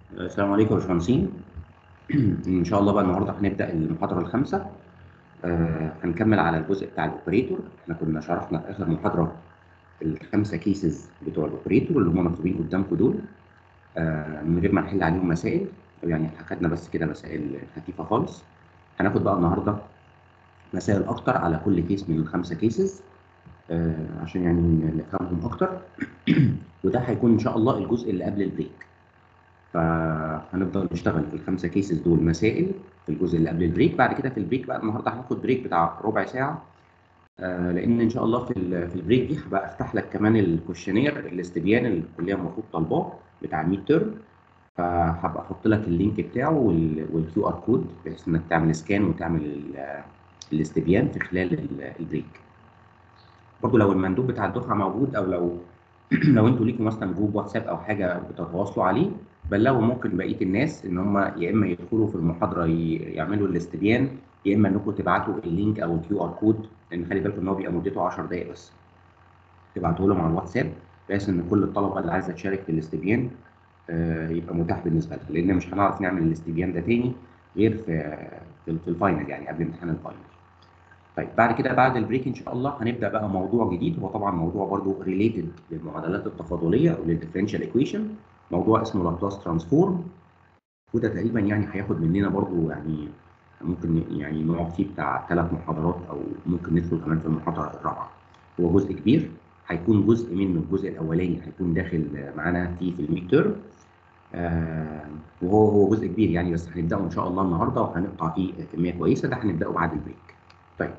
السلام عليكم يا باشمهندسين. ان شاء الله بقى النهارده هنبدا المحاضره الخامسه. هنكمل على الجزء بتاع الاوبريتور. احنا كنا شرحنا في اخر محاضره الخمسه كيسز بتوع الاوبريتور اللي هم مكتوبين قدامكم دول، من غير ما نحل عليهم مسائل، أو يعني خدنا بس كده مسائل خفيفه خالص. هناخد بقى النهارده مسائل اكتر على كل كيس من الخمسه كيسز، عشان يعني نفهمهم اكتر. وده هيكون ان شاء الله الجزء اللي قبل البريك. فهنفضل نشتغل في الخمسه كيسز دول مسائل في الجزء اللي قبل البريك. بعد كده في البريك بقى النهارده هناخد بريك بتاع ربع ساعه، لان ان شاء الله في البريك دي هبقى افتح لك كمان الكوشنير الاستبيان اللي الكليه المفروض طالباه بتاع الميد تيرم. فهبقى احط لك اللينك بتاعه والكيو ار كود بحيث انك تعمل سكان وتعمل الاستبيان في خلال البريك. برضه لو المندوب بتاع الدفعه موجود، او لو لو انتوا ليكم مثلا جروب واتساب او حاجه بتتواصلوا عليه، بلغوا ممكن بقيه الناس ان هم يا اما يدخلوا في المحاضره يعملوا الاستبيان، يا اما انكم تبعتوا اللينك او الكيو ار كود، لان خلي بالكم ان هو بيبقى مدته 10 دقائق بس. تبعتوه لهم على الواتساب بحيث ان كل الطلبه اللي عايزه تشارك في الاستبيان يبقى متاح بالنسبه لها، لان مش هنعرف نعمل الاستبيان ده تاني غير في الفاينل، يعني قبل امتحان الفاينل. طيب بعد كده بعد البريك ان شاء الله هنبدا بقى موضوع جديد، هو طبعا موضوع برضو ريليتد للمعادلات التفاضليه او للديفرنشال ايكويشن، موضوع اسمه لابلاس ترانسفورم. وده تقريبا يعني هياخد مننا برضو، يعني ممكن يعني نقعد فيه بتاع 3 محاضرات، او ممكن ندخل كمان في المحاضره الرابعه. هو جزء كبير، هيكون جزء منه الجزء الاولاني هيكون داخل معانا في الميد تيرم. وهو جزء كبير يعني، بس هنبداه ان شاء الله النهارده وهنقطع فيه كميه كويسه، ده هنبداه بعد البريك. طيب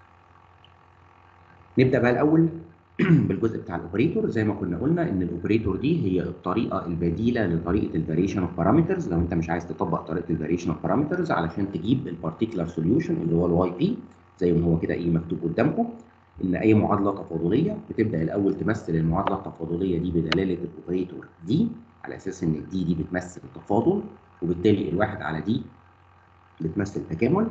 نبدا بقى الاول بالجزء بتاع الاوبريتور. زي ما كنا قلنا ان الاوبريتور دي هي الطريقه البديله لطريقه الفاريشن اوف بارامترز، لو انت مش عايز تطبق طريقه الفاريشن اوف بارامترز علشان تجيب البارتيكولار سوليوشن اللي هو الواي بي، زي ما هو كده ايه مكتوب قدامكم. ان اي معادله تفاضليه بتبدا الاول تمثل المعادله التفاضليه دي بدلاله الاوبريتور دي، على اساس ان دي بتمثل التفاضل، وبالتالي الواحد على دي بتمثل تكامل.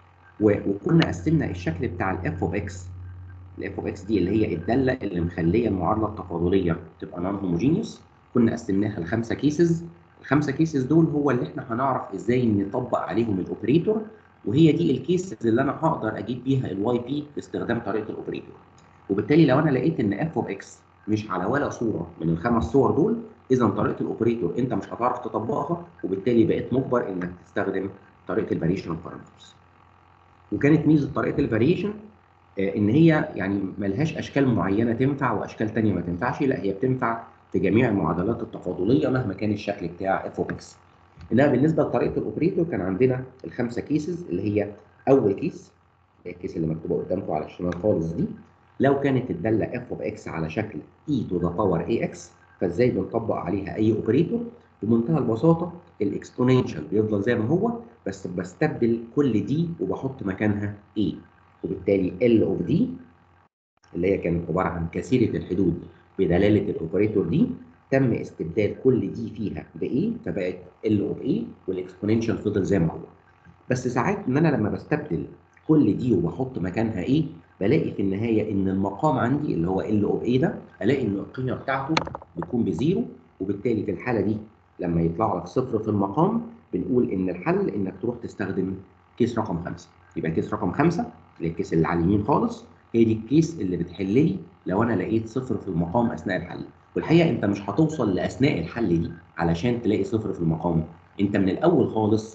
وكنا قسمنا الشكل بتاع الاف اوف اكس. الاف اوف اكس دي اللي هي الداله اللي مخليه المعادله التفاضليه تبقى نون هوموجينيوس، كنا قسمناها لخمسه كيسز. الخمسه كيسز دول هو اللي احنا هنعرف ازاي نطبق عليهم الاوبريتور، وهي دي الكيسز اللي انا هقدر اجيب بيها الواي بي باستخدام طريقه الاوبريتور. وبالتالي لو انا لقيت ان اف اوف اكس مش على ولا صوره من الخمس صور دول، اذا طريقه الاوبريتور انت مش هتعرف تطبقها، وبالتالي بقيت مجبر انك تستخدم طريقه الفاريشن اوف بارامترز. وكانت ميزه طريقه الفاريشن ان هي يعني ملهاش اشكال معينه تنفع واشكال ثانيه ما تنفعش، لا هي بتنفع في جميع المعادلات التفاضليه مهما كان الشكل بتاع اف اوف اكس. انما بالنسبه لطريقه الاوبريتور كان عندنا الخمسه كيسز، اللي هي اول كيس، الكيس اللي مكتوبه قدامكم على الشمال خالص دي، لو كانت الداله اف اوف اكس على شكل اي تو ذا باور اي اكس، فازاي بنطبق عليها اي اوبريتور؟ بمنتهى البساطه الاكسبوننشال بيفضل زي ما هو، بس بستبدل كل دي وبحط مكانها ايه، وبالتالي ال اوف دي اللي هي كانت عباره عن كثيره الحدود بدلاله الاوبريتور دي، تم استبدال كل دي فيها بايه، فبقت ال اوف ايه، والاكسبوننشال فضل زي ما هو. بس ساعات ان انا لما بستبدل كل دي وبحط مكانها ايه، بلاقي في النهايه ان المقام عندي اللي هو ال اوف ايه ده، الاقي ان القيمه بتاعته بتكون بزيرو، وبالتالي في الحاله دي لما يطلع لك صفر في المقام بنقول ان الحل انك تروح تستخدم كيس رقم 5. يبقى كيس رقم 5 اللي هي الكيس اللي على اليمين خالص، هي دي الكيس اللي بتحل لي لو انا لقيت صفر في المقام اثناء الحل. والحقيقه انت مش هتوصل لاثناء الحل دي علشان تلاقي صفر في المقام، انت من الاول خالص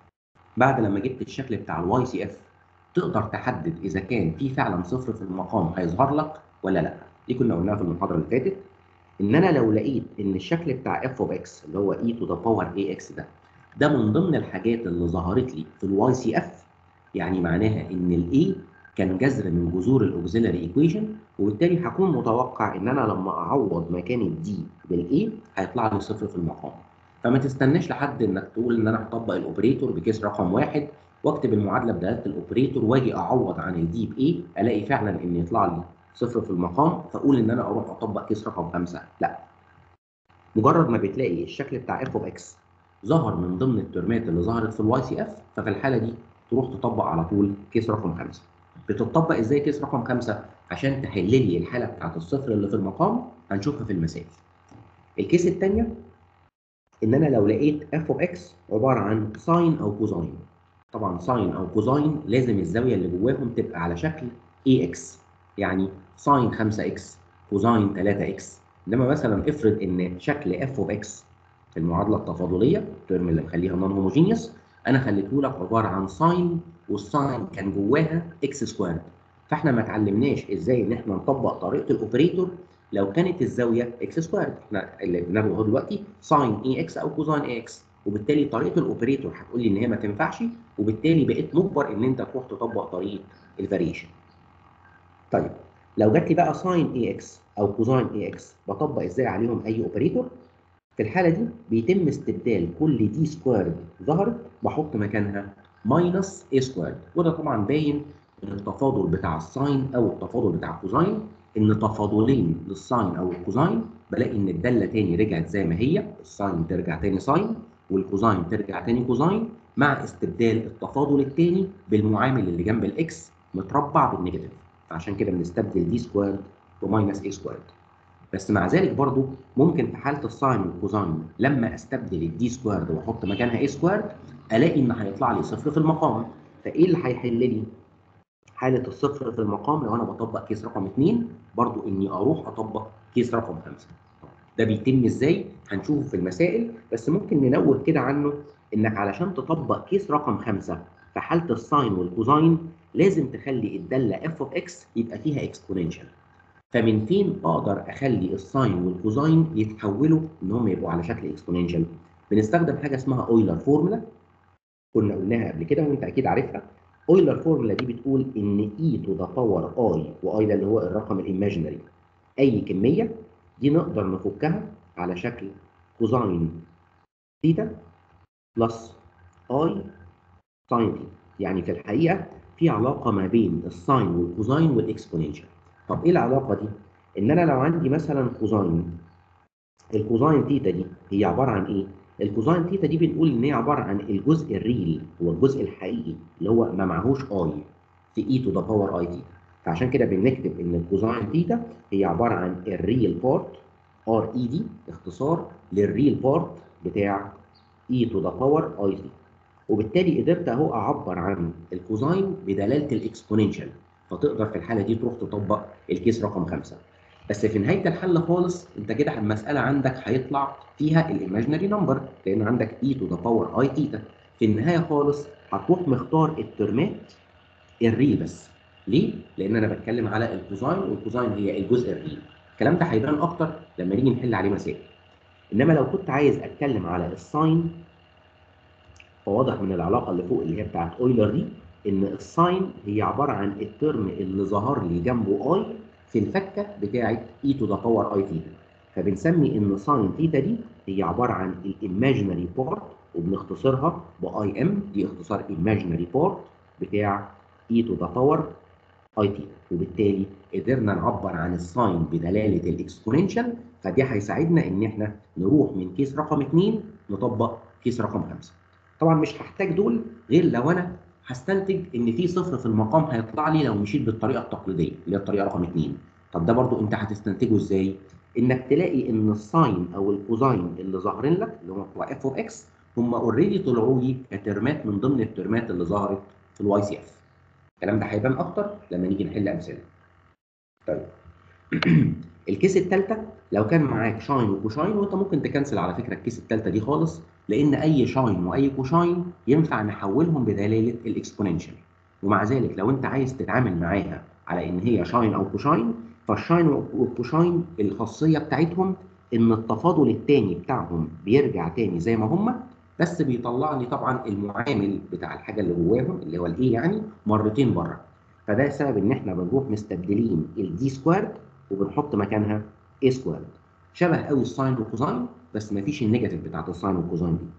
بعد لما جبت الشكل بتاع الواي سي اف تقدر تحدد اذا كان في فعلا صفر في المقام هيظهر لك ولا لا. دي كنا قلناها في المحاضره اللي فاتت، ان انا لو لقيت ان الشكل بتاع اف اوف اكس اللي هو اي تو ذا باور اي اكس ده من ضمن الحاجات اللي ظهرت لي في الواي سي اف، يعني معناها ان الاي كان جذر من جذور الاوكسيلاري ايكويشن، وبالتالي هكون متوقع ان انا لما اعوض مكان الدي بالاي هيطلع لي صفر في المقام. فما تستناش لحد انك تقول ان انا هطبق الاوبريتور بكيس رقم 1 واكتب المعادله بدلاله الاوبريتور واجي اعوض عن الدي بايه، الاقي فعلا ان يطلع لي صفر في المقام فاقول ان انا اروح اطبق كيس رقم 5. لا، مجرد ما بتلاقي الشكل بتاع اف اوف اكس ظهر من ضمن الترمات اللي ظهرت في الواي سي اف، ففي الحاله دي تروح تطبق على طول كيس رقم 5. بتطبق ازاي كيس رقم 5 عشان تحل لي الحاله بتاعت الصفر اللي في المقام؟ هنشوفها في المثال. الكيس الثانيه ان انا لو لقيت اف اوف اكس عباره عن ساين او كوزاين، طبعا ساين او كوزاين لازم الزاويه اللي جواهم تبقى على شكل اي اكس، يعني ساين 5 اكس كوزاين 3 اكس. انما مثلا افرض ان شكل اف اوف اكس في المعادله التفاضليه الترم اللي مخليها نون هوموجينيوس انا خليته لك عباره عن ساين، والساين كان جواها اكس سكويرد، فاحنا ما اتعلمناش ازاي ان احنا نطبق طريقه الاوبريتور لو كانت الزاويه اكس سكويرد. احنا اللي بناخده دلوقتي ساين اي اكس او كوزاين اي اكس، وبالتالي طريقه الاوبريتور هتقول لي ان هي ما تنفعش، وبالتالي بقيت مجبر ان انت تروح تطبق طريقه الفاريشن. طيب لو جات لي بقى ساين اي اكس او كوزاين اي اكس بطبق ازاي عليهم اي اوبريتور؟ في الحاله دي بيتم استبدال كل دي سكويرد ظهرت بحط مكانها ماينس اي سكويرد، وده طبعا باين من التفاضل بتاع الساين او التفاضل بتاع الكوزاين، ان تفاضلين للساين او الكوزاين بلاقي ان الداله تاني رجعت زي ما هي، الساين ترجع تاني ساين والكوزاين ترجع تاني كوزاين، مع استبدال التفاضل التاني بالمعامل اللي جنب الاكس متربع بالنيجاتيف، فعشان كده بنستبدل دي سكويرد بماينس اي سكويرد. بس مع ذلك برضو ممكن في حاله الساين والكوزاين لما استبدل الدي سكويرد واحط مكانها اي سكويرد الاقي ان هيطلع لي صفر في المقام. فايه اللي هيحل لي حاله الصفر في المقام لو انا بطبق كيس رقم 2؟ برضو اني اروح اطبق كيس رقم 5. ده بيتم ازاي هنشوفه في المسائل، بس ممكن ننوه كده عنه انك علشان تطبق كيس رقم 5 في حاله الساين والكوزاين لازم تخلي الداله اف اوف اكس يبقى فيها اكسبوننشال. فمن فين اقدر اخلي الساين والكوزاين يتحولوا ان هم يبقوا على شكل اكسبوننشال؟ بنستخدم حاجه اسمها اويلر فورمولا، كنا قلناها قبل كده وانت اكيد عارفها. اويلر فورمولا دي بتقول ان اي تو ذا باور اي، واي ده اللي هو الرقم الايماجينري، اي كميه دي نقدر نفكها على شكل كوزاين ثيتا بلس اي ساين ثيتا. يعني في الحقيقه في علاقه ما بين الساين والكوزاين والاكسبوننشال. طب ايه العلاقه دي؟ ان انا لو عندي مثلا كوزاين، الكوزاين ثيتا دي هي عباره عن ايه؟ الكوزاين ثيتا دي بنقول ان هي عباره عن الجزء الريل، هو الجزء الحقيقي اللي هو ما معهوش اي في اي تو ذا باور اي ثيتا. فعشان كده بنكتب ان الكوزاين ثيتا هي عباره عن الريل بارت، ار اي دي اختصار للريل بارت بتاع اي تو ذا باور اي ثيتا. وبالتالي قدرت اهو اعبر عن الكوزاين بدلاله الاكسبوننشال، فتقدر في الحاله دي تروح تطبق الكيس رقم 5. بس في نهايه الحل خالص انت كده المساله عندك هيطلع فيها الايماجينري نمبر، لان عندك اي تو ذا باور اي ثيتا. في النهايه خالص هتروح مختار الترمات الريل بس. ليه؟ لان انا بتكلم على الكوزاين، والكوزاين هي الجزء الريل. الكلام ده هيبان اكتر لما نيجي نحل عليه مسائل. انما لو كنت عايز اتكلم على الساين، فواضح من العلاقه اللي فوق اللي هي بتاعت اويلر دي ان الساين هي عباره عن الترم اللي ظهر لي جنبه اي في الفكه بتاعت اي تو ذا باور اي ثيتا. فبنسمي ان ساين ثيتا دي هي عباره عن الايماجينري بارت، وبنختصرها باي ام، دي اختصار ايماجينري بارت بتاع اي تو ذا باور اي ثيتا. وبالتالي قدرنا نعبر عن الساين بدلاله الاكسبوننشال، فدي هيساعدنا ان احنا نروح من كيس رقم 2 نطبق كيس رقم 5. طبعا مش هحتاج دول غير لو انا هستنتج ان في صفر في المقام هيطلع لي لو مشيت بالطريقه التقليديه اللي هي الطريقه رقم 2. طب ده برضو انت هتستنتجه ازاي؟ انك تلاقي ان الساين او الكوزاين اللي ظاهرين لك اللي هم بتوع اف اوف اكس هم اوريدي طلعوا لي كترمات من ضمن الترمات اللي ظهرت في الواي سي اف. الكلام ده هيبان اكتر لما نيجي نحل امثله. طيب الكيس الثالثه لو كان معاك شاين وكوشاين، وانت ممكن تكنسل على فكره الكيس الثالثه دي خالص، لان اي شاين واي كوشاين ينفع نحولهم بدلاله الاكسبوننشال. ومع ذلك لو انت عايز تتعامل معاها على ان هي شاين او كوشاين، فالشاين والكوشاين الخاصيه بتاعتهم ان التفاضل الثاني بتاعهم بيرجع تاني زي ما هم، بس بيطلع لي طبعا المعامل بتاع الحاجه اللي جواهم اللي هو الايه يعني مرتين بره. فده السبب ان احنا بنروح مستبدلين الدي سكويرد وبنحط مكانها اي سكويرد. شبه قوي الساين والكوزاين، بس مفيش النيجاتيف بتاعت الساين والكوزاين دي.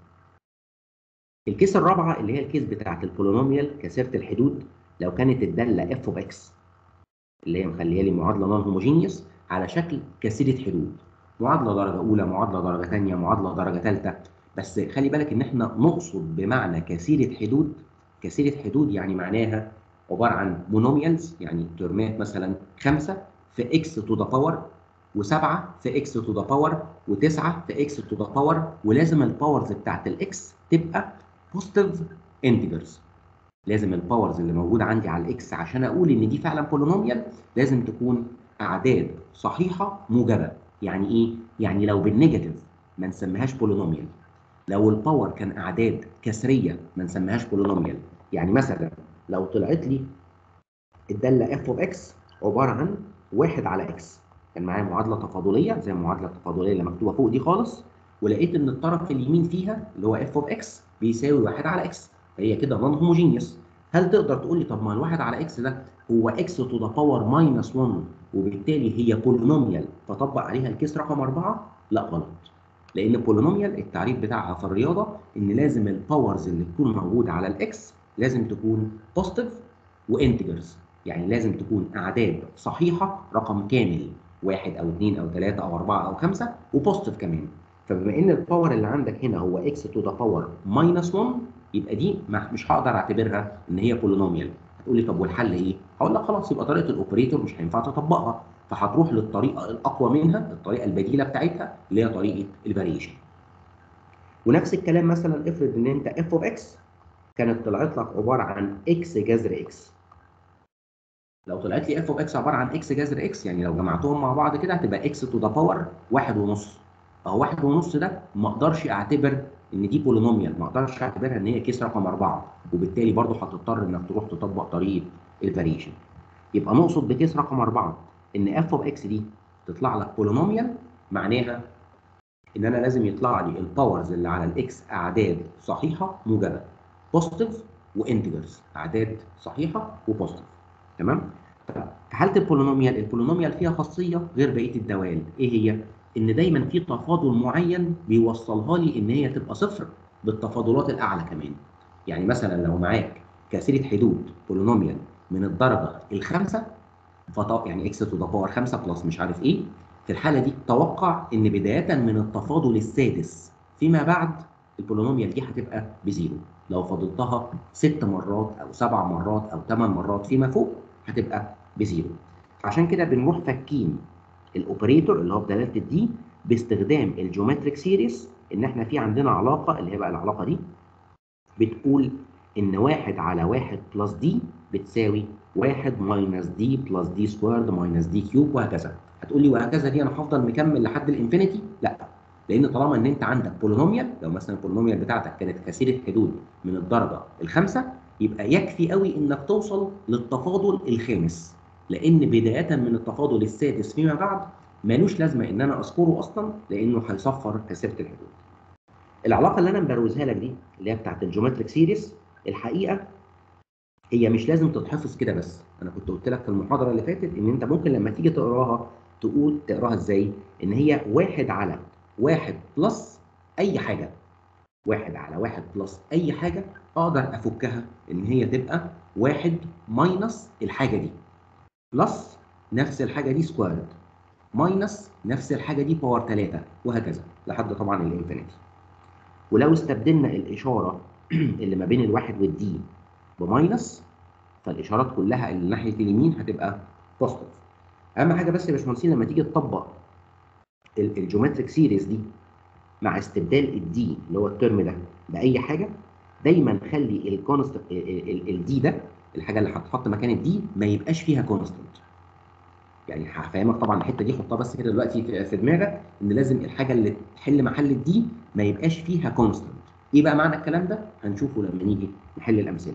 الكيس الرابعه اللي هي الكيس بتاعت البولينوميال كثيره الحدود، لو كانت الداله اف اوف اكس اللي هي مخليه لي معادله نون هوموجينيوس على شكل كثيره حدود، معادله درجه اولى، معادله درجه ثانيه، معادله درجه ثالثه. بس خلي بالك ان احنا نقصد بمعنى كثيره حدود، كثيره حدود يعني معناها عباره عن مونوميالز، يعني ترمات مثلا 5 في اكس تو ذا باور و7 في اكس تو ذا باور و9 في اكس تو ذا باور، ولازم الباورز بتاعت الاكس تبقى بوزيتيف انتجرز. لازم الباورز اللي موجوده عندي على الاكس عشان اقول ان دي فعلا بولينوميال لازم تكون اعداد صحيحه موجبه. يعني ايه؟ يعني لو بالنيجاتيف ما نسميهاش بولينوميال، لو الباور كان اعداد كسريه ما نسميهاش بولينوميال. يعني مثلا لو طلعت لي الداله اف اوف اكس عباره عن 1 على اكس، كان معايا معادله تفاضليه زي المعادله التفاضليه اللي مكتوبه فوق دي خالص، ولقيت ان الطرف اليمين فيها اللي هو اف اوف اكس بيساوي 1 على اكس، فهي كده نون هوموجينيوس. هل تقدر تقول لي طب ما الواحد على اكس ده هو اكس تو ذا باور ماينس 1 وبالتالي هي بولينوميال فطبق عليها الكيس رقم 4؟ لا غلط. لان بولينوميال التعريف بتاعها في الرياضه ان لازم الباورز اللي تكون موجوده على الاكس لازم تكون بوزيتيف وانتجرز، يعني لازم تكون اعداد صحيحه رقم كامل، 1 او 2 او 3 او 4 او 5 وبوزيتيف كمان. فبما ان الباور اللي عندك هنا هو اكس تو ذا باور ماينس 1، يبقى دي مش هقدر اعتبرها ان هي بولينوميال. هتقول لي طب والحل ايه؟ هقول لك خلاص يبقى طريقه الاوبريتور مش هينفع تطبقها، فهتروح للطريقه الاقوى منها، الطريقه البديله بتاعتها اللي هي طريقه الفاريشن. ونفس الكلام مثلا افرض ان انت اف اوف اكس كانت طلعت لك عباره عن اكس جذر اكس. لو طلعت لي اف اوف اكس عباره عن اكس جذر اكس، يعني لو جمعتهم مع بعض كده هتبقى اكس تو ذا باور 1.5. اهو 1.5 ده ما اقدرش اعتبر ان دي بولينوميال، ما اقدرش اعتبرها ان هي كيس رقم 4، وبالتالي برضه هتضطر انك تروح تطبق طريقه الفاريشن. يبقى نقصد بكيس رقم 4 ان اف اوف اكس دي تطلع لك بولينوميال، معناها ان انا لازم يطلع لي الباورز اللي على الاكس اعداد صحيحه موجبه، بوزيتيف وانتجرز، اعداد صحيحه وبوزيتيف. تمام؟ طب حاله البولينوميال، البولينوميال فيها خاصيه غير بقيه الدوال، ايه هي؟ ان دايما في تفاضل معين بيوصلها لي ان هي تبقى صفر بالتفاضلات الاعلى كمان. يعني مثلا لو معاك كثيره حدود بولينوميال من الدرجه الخامسه، يعني اكس تو ذا باور 5 بلس مش عارف ايه، في الحاله دي توقع ان بدايه من التفاضل السادس فيما بعد البولينوميال دي هتبقى بزيرو. لو فضلتها 6 مرات او 7 مرات او 8 مرات فيما فوق هتبقى بزيرو. عشان كده بنروح فاكين الاوبريتور اللي هو بدلاله الدي باستخدام الجيومتريك سيريز، ان احنا في عندنا علاقه اللي هي بقى العلاقه دي بتقول إن 1 على 1 بلس دي بتساوي 1 ماينس دي بلس دي سكويرد ماينس دي كيوب وهكذا. هتقول لي وهكذا دي أنا هفضل مكمل لحد الانفينيتي؟ لا، لأن طالما إن أنت عندك بولينوميال، لو مثلا البولينوميال بتاعتك كانت كثيرة حدود من الدرجة الخامسة، يبقى يكفي قوي إنك توصل للتفاضل الخامس، لأن بداية من التفاضل السادس فيما بعد ملوش لازمة إن أنا أذكره أصلا لأنه هيصفر كثيرة الحدود. العلاقه اللي انا مبروزها لك دي اللي هي بتاعت الجيومتريك سيريز، الحقيقه هي مش لازم تتحفظ كده بس. انا كنت قلت لك في المحاضره اللي فاتت ان انت ممكن لما تيجي تقراها تقول تقراها ازاي؟ ان هي 1 على 1 بلس اي حاجه، 1 على 1 بلس اي حاجه اقدر افكها ان هي تبقى 1 ماينس الحاجه دي بلس نفس الحاجه دي سكويرد ماينس نفس الحاجه دي باور 3 وهكذا لحد طبعا الانفينيتي. ولو استبدلنا الاشاره اللي ما بين الواحد والدي بماينس، فالاشارات كلها اللي ناحيه اليمين هتبقى بوزيتيف. اهم حاجه بس يا باشمهندسين لما تيجي تطبق الجيومتريك سيريز دي مع استبدال الدي اللي هو الترم ده باي حاجه، دايما خلي الكونست الدي ده، الحاجه اللي هتتحط مكان الدي ما يبقاش فيها كونستنت. يعني هفهمك طبعا الحته دي، حطها بس كده دلوقتي في دماغك ان لازم الحاجه اللي تحل محل الدي ما يبقاش فيها كونستنت. ايه بقى معنى الكلام ده؟ هنشوفه لما نيجي نحل الامثله.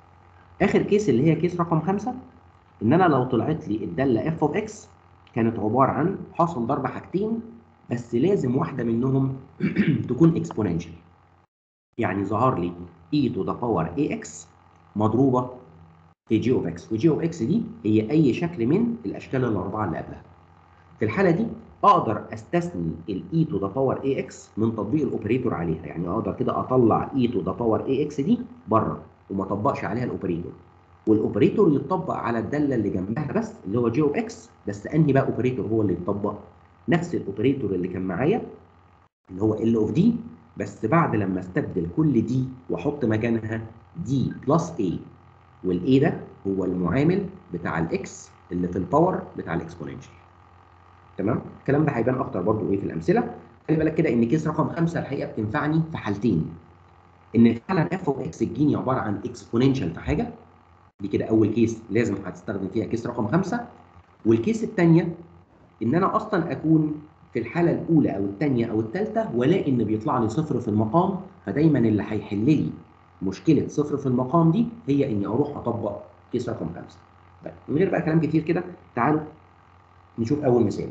اخر كيس اللي هي كيس رقم 5، ان انا لو طلعت لي الداله اف اوف اكس كانت عباره عن حاصل ضرب حاجتين، بس لازم واحده منهم تكون اكسبوننشال. يعني ظهر لي اي تو ذا باور اي اكس مضروبه في جي اوف اكس، وجي اوف اكس دي هي اي شكل من الاشكال الاربعه اللي قبلها. في الحاله دي اقدر استثني الاي تو ذا باور اي اكس من تطبيق الاوبريتور عليها، يعني اقدر كده اطلع اي تو ذا باور اي اكس دي بره وما اطبقش عليها الاوبريتور، والاوبريتور يتطبق على الداله اللي جنبها بس اللي هو جي اوف اكس. بس انهي بقى اوبريتور هو اللي يتطبق؟ نفس الاوبريتور اللي كان معايا اللي هو ال اوف دي، بس بعد لما استبدل كل دي واحط مكانها دي بلس اي، والاي ده هو المعامل بتاع الاكس اللي في الباور بتاع الاكسبوننشال. تمام؟ الكلام ده هيبان اكتر برضو ايه في الامثله. خلي بالك كده ان كيس رقم 5 الحقيقه بتنفعني في حالتين، ان فعلا اف اوف اكس تجيني عباره عن اكسبوننشال في حاجه، دي كده اول كيس لازم هتستخدم فيها كيس رقم 5. والكيس الثانيه ان انا اصلا اكون في الحاله الاولى او الثانيه او الثالثه والاقي ان بيطلع لي صفر في المقام، فدايما اللي هيحل لي مشكله صفر في المقام دي هي اني اروح اطبق كيس رقم 5. طيب من غير بقى كلام كتير كده تعالوا نشوف اول مثال.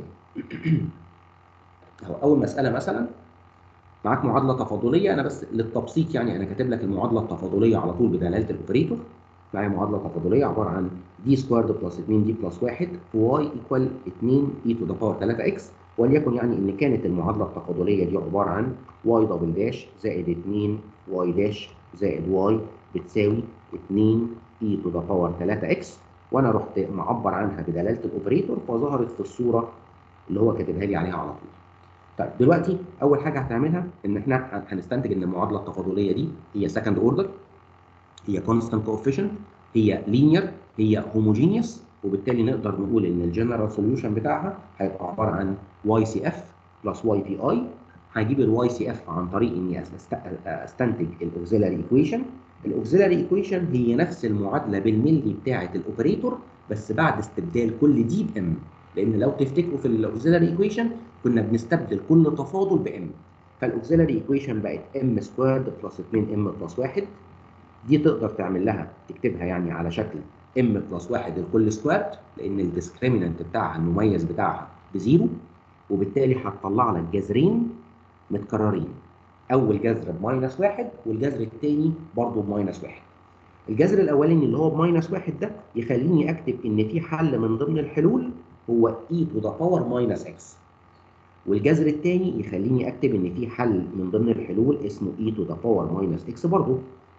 اهو اول مساله مثلا معاك معادله تفاضليه، انا بس للتبسيط يعني انا كاتب لك المعادله التفاضليه على طول بدلاله الاوبريتور. معايا معادله تفاضليه عباره عن دي سكوارد بلس 2 دي بلس 1 واي ايكوال 2 اي تو ذا باور 3 اكس، وليكن يعني ان كانت المعادله التفاضليه دي عباره عن واي دبل داش زائد 2 واي داش زائد واي بتساوي 2 اي تو ذا باور 3 اكس، وانا رحت معبر عنها بدلاله الاوبريتور فظهرت في الصوره اللي هو كاتبها لي عليها على طول. طيب دلوقتي اول حاجه هتعملها ان احنا هنستنتج ان المعادله التفاضليه دي هي سكند اوردر، هي كونستانت كوفيشنت، هي لينير، هي هوموجينيوس، وبالتالي نقدر نقول ان الجنرال سوليوشن بتاعها هيبقى عباره عن واي سي اف بلس واي بي اي. هجيب الواي سي اف عن طريق اني استنتج الاوكسيلاري ايكويشن. الاوكسيلاري ايكويشن هي نفس المعادله بالملي بتاعه الاوبريتور بس بعد استبدال كل دي بام، لان لو تفتكروا في الاوكسيلاري ايكويشن كنا بنستبدل كل تفاضل بام، فالاوكسيلاري ايكويشن بقت ام سكويرد بلس 2 ام بلس 1. دي تقدر تعمل لها تكتبها يعني على شكل ام بلس 1 الكل سكويرد، لان الديسكريمنت بتاعها المميز بتاعها بزيرو، وبالتالي هتطلع لك جذرين متكررين، اول جذر بماينس 1 والجذر الثاني برضه بماينس 1. الجذر الاولاني اللي هو بماينس 1 ده يخليني اكتب ان في حل من ضمن الحلول هو اي تو ذا باور ماينس اكس، والجذر الثاني يخليني اكتب ان في حل من ضمن الحلول اسمه اي تو ذا باور ماينس اكس برضه.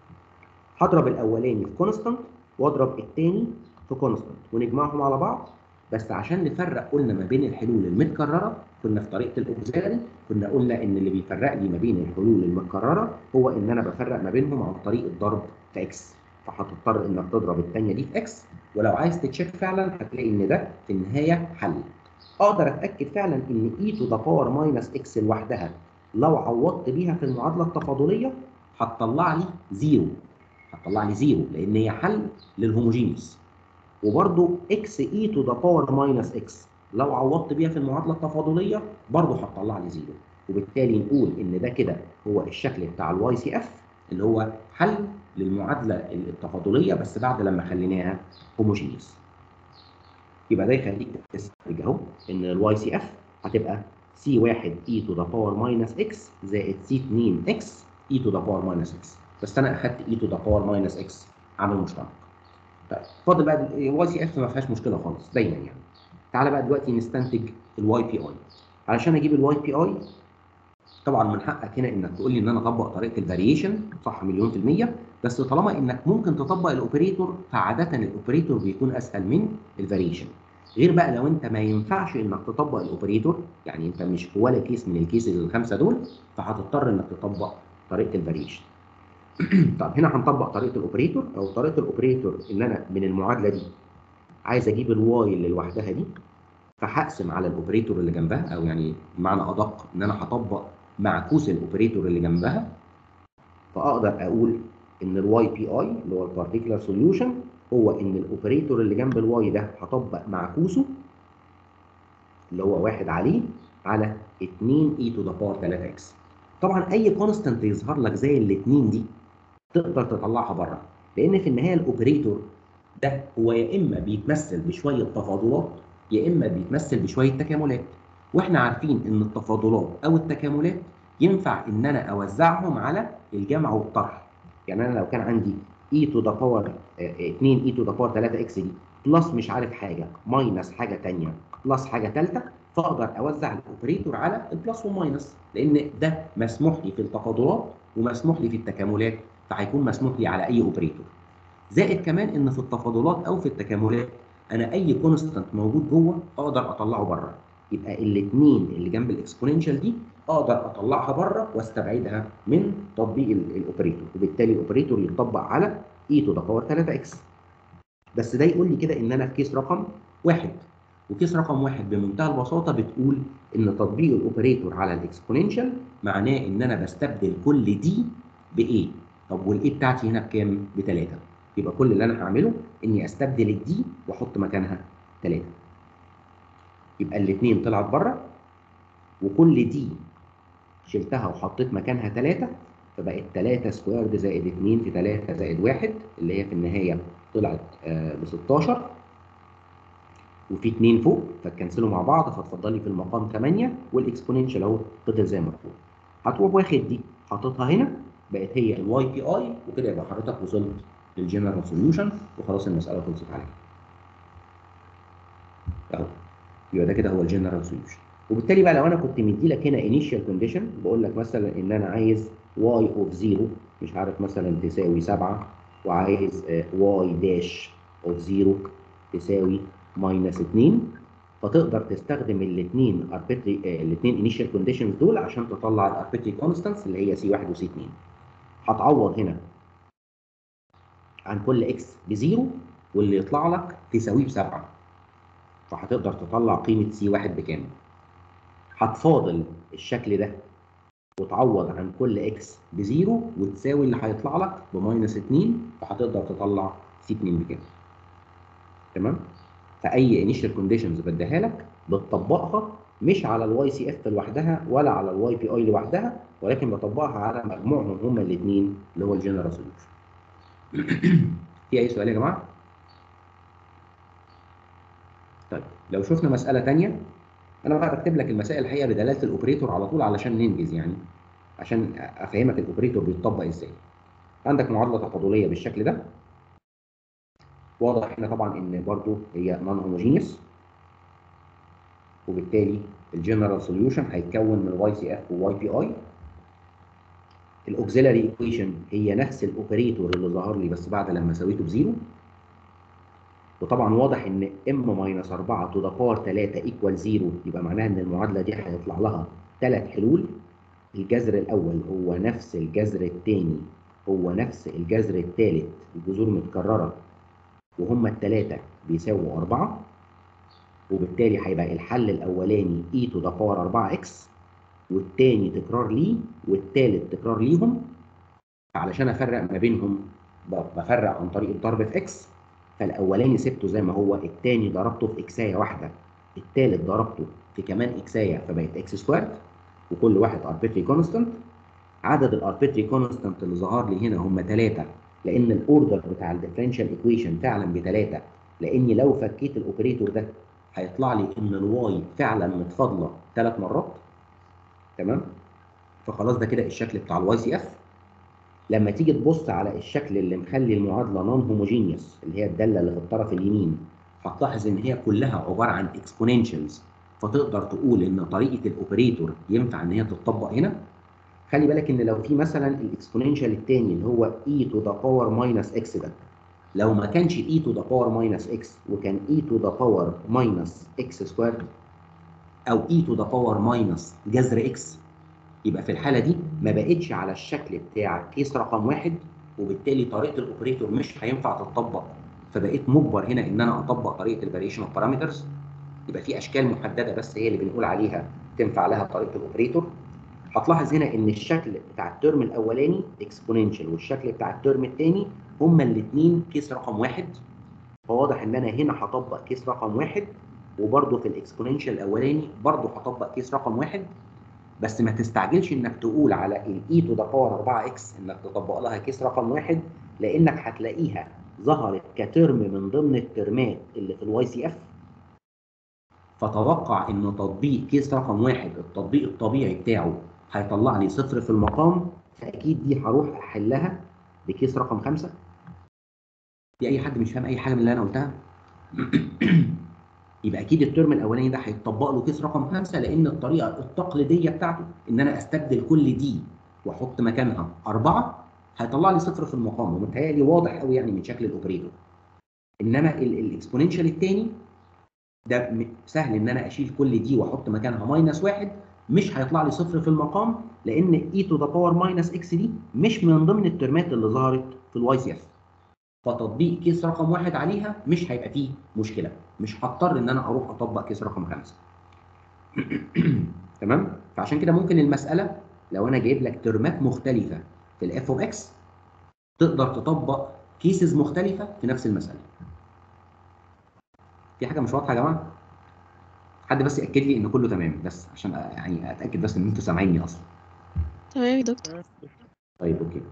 هضرب الاولاني في كونستانت واضرب الثاني في كونستانت ونجمعهم على بعض، بس عشان نفرق قلنا ما بين الحلول المتكرره كنا في طريقه الاوكسيلاري كنا قلنا ان اللي بيفرق لي ما بين الحلول المتكرره هو ان انا بفرق ما بينهم عن طريق الضرب في اكس، فهتضطر انك تضرب الثانيه دي في اكس، ولو عايز تتشيك فعلا هتلاقي ان ده في النهايه حل. اقدر اتاكد فعلا ان اي تو ذا باور ماينس اكس لوحدها لو عوضت بيها في المعادله التفاضليه هتطلع لي زيرو، هتطلع لي زيرو لان هي حل للهوموجينيوس. وبرده اكس اي تو ذا باور ماينس اكس لو عوضت بيها في المعادله التفاضليه برده هتطلع لي زيرو، وبالتالي نقول ان ده كده هو الشكل بتاع الواي سي اف اللي هو حل للمعادله التفاضليه بس بعد لما خليناها هوموجينيوس. يبقى ده يخليك تستنتج اهو ان الواي سي اف هتبقى سي 1 اي تو ذا باور ماينس اكس زائد سي 2 اكس اي تو ذا باور ماينس اكس، بس انا اخدت اي تو ذا باور ماينس اكس عامل مشترك. طيب فاضل بقى الواي سي اف ما فيهاش مشكله خالص دايما يعني. تعالى بقى دلوقتي نستنتج الواي بي اي. علشان اجيب الواي بي اي طبعا من حقك هنا انك تقول لي ان انا اطبق طريقه الفاريشن، صح مليون في الميه، بس طالما انك ممكن تطبق الاوبريتور فعاده الاوبريتور بيكون اسهل من الفاريشن. غير بقى لو انت ما ينفعش انك تطبق الاوبريتور، يعني انت مش في ولا كيس من الكيس الخمسه دول، فهتضطر انك تطبق طريقه الفاريشن. طب هنا هنطبق طريقه الاوبريتور، او طريقه الاوبريتور ان انا من المعادله دي عايز اجيب الواي اللي لوحدها دي، فهقسم على الاوبريتور اللي جنبها، او يعني بمعنى ادق ان انا هطبق معكوس الاوبريتور اللي جنبها، فاقدر اقول ان الواي بي اي اللي هو البارتيكولار سوليوشن هو ان الاوبريتور اللي جنب الواي ده هطبق معكوسه اللي هو واحد عليه على 2 اي تو ذا باور 3 اكس. طبعا اي كونستنت يظهر لك زي الاثنين دي تقدر تطلعها بره، لان في النهايه الاوبريتور ده هو يا اما بيتمثل بشويه تفاضلات يا اما بيتمثل بشويه تكاملات، واحنا عارفين ان التفاضلات او التكاملات ينفع ان انا اوزعهم على الجمع والطرح. يعني انا لو كان عندي اي تو ذا باور 2 اي تو ذا باور 3 اكس دي بلس مش عارف حاجه ماينس حاجه ثانيه بلس حاجه ثالثه، فاقدر اوزع الاوبريتور على البلس والماينس، لان ده مسموح لي في التفاضلات ومسموح لي في التكاملات، فهيكون مسموح لي على اي اوبريتور. زائد كمان ان في التفاضلات او في التكاملات انا اي كونستانت موجود جوه اقدر اطلعه بره، يبقى الاثنين اللي جنب الاكسبوننشال دي اقدر اطلعها بره واستبعدها من تطبيق الاوبريتور، وبالتالي الاوبريتور يتطبق على اي تو ذا باور 3 اكس. بس ده يقول لي كده ان انا في كيس رقم واحد، وكيس رقم واحد بمنتهى البساطه بتقول ان تطبيق الاوبريتور على الاكسبوننشال معناه ان انا بستبدل كل دي بايه. طب والايه بتاعتي هنا بكام؟ ب3. يبقى كل اللي انا هعمله اني استبدل الدي واحط مكانها 3. يبقى الاثنين طلعت بره، وكل دي شلتها وحطيت مكانها 3، فبقت 3 سكويرد زائد 2 في 3 زائد 1 اللي هي في النهايه طلعت ب 16، وفي 2 فوق فتكنسلوا مع بعض، فتفضلي في المقام 8 والاكسبوننشال اهو فضل زي ما هو. هتروح واخد دي حاططها هنا، بقت هي الواي بي اي، وكده يبقى حضرتك وصلت للجنرال سوليوشن وخلاص المساله خلصت عليها. اهو يبقى ده كده هو الجنرال سوليوشن. وبالتالي بقى لو انا كنت مدي لك هنا انيشال كونديشن بقول لك مثلا ان انا عايز واي اوف 0 مش عارف مثلا تساوي 7، وعايز واي داش اوف 0 تساوي ماينس 2، فتقدر تستخدم الاثنين الاثنين انيشال كونديشنز دول عشان تطلع الاربيتري كونستانتس اللي هي سي 1 وسي 2. هتعوض هنا عن كل اكس بزيرو، واللي يطلع لك تساويه ب7، فهتقدر تطلع قيمه سي 1 بكام. هتفاضل الشكل ده وتعوض عن كل اكس بزيرو وتساوي اللي هيطلع لك بماينس 2، فهتقدر تطلع سي 2 بكام. تمام؟ فاي انيشال كونديشنز بديها لك بتطبقها مش على الواي سي اف لوحدها ولا على الواي بي اي لوحدها، ولكن بطبقها على مجموعهم هما الاثنين اللي هو الجنرال سوليوشن. في اي سؤال يا جماعه؟ طيب لو شفنا مساله ثانيه، انا بقى بكتب لك المسائل الحقيقه بدلاله الاوبريتور على طول علشان ننجز يعني، عشان افهمك الاوبريتور بيتطبق ازاي. عندك معادله تفاضليه بالشكل ده، واضح هنا طبعا ان برضو هي نون هوموجينيوس، وبالتالي الجنرال سوليوشن هيتكون من واي سي اف وواي بي اي. الاوكسيلاري ايكويشن هي نفس الاوبريتور اللي ظهر لي بس بعد لما سويته بزيرو. وطبعا واضح ان ام ماينس 4 تو ذا باور 3 ايكوال 0، يبقى معناها ان المعادله دي هيطلع لها 3 حلول. الجذر الاول هو نفس الجذر الثاني هو نفس الجذر الثالث، الجذور متكرره وهم الثلاثه بيساووا 4، وبالتالي هيبقى الحل الاولاني e to the power 4x، والثاني تكرار ليه والثالث تكرار ليهم. علشان افرق ما بينهم بفرق عن طريق الضرب في x، فالاولاني سبته زي ما هو، الثاني ضربته في اكسايه واحده، الثالث ضربته في كمان اكسايه فبقت اكس سكويرد، وكل واحد اربيتري كونستانت. عدد الاربيتري كونستانت اللي ظهر لي هنا هم 3، لان الاوردر بتاع الديفرنشال ايكويشن فعلا ب3، لاني لو فكيت الاوبريتور ده هيطلع لي ان الواي فعلا متفاضله 3 مرات. تمام؟ فخلاص ده كده الشكل بتاع الواي سي اف. لما تيجي تبص على الشكل اللي مخلي المعادله نون هوموجينيوس اللي هي الداله اللي في الطرف اليمين، هتلاحظ ان هي كلها عباره عن اكسبوننشالز، فتقدر تقول ان طريقه الاوبريتور ينفع ان هي تتطبق هنا. خلي بالك ان لو في مثلا الاكسبوننشال الثاني اللي هو e to the power minus x ده، لو ما كانش e to the power minus x وكان e to the power minus x squared او e to the power minus جذر x، يبقى في الحاله دي ما بقتش على الشكل بتاع كيس رقم 1، وبالتالي طريقه الاوبريتور مش هينفع تتطبق، فبقيت مجبر هنا ان انا اطبق طريقه الفاريشن اوف بارامترز. يبقى في اشكال محدده بس هي اللي بنقول عليها تنفع لها طريقه الاوبريتور. هتلاحظ هنا ان الشكل بتاع الترم الاولاني اكسبوننشال والشكل بتاع الترم الثاني هما الاثنين كيس رقم 1، فواضح ان انا هنا هطبق كيس رقم 1، وبرده في الاكسبوننشال الاولاني برده هطبق كيس رقم 1. بس ما تستعجلش انك تقول على الاي تو ذا باور 4 اكس انك تطبق لها كيس رقم 1، لانك هتلاقيها ظهرت كترم من ضمن الترمات اللي في الواي سي اف. فتوقع ان تطبيق كيس رقم 1 التطبيق الطبيعي بتاعه هيطلع لي 0 في المقام، فاكيد دي هروح احلها بكيس رقم 5. في اي حد مش فاهم اي حاجه من اللي انا قلتها؟ يبقى اكيد الترم الاولاني ده هيتطبق له كيس رقم 5، لان الطريقه التقليديه بتاعته ان انا استبدل كل دي واحط مكانها 4، هيطلع لي 0 في المقام، ومتهيألي واضح قوي يعني من شكل الاوبريتور. انما الاكسبوننشال الثاني ده سهل ان انا اشيل كل دي واحط مكانها -1، مش هيطلع لي 0 في المقام، لان e to the power minus x دي مش من ضمن الترمات اللي ظهرت في الواي سي اف. فتطبيق كيس رقم 1 عليها مش هيبقى فيه مشكله، مش هضطر ان انا اروح اطبق كيس رقم 5. تمام؟ فعشان كده ممكن المساله لو انا جايب لك ترمات مختلفه في الاف اوف اكس تقدر تطبق كيسز مختلفه في نفس المساله. في حاجه مش واضحه يا جماعه؟ حد بس ياكد لي ان كله تمام، بس عشان يعني اتاكد بس ان انتوا سامعيني اصلا. تمام يا دكتور. طيب اوكي.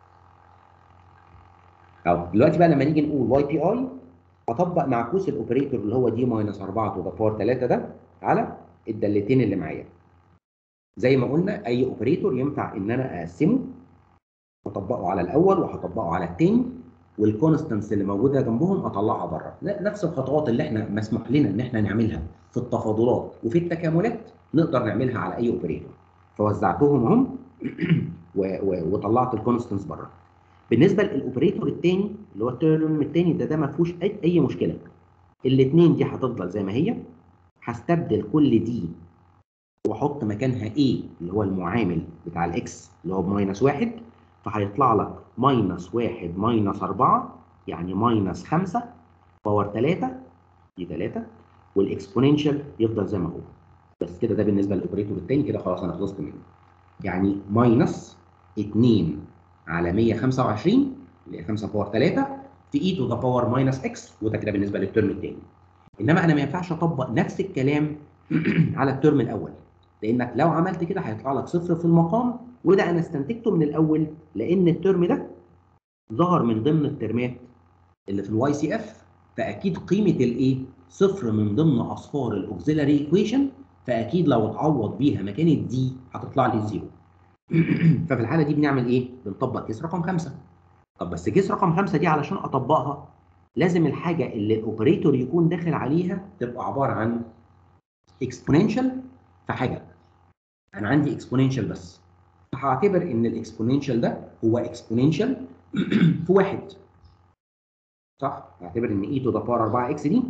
طب دلوقتي بقى لما نيجي نقول واي بي اي هطبق معكوس الاوبريتور اللي هو دي ماينس 4 تو ذا باور 3 ده على الدالتين اللي معايا. زي ما قلنا اي اوبريتور ينفع ان انا اقسمه واطبقه على الاول وهطبقه على الثاني، والكونستنس اللي موجوده جنبهم اطلعها بره. نفس الخطوات اللي احنا مسموح لنا ان احنا نعملها في التفاضلات وفي التكاملات نقدر نعملها على اي اوبريتور. فوزعتهم اهم وطلعت الكونستنس بره. بالنسبه للاوبريتور الثاني اللي هو الترم الثاني ده ما فيهوش اي مشكله. الاثنين دي هتفضل زي ما هي. هستبدل كل دي واحط مكانها A اللي هو المعامل بتاع الاكس اللي هو بماينس 1، فهيطلع لك ماينس 1 ماينس 4 يعني ماينس 5 باور 3 دي 3، والاكسبوننشال يفضل زي ما هو. بس كده ده بالنسبه للاوبريتور الثاني، كده خلاص انا خلصت منه. يعني ماينس 2 على 125 اللي هي 5 باور 3 في اي تو ذا باور ماينس اكس، وده كده بالنسبه للترم الثاني. انما انا ما ينفعش اطبق نفس الكلام على الترم الاول، لانك لو عملت كده هيطلع لك صفر في المقام، وده انا استنتجته من الاول لان الترم ده ظهر من ضمن الترمات اللي في الواي سي اف، فاكيد قيمه الايه صفر من ضمن اصفار الاوكسيلاري ايكويشن، فاكيد لو اتعوض بيها مكان الدي هتطلع لي زيرو. ففي الحاله دي بنعمل ايه؟ بنطبق كيس رقم 5. طب بس كيس رقم 5 دي علشان اطبقها لازم الحاجه اللي الاوبريتور يكون داخل عليها تبقى عباره عن اكسبوننشال في حاجه. انا عندي اكسبوننشال بس، هعتبر ان الاكسبوننشال ده هو اكسبوننشال في واحد. صح؟ هعتبر ان اي تو ذا باور 4 اكس دي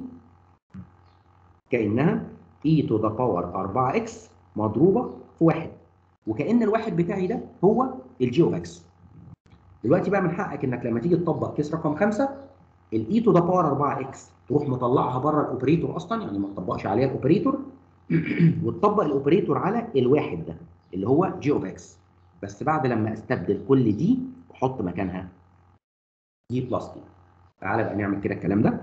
كانها اي تو ذا باور 4 اكس مضروبه في واحد، وكان الواحد بتاعي ده هو الجي اوف اكس. دلوقتي بقى من حقك انك لما تيجي تطبق كيس رقم 5 الاي تو ذا باور 4 اكس تروح مطلعها بره الاوبريتور اصلا، يعني ما تطبقش عليها الاوبريتور وتطبق الاوبريتور على الواحد ده اللي هو جي اوف اكس، بس بعد لما استبدل كل دي واحط مكانها دي بلس دي. تعالى بقى نعمل كده الكلام ده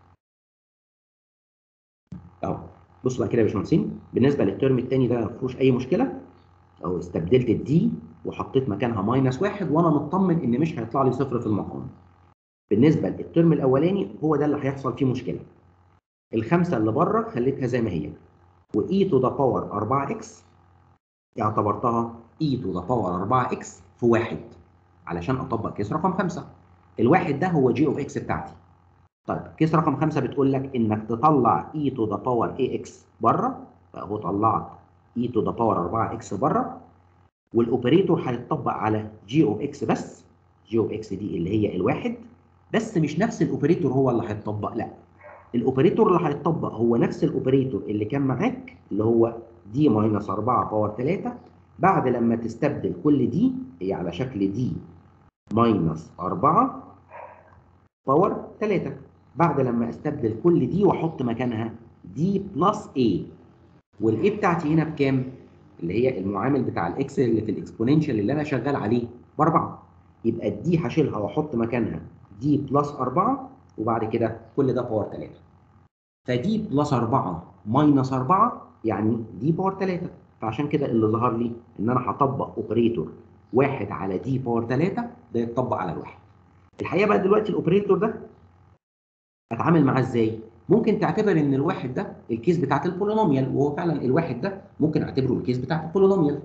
اهو. بصوا بقى كده يا باشمهندسين، بالنسبه للترم الثاني ده ما فيهوش اي مشكله اهو. استبدلت الدي وحطيت مكانها ماينس 1 وانا مطمن ان مش هيطلع لي صفر في المقام. بالنسبه للترم الاولاني هو ده اللي هيحصل فيه مشكله. الخمسه اللي بره خليتها زي ما هي، واي تو ذا باور 4 اكس اعتبرتها اي تو ذا باور 4 اكس في واحد علشان اطبق كيس رقم 5. الواحد ده هو جي اوف اكس بتاعتي. طيب كيس رقم 5 بتقول لك انك تطلع اي تو ذا باور اي اكس بره، فهو طلعت اي تو ذا باور 4 اكس بره، والاوبريتور هيتطبق على جي اوف اكس بس. جي اوف اكس دي اللي هي الواحد، بس مش نفس الاوبريتور هو اللي هيتطبق، لا، الاوبريتور اللي هيتطبق هو نفس الاوبريتور اللي كان معاك اللي هو دي ماينس 4 باور 3. بعد لما تستبدل كل دي هي على شكل دي ماينس 4 باور 3، بعد لما استبدل كل دي واحط مكانها دي بلس اي، والاي بتاعتي هنا بكام؟ اللي هي المعامل بتاع الاكس اللي في الاكسبوننشال اللي انا شغال عليه باربعه، يبقى الدي هشيلها واحط مكانها دي بلس 4، وبعد كده كل ده باور 3. فدي بلس 4 ماينس 4 يعني دي باور 3، فعشان كده اللي ظهر لي ان انا هطبق اوبريتور 1 على دي باور 3 ده يتطبق على الواحد. الحقيقه بقى دلوقتي الاوبريتور ده اتعامل معاه ازاي؟ ممكن تعتبر ان الواحد ده الكيس بتاعت البولينوميال، وهو فعلا الواحد ده ممكن اعتبره الكيس بتاعت البولينوميال.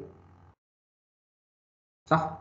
صح؟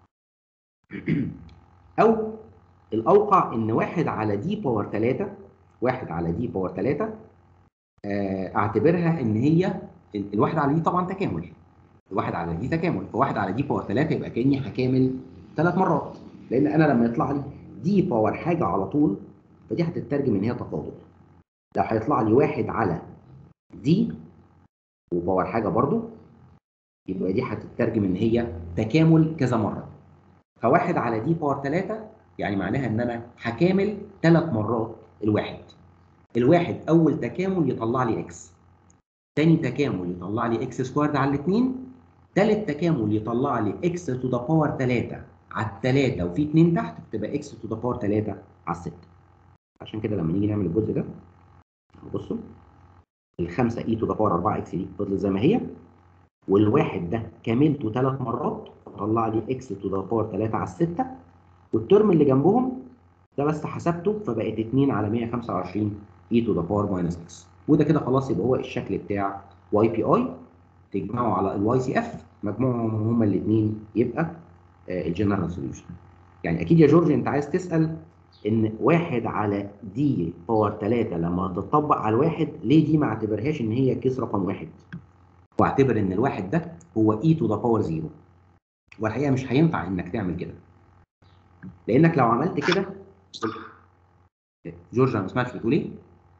او الاوقع ان 1 على دي باور 3، 1 على دي باور 3 اعتبرها ان هي الواحد على دي طبعا تكامل. الواحد على دي تكامل، فواحد على دي باور 3 يبقى كاني هكامل 3 مرات، لان انا لما يطلع لي دي باور حاجه على طول فدي هتترجم ان هي تفاضل. لو هيطلع لي 1 على دي وباور حاجه برضو يبقى دي هتترجم ان هي تكامل كذا مره. فواحد على دي باور 3 يعني معناها ان انا هكامل 3 مرات الواحد. الواحد اول تكامل يطلع لي اكس، تاني تكامل يطلع لي اكس سكوارد على الاثنين، تالت تكامل يطلع لي اكس تو ذا باور 3 على الثلاثه وفي 2 تحت بتبقى اكس تو ذا باور 3 على السته. عشان كده لما نيجي نعمل الجزء ده بصوا الخمسه اي تو ذا باور 4 اكس دي فضلت زي ما هي، والواحد ده كاملته 3 مرات فطلع لي اكس تو ذا باور 3 على السته، والترم اللي جنبهم ده بس حسبته فبقت 2 على 125 اي تو ذا باور ماينس اكس. وده كده خلاص يبقى هو الشكل بتاع واي بي اي، تجمعه على الواي سي اف مجموعهم هما الاثنين يبقى الجنرال سوليوشن. يعني اكيد يا جورج انت عايز تسال ان 1 على دي باور 3 لما تطبق على الواحد ليه دي ما اعتبرهاش ان هي كيس رقم واحد، واعتبر ان الواحد ده هو اي تو ذا باور 0. والحقيقه مش هينفع انك تعمل كده، لانك لو عملت كده جورج انا ما سمعتش بتقول ايه؟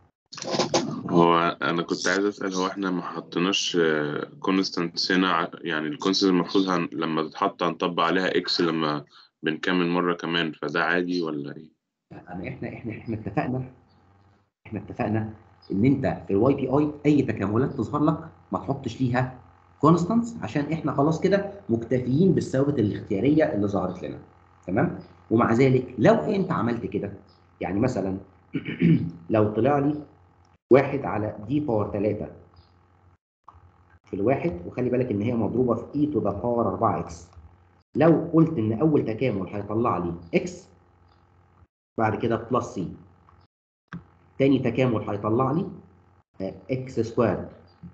هو انا كنت عايز اسال، هو احنا ما حطيناش كونستانت هنا، يعني الكونستانت المفروض لما تتحط هنطبق عليها اكس لما بنكمل مره كمان، فده عادي ولا ايه؟ احنا اتفقنا ان انت في الواي بي اي اي تكاملات تظهر لك ما تحطش فيها كونستانتس، عشان احنا خلاص كده مكتفيين بالثوابت الاختياريه اللي ظهرت لنا. تمام؟ ومع ذلك لو انت عملت كده، يعني مثلا لو طلع لي 1 على دي باور 3 في الواحد، وخلي بالك ان هي مضروبه في اي تو ذا باور 4 اكس، لو قلت ان اول تكامل هيطلع لي اكس بعد كده بلس سي، تاني تكامل هيطلع لي اكس سكوير،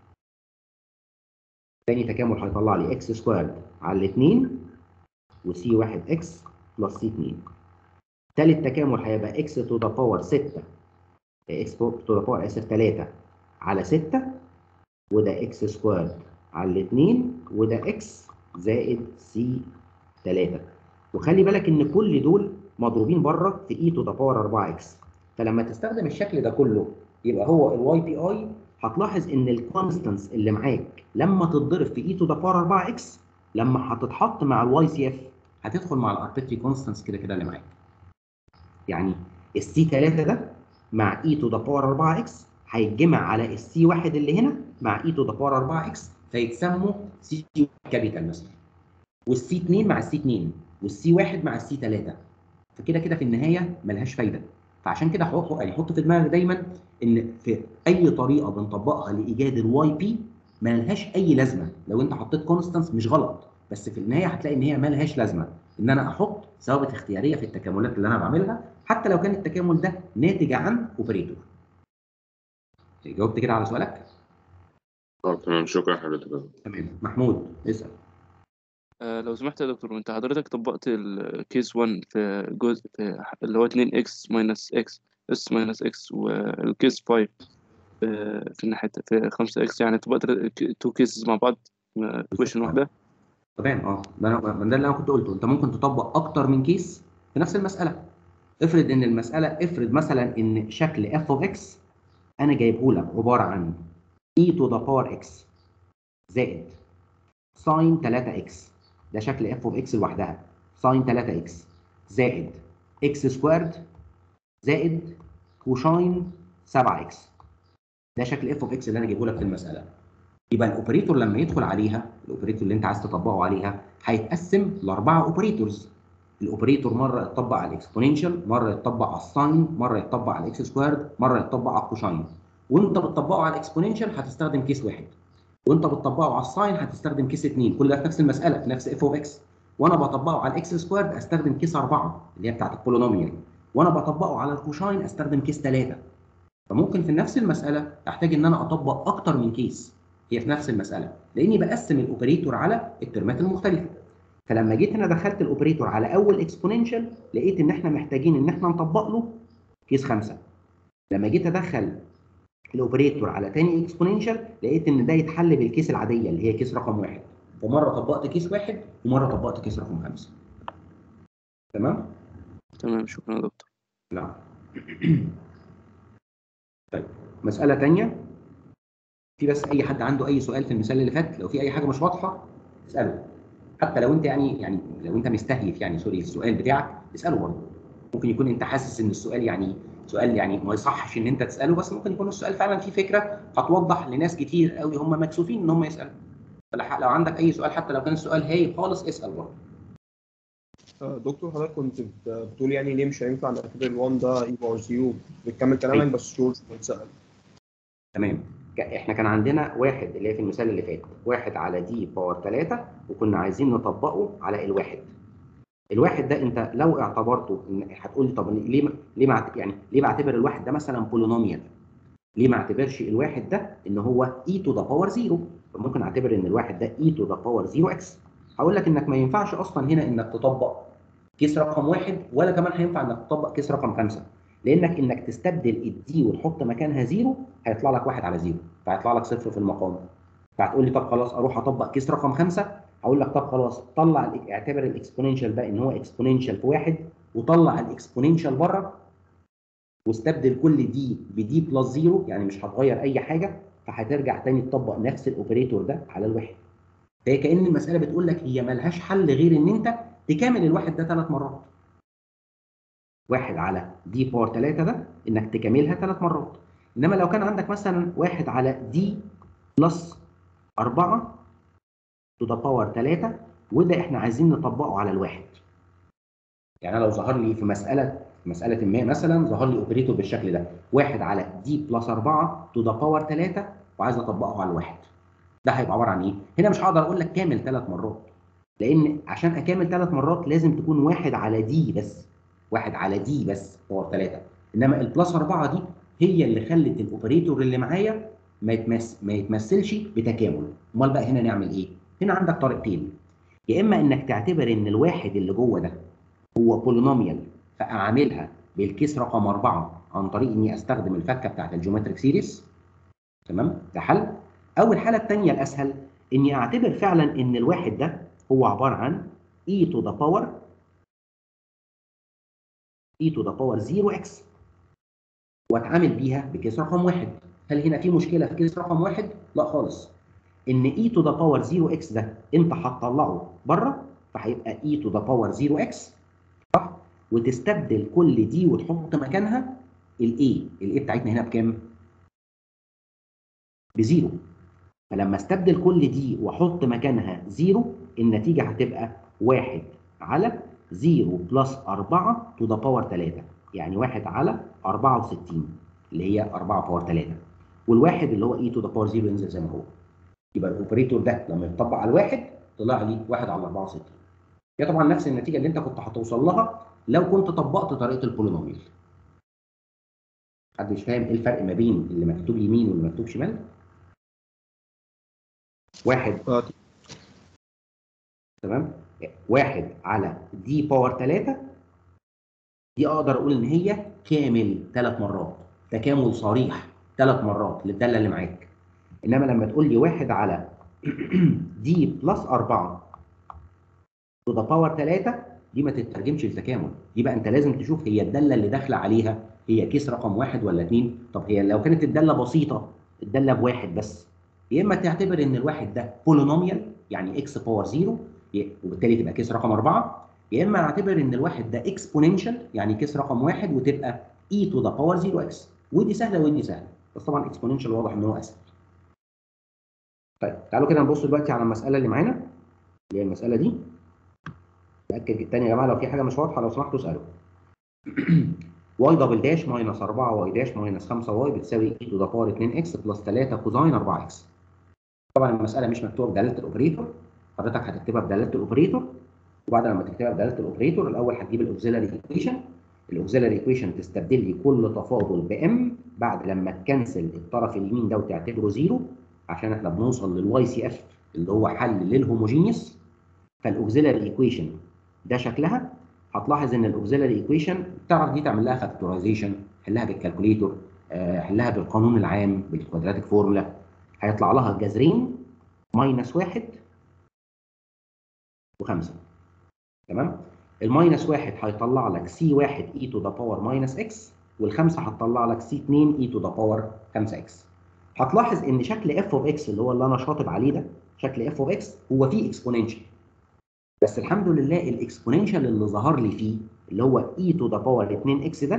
تاني تكامل هيطلع لي اكس سكوير على الاثنين وسي 1 اكس بلس سي 2، تالت تكامل هيبقى اكس تو ذا باور 6 اكس تو ذا باور اسف 3 على 6، وده اكس سكوير على الاثنين وده اكس زائد سي 3. وخلي بالك ان كل دول مضروبين بره في اي تو ذا باور 4 اكس، فلما تستخدم الشكل ده كله يبقى هو الواي بي اي هتلاحظ ان الكونستانس اللي معاك لما تتضرب في اي تو ذا باور 4 اكس لما هتتحط مع الواي سي اف هتدخل مع الاربيتري كونستانس كده كده اللي معاك. يعني السي 3 ده مع اي تو ذا باور 4 اكس هيتجمع على السي 1 اللي هنا مع اي تو ذا باور 4 اكس فيتسموا سي كابيتال مثلا، والسي 2 مع السي 2 والسي 1 مع السي 3، فكده كده في النهايه ملهاش فايده. فعشان كده حط في دماغك دايما ان في اي طريقه بنطبقها لايجاد الواي بي ملهاش اي لازمه. لو انت حطيت كونستانس مش غلط، بس في النهايه هتلاقي ان هي ملهاش لازمه ان انا احط ثوابت اختياريه في التكاملات اللي انا بعملها حتى لو كان التكامل ده ناتج عن اوبريتور. جاوبت كده على سؤالك؟ تمام، شكرا حضرتك. تمام. محمود اسال. لو سمحت يا دكتور، انت حضرتك طبقت الكيس 1 في جزء في اللي هو 2x ماينس x s ماينس x، والكيس 5 في الناحية في 5x، يعني طبقت 2 كيسز مع بعض كويشن واحدة. تمام. ده اللي انا كنت قلته، انت ممكن تطبق اكتر من كيس في نفس المساله. افرض مثلا ان شكل اف اوف اكس انا جايبه لك عباره عن اي تو ذا باور اكس زائد ساين 3 اكس، ده شكل اف اوف اكس لوحدها، ساين 3 اكس زائد اكس سكويرد زائد كوشاين 7 اكس، ده شكل اف اوف اكس اللي انا جايبه لك في المساله. يبقى الاوبريتور لما يدخل عليها، الاوبريتور اللي انت عايز تطبقه عليها هيتقسم لاربعه اوبريتورز. الاوبريتور مره يتطبق على الاكسبوننشال، مره يتطبق على الساين، مره يتطبق على الاكس سكويرد، مره يتطبق على الكوشاين. وانت بتطبقه على الاكسبوننشال هتستخدم كيس واحد، وانت بتطبقه على الساين هتستخدم كيس اثنين، كل ده في نفس المساله في نفس اف اوف اكس. وانا بطبقه على الاكس سكويرد استخدم كيس 4 اللي هي بتاعت البولينوميال، وانا بطبقه على الكوشاين استخدم كيس 3. فممكن في نفس المساله احتاج ان انا اطبق اكتر من كيس هي في نفس المساله، لاني بقسم الاوبريتور على الترمات المختلفه. فلما جيت هنا دخلت الاوبريتور على اول اكسبوننشال لقيت ان احنا محتاجين ان احنا نطبق له كيس 5. لما جيت ادخل الاوبريتور على تاني اكسبوننشال لقيت ان ده يتحل بالكيس العاديه اللي هي كيس رقم 1، فمره طبقت كيس 1 ومره طبقت كيس رقم 5. تمام؟ تمام، شكرا يا دكتور. لا. طيب مساله ثانيه، في بس اي حد عنده اي سؤال في المثال اللي فات؟ لو في اي حاجه مش واضحه اساله، حتى لو انت يعني لو انت مستهيف يعني سوري السؤال بتاعك اساله برضه. ممكن يكون انت حاسس ان السؤال يعني سؤال يعني ما يصحش ان انت تساله، بس ممكن يكون السؤال فعلا فيه فكره هتوضح لناس كتير قوي هم مكسوفين ان هم يسالوا. لو عندك اي سؤال حتى لو كان السؤال هايف خالص اسال برضه. دكتور حضرتك كنت بتقول يعني ليه مش هينفع نعتبر ال1 ده اي باور 0؟ بتكمل كلامك بس جورج بتسال. تمام. احنا كان عندنا واحد اللي هي في المثال اللي فات، واحد على دي باور 3، وكنا عايزين نطبقه على الواحد. الواحد ده انت لو اعتبرته هتقول لي طب ليه بعتبر الواحد ده مثلا بولينوميال؟ ليه ما اعتبرش الواحد ده ان هو اي تو ذا باور 0؟ ممكن اعتبر ان الواحد ده اي تو ذا باور 0 اكس. هقول لك انك ما ينفعش اصلا هنا انك تطبق كيس رقم 1، ولا كمان هينفع انك تطبق كيس رقم 5، لانك انك تستبدل الدي وتحط مكانها 0 هيطلع لك 1 على 0، فهيطلع لك 0 في المقام. فهتقول لي طب خلاص اروح اطبق كيس رقم 5، هقول لك طب خلاص اعتبر الاكسبوننشال ده ان هو اكسبوننشال في 1، وطلع الاكسبوننشال بره، واستبدل كل دي بدي بلس 0، يعني مش هتغير اي حاجه، فهترجع تاني تطبق نفس الاوبريتور ده على الواحد. فهي كأن المساله بتقول لك هي ملهاش حل غير ان انت تكامل الواحد ده 3 مرات. واحد على دي باور 3 ده انك تكاملها 3 مرات. انما لو كان عندك مثلا واحد على دي بلس 4 تو ذا باور 3، وده احنا عايزين نطبقه على الواحد. يعني انا لو ظهر لي في مساله ما مثلا ظهر لي اوبريتور بالشكل ده، واحد على دي بلس 4 تو ذا باور 3، وعايز اطبقه على الواحد، ده هيبقى عباره عن ايه؟ هنا مش هقدر اقول لك كامل 3 مرات، لان عشان اكامل 3 مرات لازم تكون واحد على دي بس، واحد على دي بس باور 3. انما البلس 4 دي هي اللي خلت الاوبريتور اللي معايا ما يتمثلش بتكامل. امال بقى هنا نعمل ايه؟ هنا عندك طريقتين، يا اما انك تعتبر ان الواحد اللي جوه ده هو بولينوميال، فاعاملها بالكيس رقم 4 عن طريق اني استخدم الفكه بتاعت الجيومتريك سيريز. تمام؟ ده حل. او الحاله الثانيه الاسهل، اني اعتبر فعلا ان الواحد ده هو عباره عن e to the power 0x، واتعامل بيها بكيس رقم 1. هل هنا في مشكله في كيس رقم 1؟ لا خالص. ان e to the power 0x ده انت هتطلعه بره، فهيبقى e to the power 0x، صح؟ وتستبدل كل دي وتحط مكانها الاي بتاعتنا هنا بكام؟ بزيرو. فلما استبدل كل دي واحط مكانها زيرو، النتيجه هتبقى 1 على 0 بلس 4 تو ذا باور 3، يعني 1 على 64 اللي هي 4 باور 3، والواحد اللي هو اي تو ذا باور 0 ينزل زي ما هو. يبقى الاوبريتور ده لما يتطبق على الواحد طلع لي 1 على 64. هي طبعا نفس النتيجه اللي انت كنت هتوصل لها لو كنت طبقت طريقه البولينوميال. حد مش فاهم ايه الفرق ما بين اللي مكتوب يمين واللي مكتوب شمال؟ واحد تمام، 1 على دي باور 3 دي اقدر اقول ان هي كامل 3 مرات، تكامل صريح 3 مرات للداله اللي معاك. انما لما تقول لي 1 على دي بلس 4 تو ذا باور 3، دي ما تترجمش لتكامل، دي بقى انت لازم تشوف هي الداله اللي داخله عليها هي كيس رقم 1 ولا 2. طب هي لو كانت الداله بسيطه، الداله بواحد بس، يا اما تعتبر ان الواحد ده بولينوميال يعني اكس باور 0 وبالتالي تبقى كيس رقم 4، يا اما اعتبر ان الواحد ده اكسبوننشال يعني كيس رقم 1 وتبقى اي تو ذا باور 0 اكس. ودي سهله ودي سهله، بس طبعا اكسبوننشال واضح ان هو اسهل. طيب تعالوا كده نبص دلوقتي على المساله اللي معانا، اللي هي المساله دي. اتاكد الثانيه يا جماعه لو في حاجه مش واضحه لو سمحتوا اسالوا. واي دبل داش ماينس 4 واي داش ماينس 5 واي بتساوي اي تو ذا باور 2 اكس بلس 3 كوزاين 4 اكس. طبعا المساله مش مكتوبه بدلاله الاوبريتور، حضرتك هتكتبها بدلاله الاوبريتور، وبعد لما تكتبها بدلاله الاوبريتور الاول هتجيب الاوكسيلاري ايكويشن. الاوكسيلاري ايكويشن تستبدل لي كل تفاضل بام بعد لما تكنسل الطرف اليمين ده وتعتبره زيرو، عشان احنا بنوصل للواي سي اف اللي هو حل للهوموجينيوس. فالاوكسيلاري ايكويشن ده شكلها، هتلاحظ ان الاوكسيلاري ايكويشن تعرف دي تعمل لها فاكتورايزيشن، حلها بالكالكوليتور، حلها بالقانون العام بالكوادراتيك فورمولا، هيطلع لها جذرين ماينس 1 و5. تمام؟ الماينس 1 هيطلع لك سي 1 اي تو ذا باور ماينس اكس، والخمسه هتطلع لك سي 2 اي تو ذا باور 5 اكس. هتلاحظ ان شكل اف اوف اكس اللي هو اللي انا شاطب عليه ده، شكل اف اوف اكس هو فيه اكسبوننشال، بس الحمد لله الاكسبوننشال اللي ظهر لي فيه اللي هو اي تو ذا باور 2 اكس ده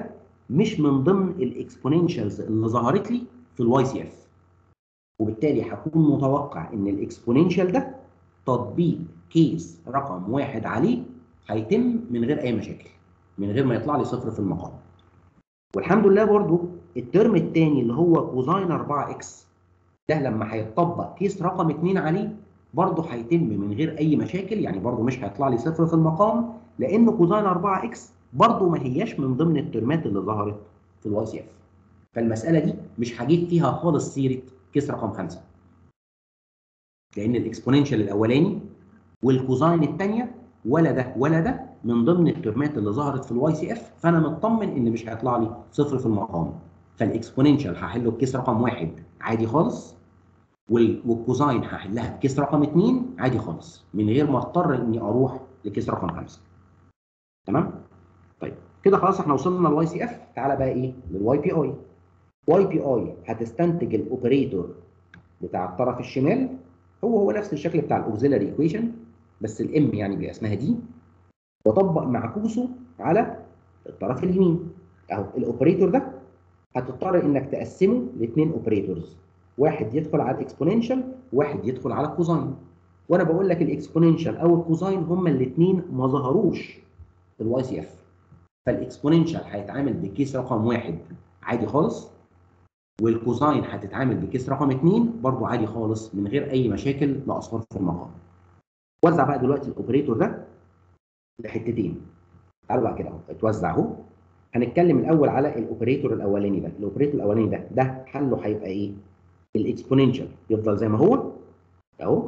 مش من ضمن الاكسبوننشالز اللي ظهرت لي في الواي سي اف، وبالتالي هكون متوقع ان الاكسبوننشال ده تطبيق كيس رقم 1 عليه هيتم من غير اي مشاكل، من غير ما يطلع لي صفر في المقام. والحمد لله برضو الترم الثاني اللي هو كوزاين 4 اكس ده لما هيتطبق كيس رقم 2 عليه برضو هيتم من غير اي مشاكل، يعني برضو مش هيطلع لي صفر في المقام، لان كوزاين 4 اكس برضو ما هياش من ضمن الترمات اللي ظهرت في الواي سي اف. فالمساله دي مش هجيب فيها خالص سيره كيس رقم 5، لان الاكسبوننشال الاولاني والكوزاين الثانيه ولا ده ولا ده من ضمن الترمات اللي ظهرت في الواي سي اف، فانا مطمن ان مش هيطلع لي صفر في المقام. فالاكسبوننشال هحله بكيس رقم 1 عادي خالص، والكوزاين هحلها بكيس رقم 2 عادي خالص، من غير ما اضطر اني اروح لكيس رقم 5. تمام؟ طيب كده خلاص احنا وصلنا للواي سي اف. تعالى بقى ايه؟ للواي بي اي. واي بي اي هتستنتج الاوبريتور بتاع الطرف الشمال هو نفس الشكل بتاع الاوكسيلاري ايكويشن، بس الام يعني بيبقى اسمها دي، واطبق معكوسه على الطرف اليمين. اهو الاوبريتور ده هتضطر انك تقسمه لاثنين اوبريتورز، واحد يدخل على الاكسبوننشال وواحد يدخل على الكوزاين. وانا بقول لك الاكسبوننشال او الكوزاين هما الاثنين ما ظهروش في الواي سي اف، فالاكسبوننشال هيتعامل بكيس رقم 1 عادي خالص، والكوزاين هتتعامل بكيس رقم 2 برضو عادي خالص من غير اي مشاكل لا اصفار في المقام. وزع بقى دلوقتي الاوبريتور ده لحتتين. تعالوا بقى كده اهو اتوزع اهو. هنتكلم الاول على الاوبريتور الاولاني ده. الاوبريتور الاولاني ده حله هيبقى ايه؟ الاكسبوننشال يفضل زي ما هو اهو،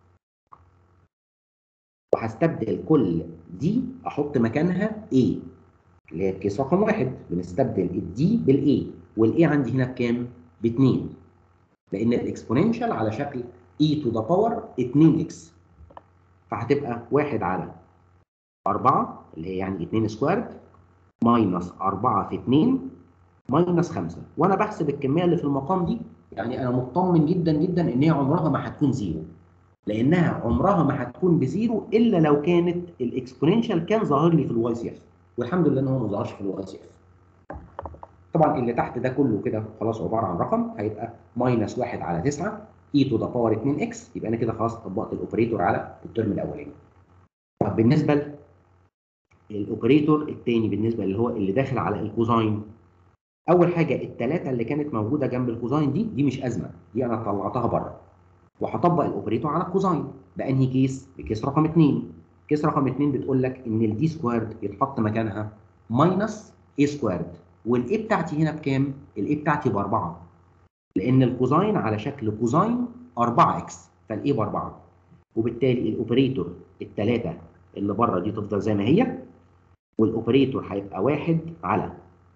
وهستبدل كل دي احط مكانها ايه اللي هي الكيس رقم 1. بنستبدل الدي بالاي، والاي عندي هنا بكام؟ ب2، لان الاكسبوننشال على شكل اي تو ذا باور 2 اكس، فهتبقى 1 على 4 اللي هي يعني 2 سكويرد ماينس 4 في 2 ماينس 5. وانا بحسب الكميه اللي في المقام دي يعني انا مطمن جدا جدا ان هي عمرها ما هتكون زيرو، لانها عمرها ما هتكون بزيرو الا لو كانت الاكسبوننشال كان ظاهر لي في الواي سي اف، والحمد لله ان هو ما ظهرش في الواي سي اف. طبعا اللي تحت ده كله كده خلاص عباره عن رقم، هيبقى ماينس 1 على 9 اي تو ذا باور 2 اكس، يبقى انا كده خلاص طبقت الاوبريتور على الترم الاولاني. طب بالنسبه للاوبريتور الثاني، بالنسبه اللي هو اللي داخل على الكوزاين، اول حاجه الثلاثه اللي كانت موجوده جنب الكوزاين دي مش ازمه، دي انا طلعتها بره، وهطبق الاوبريتور على الكوزاين. بانهي كيس؟ بكيس رقم 2. كيس رقم 2 بتقول لك ان الدي سكويرد يتحط مكانها ماينس اي سكويرد، والاي بتاعتي هنا بكام؟ الاي بتاعتي ب4، لان الكوزاين على شكل كوزاين 4 اكس، فالاي ب4، وبالتالي الاوبريتور الثلاثه اللي بره دي تفضل زي ما هي، والاوبريتور هيبقى 1 على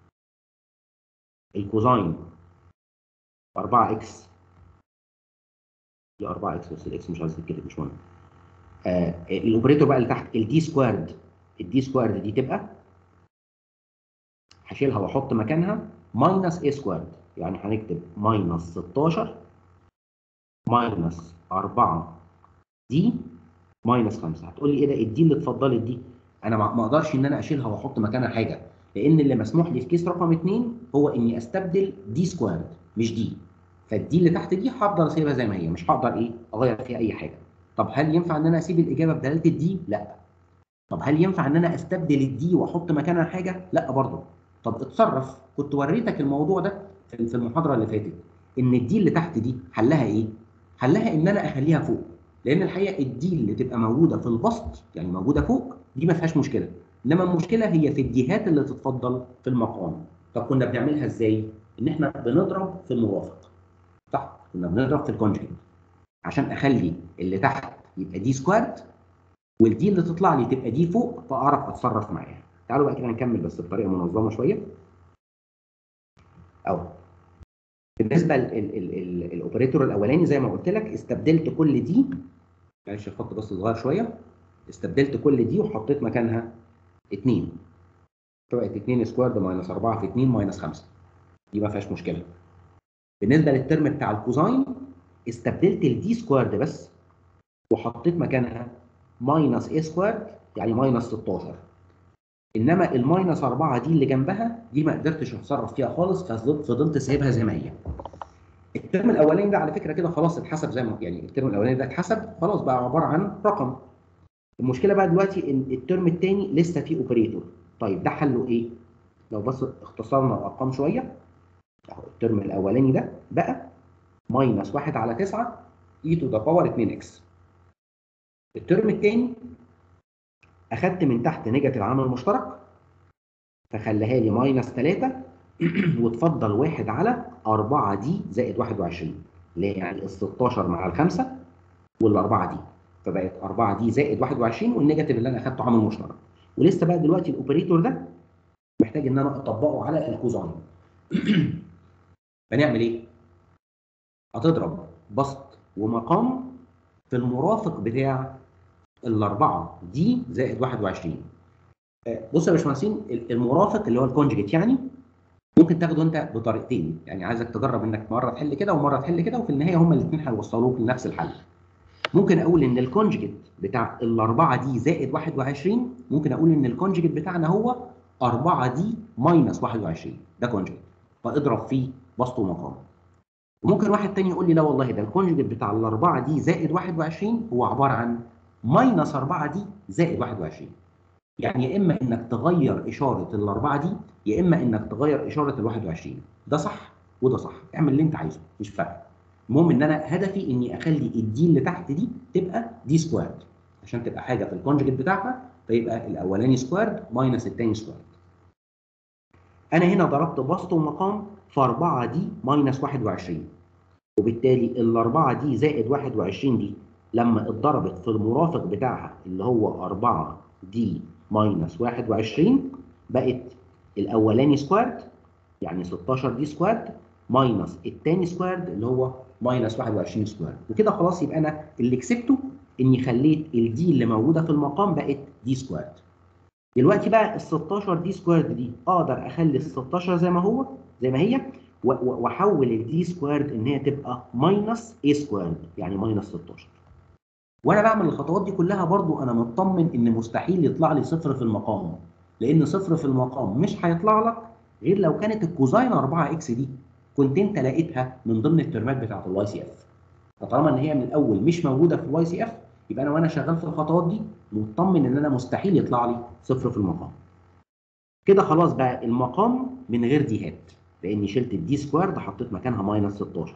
الكوزاين 4 اكس، دي 4 اكس بس الاكس مش عايز تتكتب مش مهم. الاوبريتور بقى اللي تحت الدي سكويرد، الدي سكويرد دي تبقى هشيلها واحط مكانها ماينس اي سكويرد، يعني هنكتب ماينس 16 ماينس 4 دي ماينس 5. هتقول لي ايه ده الدي اللي اتفضلت دي؟ انا ما اقدرش ان انا اشيلها واحط مكانها حاجه، لان اللي مسموح لي في كيس رقم 2 هو اني استبدل دي سكويرد مش دي، فالدي اللي تحت دي هفضل اسيبها زي ما هي، مش هقدر ايه اغير فيها اي حاجه. طب هل ينفع ان انا اسيب الاجابه بدلاله الدي؟ لا. طب هل ينفع ان انا استبدل الدي واحط مكانها حاجه؟ لا برضه. طب اتصرف، كنت وريتك الموضوع ده في المحاضره اللي فاتت، ان الدي اللي تحت دي حلها ايه؟ حلها ان انا اخليها فوق، لان الحقيقه الدي اللي تبقى موجوده في البسط يعني موجوده فوق دي ما فيهاش مشكله، انما المشكله هي في الجهات اللي تتفضل في المقام. طب كنا بنعملها ازاي؟ ان احنا بنضرب في المرافق، صح؟ كنا بنضرب في الكونجكت عشان اخلي اللي تحت يبقى دي سكويرد، والدي اللي تطلع لي تبقى دي فوق، فاعرف اتصرف معاها. تعالوا بقى كده نكمل بس بطريقه منظمه شويه. اهو بالنسبه للاوبريتور الاولاني زي ما قلت لك استبدلت كل دي، معلش الخط بس صغير شويه، استبدلت كل دي وحطيت مكانها 2، فبقت 2 سكويرد ماينس 4 في 2 ماينس 5، دي ما فيهاش مشكله. بالنسبه للترم بتاع الكوزاين استبدلت الدي سكويرد بس وحطيت مكانها ماينس اي سكويرد يعني ماينس 16، انما الماينس 4 دي اللي جنبها دي ما قدرتش اتصرف فيها خالص، ففضلت سايبها زي ما هي. الترم الاولاني ده على فكره كده خلاص اتحسب زي ما يعني الترم الاولاني ده اتحسب خلاص، بقى عباره عن رقم. المشكله بقى دلوقتي ان الترم الثاني لسه فيه اوبريتور. طيب ده حله ايه؟ لو بس اختصرنا الارقام شويه، اهو الترم الاولاني ده بقى ماينس 1 على 9 اي تو ذا باور 2 اكس. الترم الثاني اخدت من تحت نيجاتيف عامل مشترك فخليها لي ماينس 3 وتفضل 1 على 4 دي زائد 21 اللي هي يعني ال 16 مع الخمسه والاربعه دي، فبقت 4 دي زائد 21 والنيجاتيف اللي انا اخدته عامل مشترك. ولسه بقى دلوقتي الاوبريتور ده محتاج ان انا اطبقه على الكوزاين. فنعمل ايه؟ هتضرب بسط ومقام في المرافق بتاع الاربعه دي زائد 21. بص يا باشمهندسين، المرافق اللي هو الكونجكت يعني ممكن تاخده انت بطريقتين، يعني عايزك تجرب انك مره تحل كده ومره تحل كده، وفي النهايه هما الاثنين هيوصلوك لنفس الحل. ممكن اقول ان الكونجكت بتاع الاربعه دي زائد 21 ممكن اقول ان الكونجكت بتاعنا هو 4 دي ماينس 21، ده كونجكت فاضرب فيه بسط ومقام. وممكن واحد تاني يقول لي لا والله ده الكونجكت بتاع الاربعه دي زائد 21 هو عباره عن ماينس 4 دي زائد 21. يعني يا اما انك تغير اشاره الاربعه دي يا اما انك تغير اشاره ال 21. ده صح وده صح، اعمل اللي انت عايزه مش فارق. المهم ان انا هدفي اني اخلي الدي اللي تحت دي تبقى دي سكويرد عشان تبقى حاجه في الكونجكت بتاعها، فيبقى الاولاني سكويرد ماينس الثاني سكويرد. انا هنا ضربت بسط ومقام في 4 دي ماينس 21، وبالتالي الاربعه دي زائد 21 دي لما اتضربت في المرافق بتاعها اللي هو 4 دي ماينس 21 بقت الاولاني سكويرد يعني 16 دي سكويرد ماينس الثاني سكويرد اللي هو ماينس 21 سكويرد. وكده خلاص يبقى انا اللي كسبته اني خليت الدي اللي موجوده في المقام بقت دي سكويرد. دلوقتي بقى ال 16 دي سكويرد دي اقدر اخلي ال 16 زي ما هو زي ما هي واحول الدي سكويرد ان هي تبقى ماينس اي سكويرد يعني ماينس 16. وانا بعمل الخطوات دي كلها برضو انا مطمن ان مستحيل يطلع لي صفر في المقام، لان صفر في المقام مش هيطلع لك غير لو كانت الكوزاين 4 اكس دي كنت انت لقيتها من ضمن الترمات بتاعت الواي سي اف. فطالما ان هي من الاول مش موجوده في الواي سي اف يبقى انا وانا شغال في الخطوات دي مطمن ان انا مستحيل يطلع لي صفر في المقام. كده خلاص بقى المقام من غير ديهات لاني شلت الدي سكويرد حطيت مكانها ماينس 16.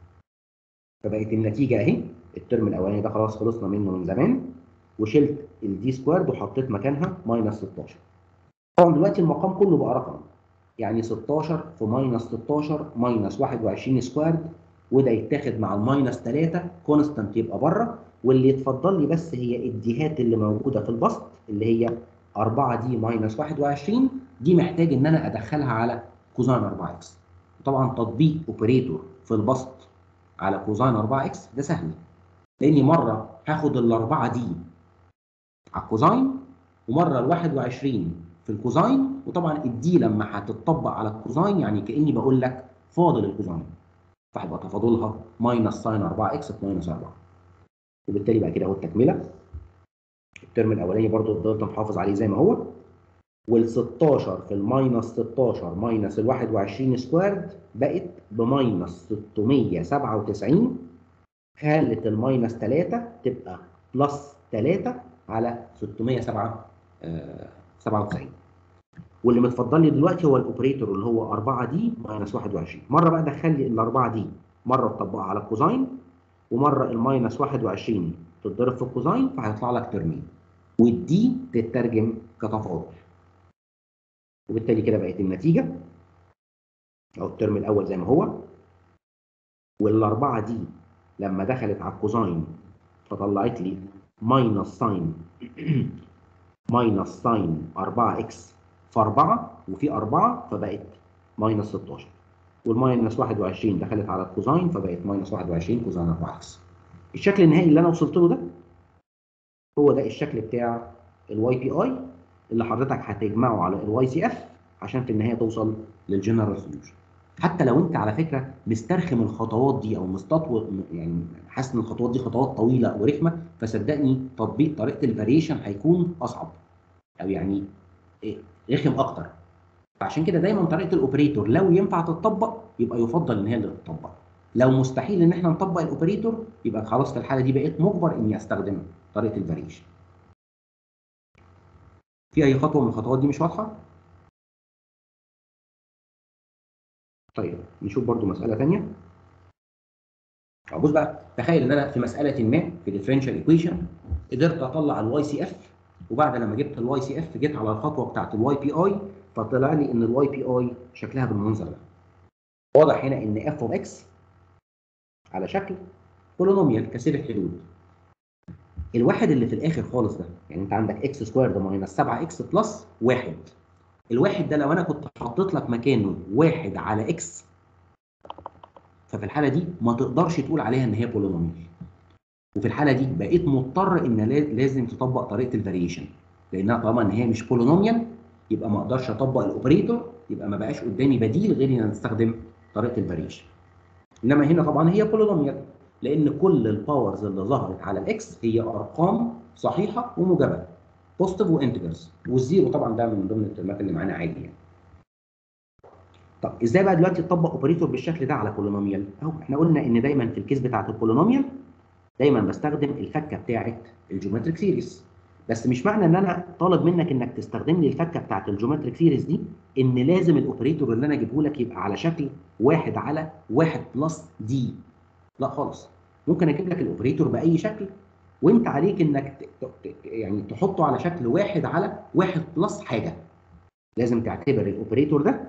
فبقت النتيجه اهي، الترم الاولاني ده خلاص خلصنا منه من زمان وشلت الدي سكويرد وحطيت مكانها ماينس 16. طبعا دلوقتي المقام كله بقى رقم، يعني 16 في ماينس 16 ماينس 21 سكويرد، وده يتاخد مع الماينس 3 كونستانت يبقى بره، واللي يتفضل لي بس هي الديهات اللي موجوده في البسط اللي هي 4 دي ماينس 21 دي محتاج ان انا ادخلها على كوزاين 4 اكس. طبعا تطبيق اوبريتور في البسط على كوزاين 4 اكس ده سهل، لاني مره هاخد الاربعه دي على الكوزاين ومره ال 21 في الكوزاين، وطبعا الدي لما هتطبق على الكوزاين يعني كاني بقول لك فاضل الكوزاين فهيبقى تفاضلها ماينس ساين 4 اكس في ماينس 4. وبالتالي بقى كده اهو التكمله. الترم الاولاني برضو فضلت محافظ عليه زي ما هو، وال 16 في الماينس 16 ماينس ال 21 سكويرد بقت بماينس 697، خلت الماينس 3 تبقى بلس 3 على 697. واللي متفضل لي دلوقتي هو الاوبريتور اللي هو 4 دي ماينس 21. مره بقى دخل لي الاربعه دي مره تطبقها على الكوزاين ومره الماينس 21 تتضرب في الكوزاين فهيطلع لك ترمين، والدي تترجم كتفاضل. وبالتالي كده بقت النتيجه او الترم الاول زي ما هو، والاربعه دي لما دخلت على الكوزاين فطلعت لي ماينس ساين ماينس ساين 4 اكس في 4 وفي 4 فبقت ماينس 16، والماينس 21 دخلت على الكوزاين فبقت ماينس 21 كوزاين 4 اكس. الشكل النهائي اللي انا وصلت له ده هو ده الشكل بتاع الواي بي اي اللي حضرتك هتجمعه على الواي سي اف عشان في النهايه توصل للجنرال سوليوشن. حتى لو انت على فكره مسترخم الخطوات دي او مستطول يعني حاسس ان الخطوات دي خطوات طويله ورخمه، فصدقني تطبيق طريقه الفاريشن هيكون اصعب، او يعني رخم اكتر. فعشان كده دايما طريقه الاوبريتور لو ينفع تتطبق يبقى يفضل ان هي اللي تتطبق. لو مستحيل ان احنا نطبق الاوبريتور يبقى خلاص في الحاله دي بقيت مجبر اني استخدم طريقه الفاريشن. في اي خطوه من الخطوات دي مش واضحه؟ طيب نشوف برضو مساله ثانيه. بص بقى، تخيل ان انا في مساله ما في ديفرنشال ايكويشن قدرت اطلع الواي سي اف، وبعد لما جبت الواي سي اف جيت على الخطوه بتاعت الواي بي اي، فطلع لي ان الواي بي اي شكلها بالمنظر ده. واضح هنا ان اف اوف اكس على شكل بولينوميال كثير الحدود. الواحد اللي في الاخر خالص ده، يعني انت عندك اكس سكويرد ماينس 7 اكس بلس 1. الواحد ده لو انا كنت حطيت لك مكانه 1 على اكس، ففي الحاله دي ما تقدرش تقول عليها ان هي بولينوميال. وفي الحاله دي بقيت مضطر ان لازم تطبق طريقه الفاريشن، لانها طالما ان هي مش بولينوميال يبقى ما اقدرش اطبق الاوبريتور، يبقى ما بقاش قدامي بديل غير ان استخدم طريقه الفاريشن. انما هنا طبعا هي بولينوميال، لان كل الباورز اللي ظهرت على الاكس هي ارقام صحيحه وموجبه، بوزيتيف وانتجرز، والزيرو طبعا ده من ضمن الترمات اللي معانا عادي يعني. طب ازاي بقى دلوقتي تطبق اوبريتور بالشكل ده على بولينوميال؟ اهو احنا قلنا ان دايما في الكيس بتاعت البولينوميال دايما بستخدم الفكه بتاعه الجيومتريك سيريز. بس مش معنى ان انا طالب منك انك تستخدم لي الفكه بتاعه الجيومتريك سيريز دي ان لازم الاوبريتور اللي انا اجيبه لك يبقى على شكل 1 على 1 بلس دي. لا خالص، ممكن اجيب لك الاوبريتور باي شكل، وانت عليك انك يعني تحطه على شكل 1 على 1 بلس حاجه. لازم تعتبر الاوبريتور ده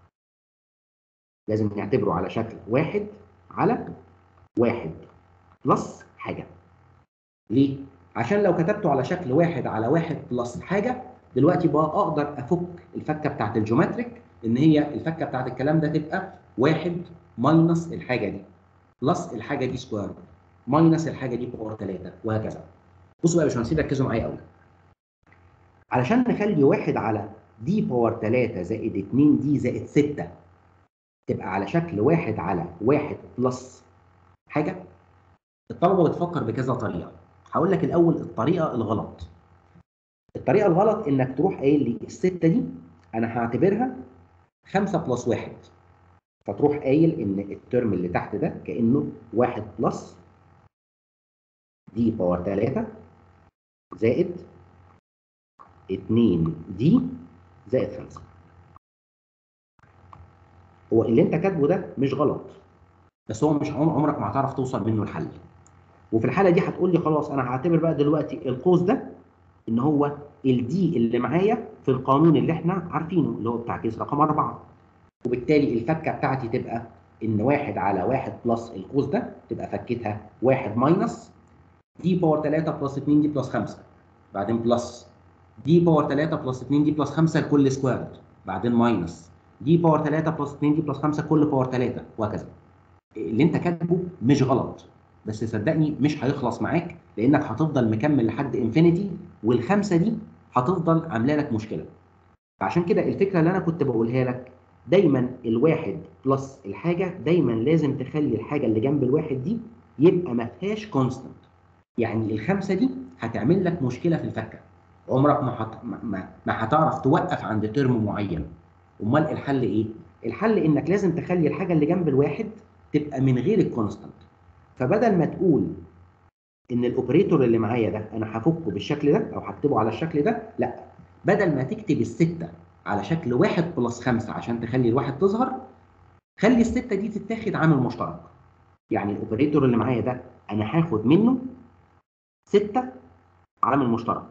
لازم نعتبره على شكل 1 على 1 بلس حاجه. ليه؟ عشان لو كتبته على شكل 1 على 1 بلس حاجه، دلوقتي بقى اقدر افك الفكه بتاعت الجيومتريك، ان هي الفكه بتاعت الكلام ده تبقى 1 ماينس الحاجه دي بلس الحاجه دي سكوير ماينس الحاجه دي باور 3 وهكذا. بصوا بقى يا باشمهندسين ركزوا معايا قوي. علشان نخلي 1 على دي باور 3 زائد 2 دي زائد 6 تبقى على شكل 1 على 1 بلس حاجه، الطلبه بتفكر بكذا طريقه. هقول لك الاول الطريقه الغلط. الطريقه الغلط انك تروح قايل لي السته دي انا هعتبرها 5 بلس 1، فتروح قايل ان الترم اللي تحت ده كانه 1 بلس دي باور 3 زائد 2 دي زائد 5. هو اللي انت كاتبه ده مش غلط، بس هو مش عمرك ما هتعرف توصل منه الحل. وفي الحاله دي هتقول لي خلاص انا هعتبر بقى دلوقتي القوس ده ان هو الدي اللي معايا في القانون اللي احنا عارفينه اللي هو بتاع كيس رقم 4، وبالتالي الفكه بتاعتي تبقى ان 1 على 1 بلس القوس ده تبقى فكتها 1 ماينس دي باور 3 بلس 2 دي بلس 5، بعدين بلس دي باور 3 بلس 2 دي بلس 5 لكل سكويرد، بعدين ماينس دي باور 3 بلس 2 دي بلس 5 كل باور 3 وهكذا. اللي انت كاتبه مش غلط، بس صدقني مش هيخلص معاك، لانك هتفضل مكمل لحد انفينيتي، والخمسه دي هتفضل عامله لك مشكله. فعشان كده الفكره اللي انا كنت بقولها لك دايما الواحد بلس الحاجه دايما لازم تخلي الحاجه اللي جنب الواحد دي يبقى ما فيهاش كونستنت. يعني الخمسه دي هتعمل لك مشكله في الفكه، عمرك ما هتعرف توقف عند ترم معين. امال الحل ايه؟ الحل انك لازم تخلي الحاجه اللي جنب الواحد تبقى من غير الكونستنت. فبدل ما تقول ان الاوبريتور اللي معايا ده انا هفكه بالشكل ده او هكتبه على الشكل ده، لا، بدل ما تكتب الستة على شكل 1 بلس 5 عشان تخلي الواحد تظهر، خلي الستة دي تتاخد عامل مشترك. يعني الاوبريتور اللي معايا ده انا هاخد منه 6 عامل مشترك،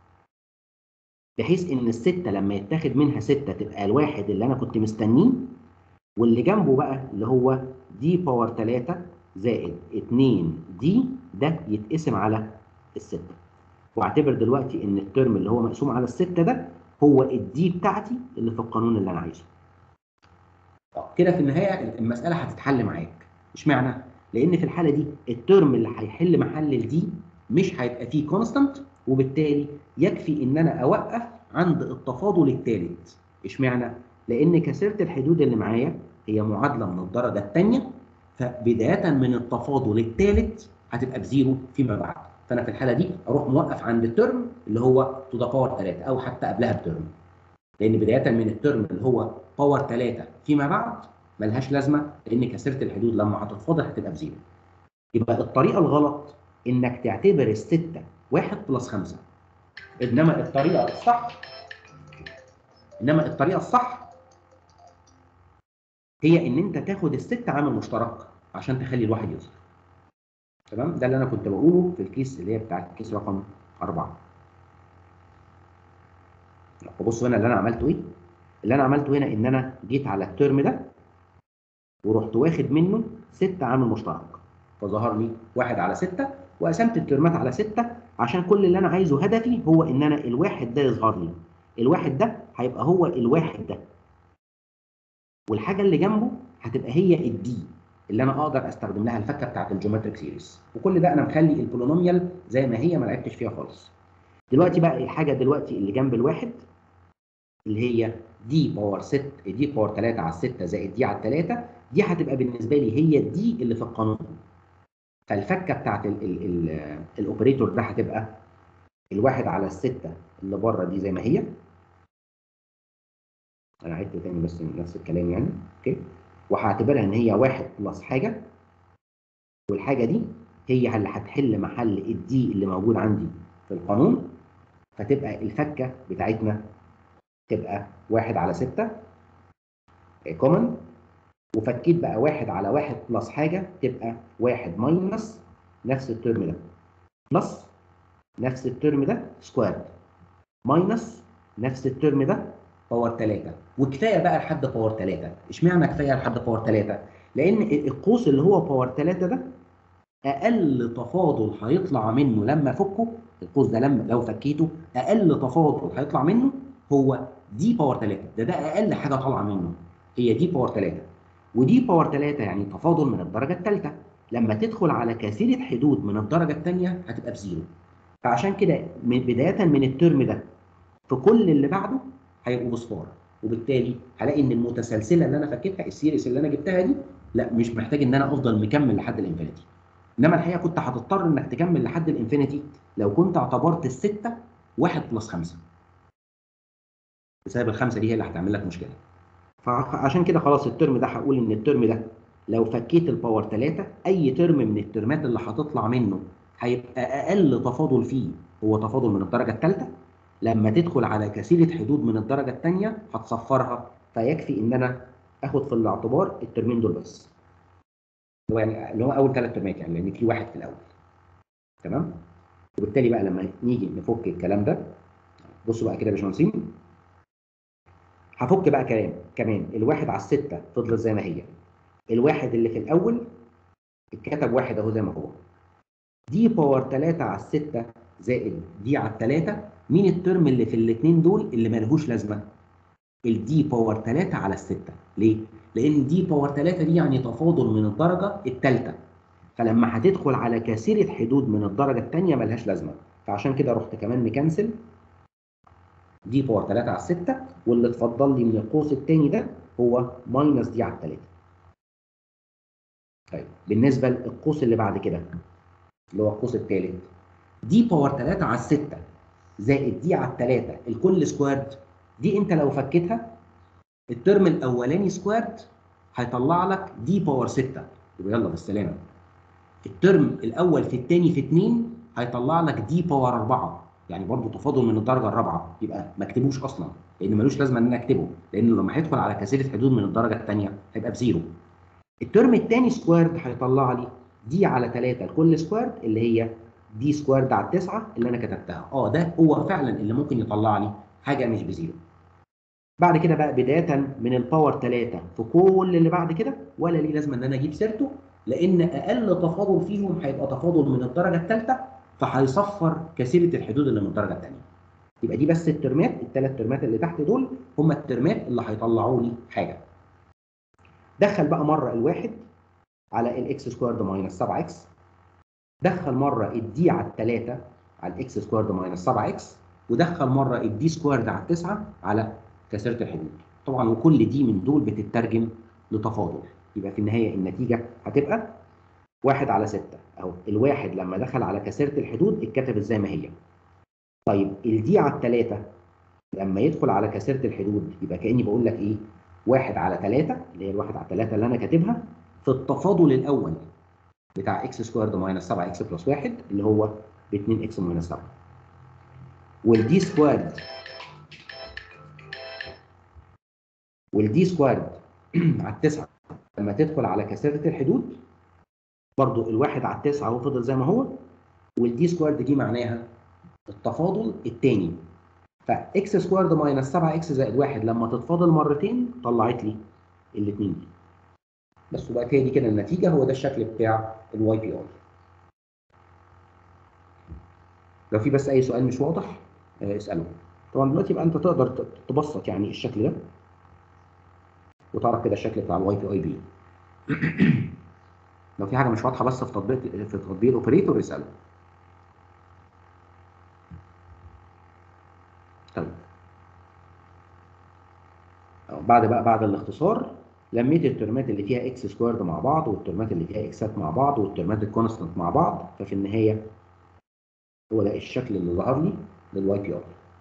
بحيث ان الستة لما يتاخد منها 6 تبقى الواحد اللي انا كنت مستنيه، واللي جنبه بقى اللي هو دي باور 3 زائد 2 دي ده يتقسم على الستة. واعتبر دلوقتي ان الترم اللي هو مقسوم على الستة ده هو الدي بتاعتي اللي في القانون اللي انا عايزه. كده في النهايه المساله هتتحل معاك. اشمعنى؟ لان في الحاله دي الترم اللي هيحل محل الدي مش هيبقى فيه كونستانت، وبالتالي يكفي ان انا اوقف عند التفاضل الثالث. اشمعنى؟ لان كثيره الحدود اللي معايا هي معادله من الدرجه الثانيه، فبدايه من التفاضل الثالث هتبقى بزيرو فيما بعد. فانا في الحاله دي اروح موقف عند الترم اللي هو تو ذا باور 3 او حتى قبلها بترم. لان بدايه من الترم اللي هو باور 3 فيما بعد ملهاش لازمه، لان كسره الحدود لما هتتفاضل هتبقى بزيرو. يبقى الطريقه الغلط انك تعتبر السته 1 بلس 5، انما الطريقه الصح هي ان انت تاخد الست عامل مشترك عشان تخلي الواحد يظهر. تمام؟ ده اللي انا كنت بقوله في الكيس اللي هي بتاعت الكيس رقم 4. فبصوا هنا اللي انا عملته ايه؟ اللي انا عملته هنا ان انا جيت على الترم ده ورحت واخد منه 6 عامل مشترك، فظهر لي 1 على 6، وقسمت الترمات على 6 عشان كل اللي انا عايزه هدفي هو ان انا الواحد ده يظهر لي. الواحد ده هيبقى هو الواحد ده، والحاجه اللي جنبه هتبقى هي الدي اللي انا اقدر استخدم لها الفكه بتاعت الجيومتريك سيريز. وكل ده انا مخلي البولينوميال زي ما هي، ما لعبتش فيها خالص. دلوقتي بقى الحاجه دلوقتي اللي جنب الواحد اللي هي دي باور 6، دي باور 3 على 6 زائد دي على 3، دي هتبقى بالنسبه لي هي دي اللي في القانون. فالفكه بتاعت الاوبريتور ده هتبقى الواحد على الستة اللي بره دي زي ما هي. انا عدت تاني بس نفس الكلام يعني، اوكي. وهعتبرها ان هي 1 بلس حاجه، والحاجه دي هي اللي هتحل محل الدي اللي موجود عندي في القانون. فتبقى الفكه بتاعتنا تبقى 1 على 6 كومن، وفكيت بقى 1 على 1 بلس حاجه تبقى 1 ماينس نفس الترم ده بلس نفس الترم ده سكوير ماينس نفس الترم ده باور 3. وكفايه بقى لحد باور 3. اشمعنى كفايه لحد باور 3؟ لان القوس اللي هو باور 3 ده اقل تفاضل هيطلع منه لما افكه، القوس ده لما لو فكيته اقل تفاضل هيطلع منه هو دي باور 3. ده اقل حاجه طالعه منه هي دي باور 3. ودي باور 3 يعني تفاضل من الدرجه الثالثه، لما تدخل على كثيره حدود من الدرجه الثانيه هتبقى بزيرو. فعشان كده بدايه من الترم ده في كل اللي بعده هيبقوا بصفار، وبالتالي هلاقي ان المتسلسله اللي انا فكيتها السيريس اللي انا جبتها دي لا مش محتاج ان انا افضل مكمل لحد الانفينيتي. انما الحقيقه كنت هتضطر انك تكمل لحد الانفينيتي لو كنت اعتبرت السته 1 بلس 5، بسبب الخمسه دي هي اللي هتعمل لك مشكله. فعشان كده خلاص الترم ده هقول ان الترم ده لو فكيت الباور 3 اي ترم من الترمات اللي هتطلع منه هيبقى اقل تفاضل فيه هو تفاضل من الدرجه الثالثه. لما تدخل على كثيره حدود من الدرجه الثانيه هتصفرها، فيكفي ان انا اخد في الاعتبار الترمين دول بس، اللي هو اول 3 ترمات يعني، لان في واحد في الاول. تمام؟ وبالتالي بقى لما نيجي نفك الكلام ده، بصوا بقى كده يا باشمهندسين، هفك بقى كمان الواحد على الستة فضلت زي ما هي. الواحد اللي في الأول اتكتب واحد أهو زي ما هو. دي باور 3 على الستة زائد دي على التلاتة. مين الترم اللي في الاتنين دول اللي ملهوش لازمة؟ الدي باور 3 على الستة. ليه؟ لأن دي باور 3 دي يعني تفاضل من الدرجة التالتة، فلما هتدخل على كثيرة حدود من الدرجة التانية ملهاش لازمة. فعشان كده رحت كمان مكنسل دي باور 3 على 6، واللي اتفضل لي من القوس الثاني ده هو ماينس دي على 3. طيب بالنسبه للقوس اللي بعد كده اللي هو القوس الثالث، دي باور 3 على 6 زائد دي على 3 الكل سكويرد. دي انت لو فكيتها الترم الاولاني سكويرد هيطلع لك دي باور 6، يبقى يلا بالسلامه. الترم الاول في الثاني في 2 هيطلع لك دي باور 4، يعني برضه تفاضل من الدرجه الرابعه، يبقى ما اكتبوش اصلا لان ملوش لازمه ان انا اكتبه، لان لما هيدخل على كثيره حدود من الدرجه الثانيه هيبقى بزيرو. الترم الثاني سكويرد هيطلع لي دي على 3 الكل سكويرد اللي هي دي سكويرد على 9 اللي انا كتبتها. ده هو فعلا اللي ممكن يطلع لي حاجه مش بزيرو. بعد كده بقى بدايه من الباور 3 في كل اللي بعد كده ولا ليه لازمه ان انا اجيب سيرته، لان اقل تفاضل فيهم هيبقى تفاضل من الدرجه الثالثه، فهيصفر كثيره الحدود اللي من الدرجه الثانيه. يبقى دي بس الترمات، الثلاث ترمات اللي تحت دول هم الترمات اللي هيطلعوا لي حاجه. دخل بقى مره الواحد على الاكس سكويرد ماينس 7 اكس، دخل مره الدي على 3 على الاكس سكويرد ماينس 7 اكس، ودخل مره الدي سكويرد على 9 على كثيره الحدود. طبعا وكل دي من دول بتترجم لتفاضل، يبقى في النهايه النتيجه هتبقى 1 على 6 اهو. الواحد لما دخل على كثيره الحدود اتكتبت زي ما هي. طيب الدي على 3 لما يدخل على كسرة الحدود يبقى كأني بقول لك ايه؟ 1 على 3 اللي هي الواحد على 3 اللي انا كاتبها في التفاضل الاول بتاع اكس سكويرد ماينس 7 اكس بلس 1 اللي هو ب 2 اكس ماينس 7. والدي سكويرد على 9 لما تدخل على كسرة الحدود برضو الواحد على 9 هو فضل زي ما هو، والدي سكويرد دي معناها التفاضل الثاني. فاكس سكويرد ماينس 7 اكس زائد 1 لما تتفاضل مرتين طلعت لي الاثنين دي. بس وبقت هي دي كده النتيجه، هو ده الشكل بتاع الواي بي اي. لو في بس اي سؤال مش واضح اساله. طبعا دلوقتي يبقى انت تقدر تبسط يعني الشكل ده وتعرف كده الشكل بتاع الواي بي اي بي. لو في حاجه مش واضحه بس في تطبيق الاوبريتور اساله. طيب بعد الاختصار لميت الترمات اللي فيها اكس سكويرد مع بعض والترمات اللي فيها اكسات مع بعض والترمات الكونستنت مع بعض، ففي النهايه هو ده الشكل اللي ظهر لي للواي بي اي.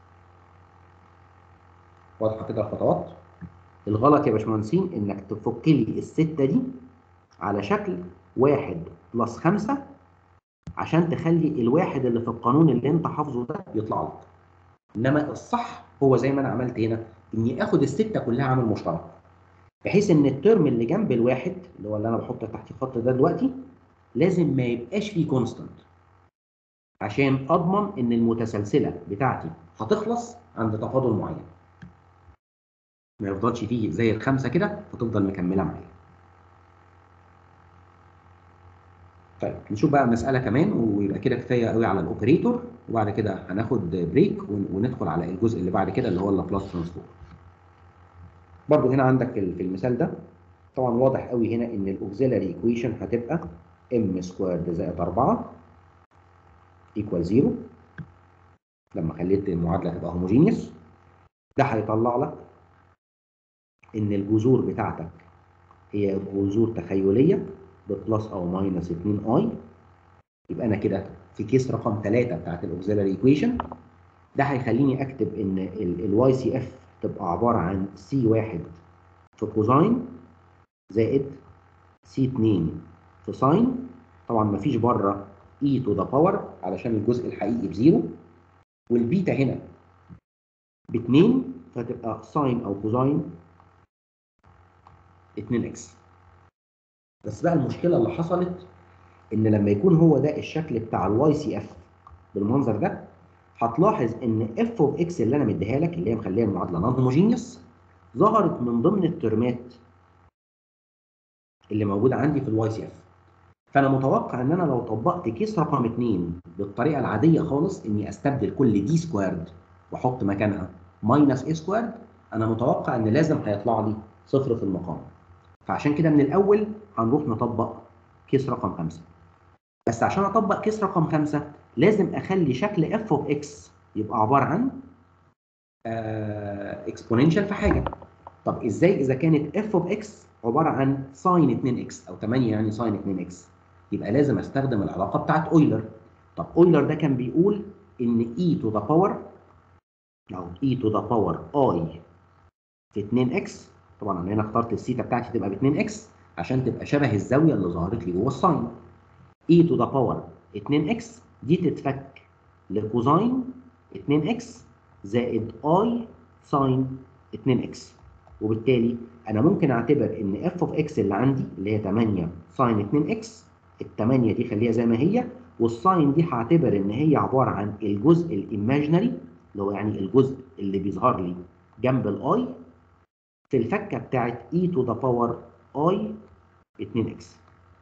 واضحه كده الخطوات؟ الغلط يا باشمهندسين انك تفك لي السته دي على شكل 1 بلس 5 عشان تخلي الواحد اللي في القانون اللي انت حافظه ده يطلع لك. انما الصح هو زي ما انا عملت هنا، اني اخد السته كلها عامل مشترك، بحيث ان الترم اللي جنب الواحد اللي هو اللي انا بحط تحت الخط ده دلوقتي لازم ما يبقاش فيه كونستنت، عشان اضمن ان المتسلسله بتاعتي هتخلص عند تفاضل معين، ما يفضلش فيه زي الخمسه كده فتفضل مكمله معايا. طيب نشوف بقى مساله كمان ويبقى كده كفايه قوي على الاوبريتور، وبعد كده هناخد بريك وندخل على الجزء اللي بعد كده اللي هو اللابلاس ترانسفورم. برضو هنا عندك في المثال ده طبعا واضح قوي هنا ان الاوكسيلاري ايكويشن هتبقى ام سكويرد زائد 4 ايكوال 0 لما خليت المعادله تبقى هوموجينيوس. ده هيطلع لك ان الجذور بتاعتك هي جذور تخيليه ببلس او ماينس 2 اي. يبقى انا كده في كيس رقم 3 بتاعت الاوكسيلاري ايكويشن ده هيخليني اكتب ان الواي سي اف تبقى عباره عن سي 1 في كوزاين زائد سي 2 في ساين. طبعا مفيش بره اي تو ذا باور علشان الجزء الحقيقي بزيرو، والبيتا هنا ب2 فتبقى ساين او كوزاين 2 اكس. بس بقى المشكله اللي حصلت ان لما يكون هو ده الشكل بتاع الواي سي اف بالمنظر ده، هتلاحظ ان اف اوف اكس اللي انا مديها لك اللي هي مخليها المعادله نون هوموجينيوس ظهرت من ضمن الترمات اللي موجوده عندي في الواي سي اف. فانا متوقع ان انا لو طبقت كيس رقم 2 بالطريقه العاديه خالص اني استبدل كل دي سكويرد واحط مكانها ماينس اي سكويرد، انا متوقع ان لازم هيطلع لي صفر في المقام. فعشان كده من الاول هنروح نطبق كيس رقم 5. بس عشان اطبق كيس رقم 5 لازم اخلي شكل اف اوف اكس يبقى عباره عن اكسبوننشال في حاجه. طب ازاي اذا كانت اف اوف اكس عباره عن ساين 2 اكس او 8 يعني ساين 2 اكس؟ يبقى لازم استخدم العلاقه بتاعت اويلر. طب اويلر ده كان بيقول ان اي تو ذا باور او اي تو ذا باور اي في 2 اكس. طبعا انا هنا اخترت الثيتا بتاعتي تبقى ب 2 اكس عشان تبقى شبه الزاويه اللي ظهرت لي جوه الساين. اي تو ذا باور 2 اكس دي تتفك لكوزاين 2 اكس زائد اي ساين 2 اكس. وبالتالي انا ممكن اعتبر ان اف اوف اكس اللي عندي اللي هي 8 ساين 2 اكس، ال8 دي خليها زي ما هي، والساين دي هعتبر ان هي عباره عن الجزء الايماجينري اللي هو يعني الجزء اللي بيظهر لي جنب الاي في الفكه بتاعت اي تو ذا باور اي 2 اكس.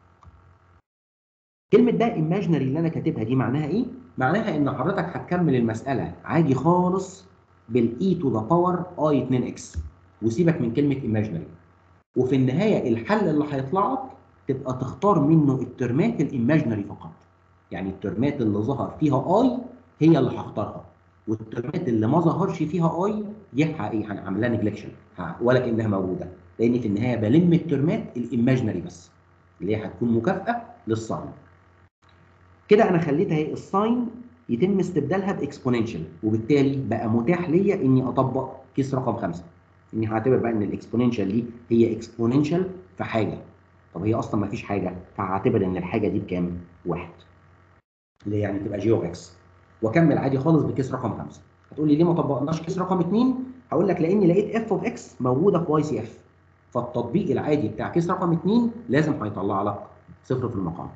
كلمة ده imaginary اللي أنا كاتبها دي معناها إيه؟ معناها إن حضرتك هتكمل المسألة عادي خالص بالإي تو ذا باور أي 2 إكس وسيبك من كلمة imaginary. وفي النهاية الحل اللي هيطلع لك تبقى تختار منه الترمات الإيماجينري فقط. يعني الترمات اللي ظهر فيها أي هي اللي هختارها، والترمات اللي ما ظهرش فيها أي دي هنعملها نجلكشن ولا كأنها موجودة، لأن في النهاية بلم الترمات الإيماجينري بس اللي هي هتكون مكافأة للساين. كده انا خليت اهي الساين يتم استبدالها باكسبوننشال، وبالتالي بقى متاح ليا اني اطبق كيس رقم 5. اني هعتبر بقى ان الاكسبوننشال دي هي اكسبوننشال في حاجه. طب هي اصلا ما فيش حاجه، فهعتبر ان الحاجه دي بكام؟ 1. اللي يعني تبقى جي اوف اكس. واكمل عادي خالص بكيس رقم 5. هتقول لي ليه ما طبقناش كيس رقم 2؟ هقول لك لاني لقيت اف اوف اكس موجوده في واي سي اف. فالتطبيق العادي بتاع كيس رقم 2 لازم هيطلع لك صفر في المقام.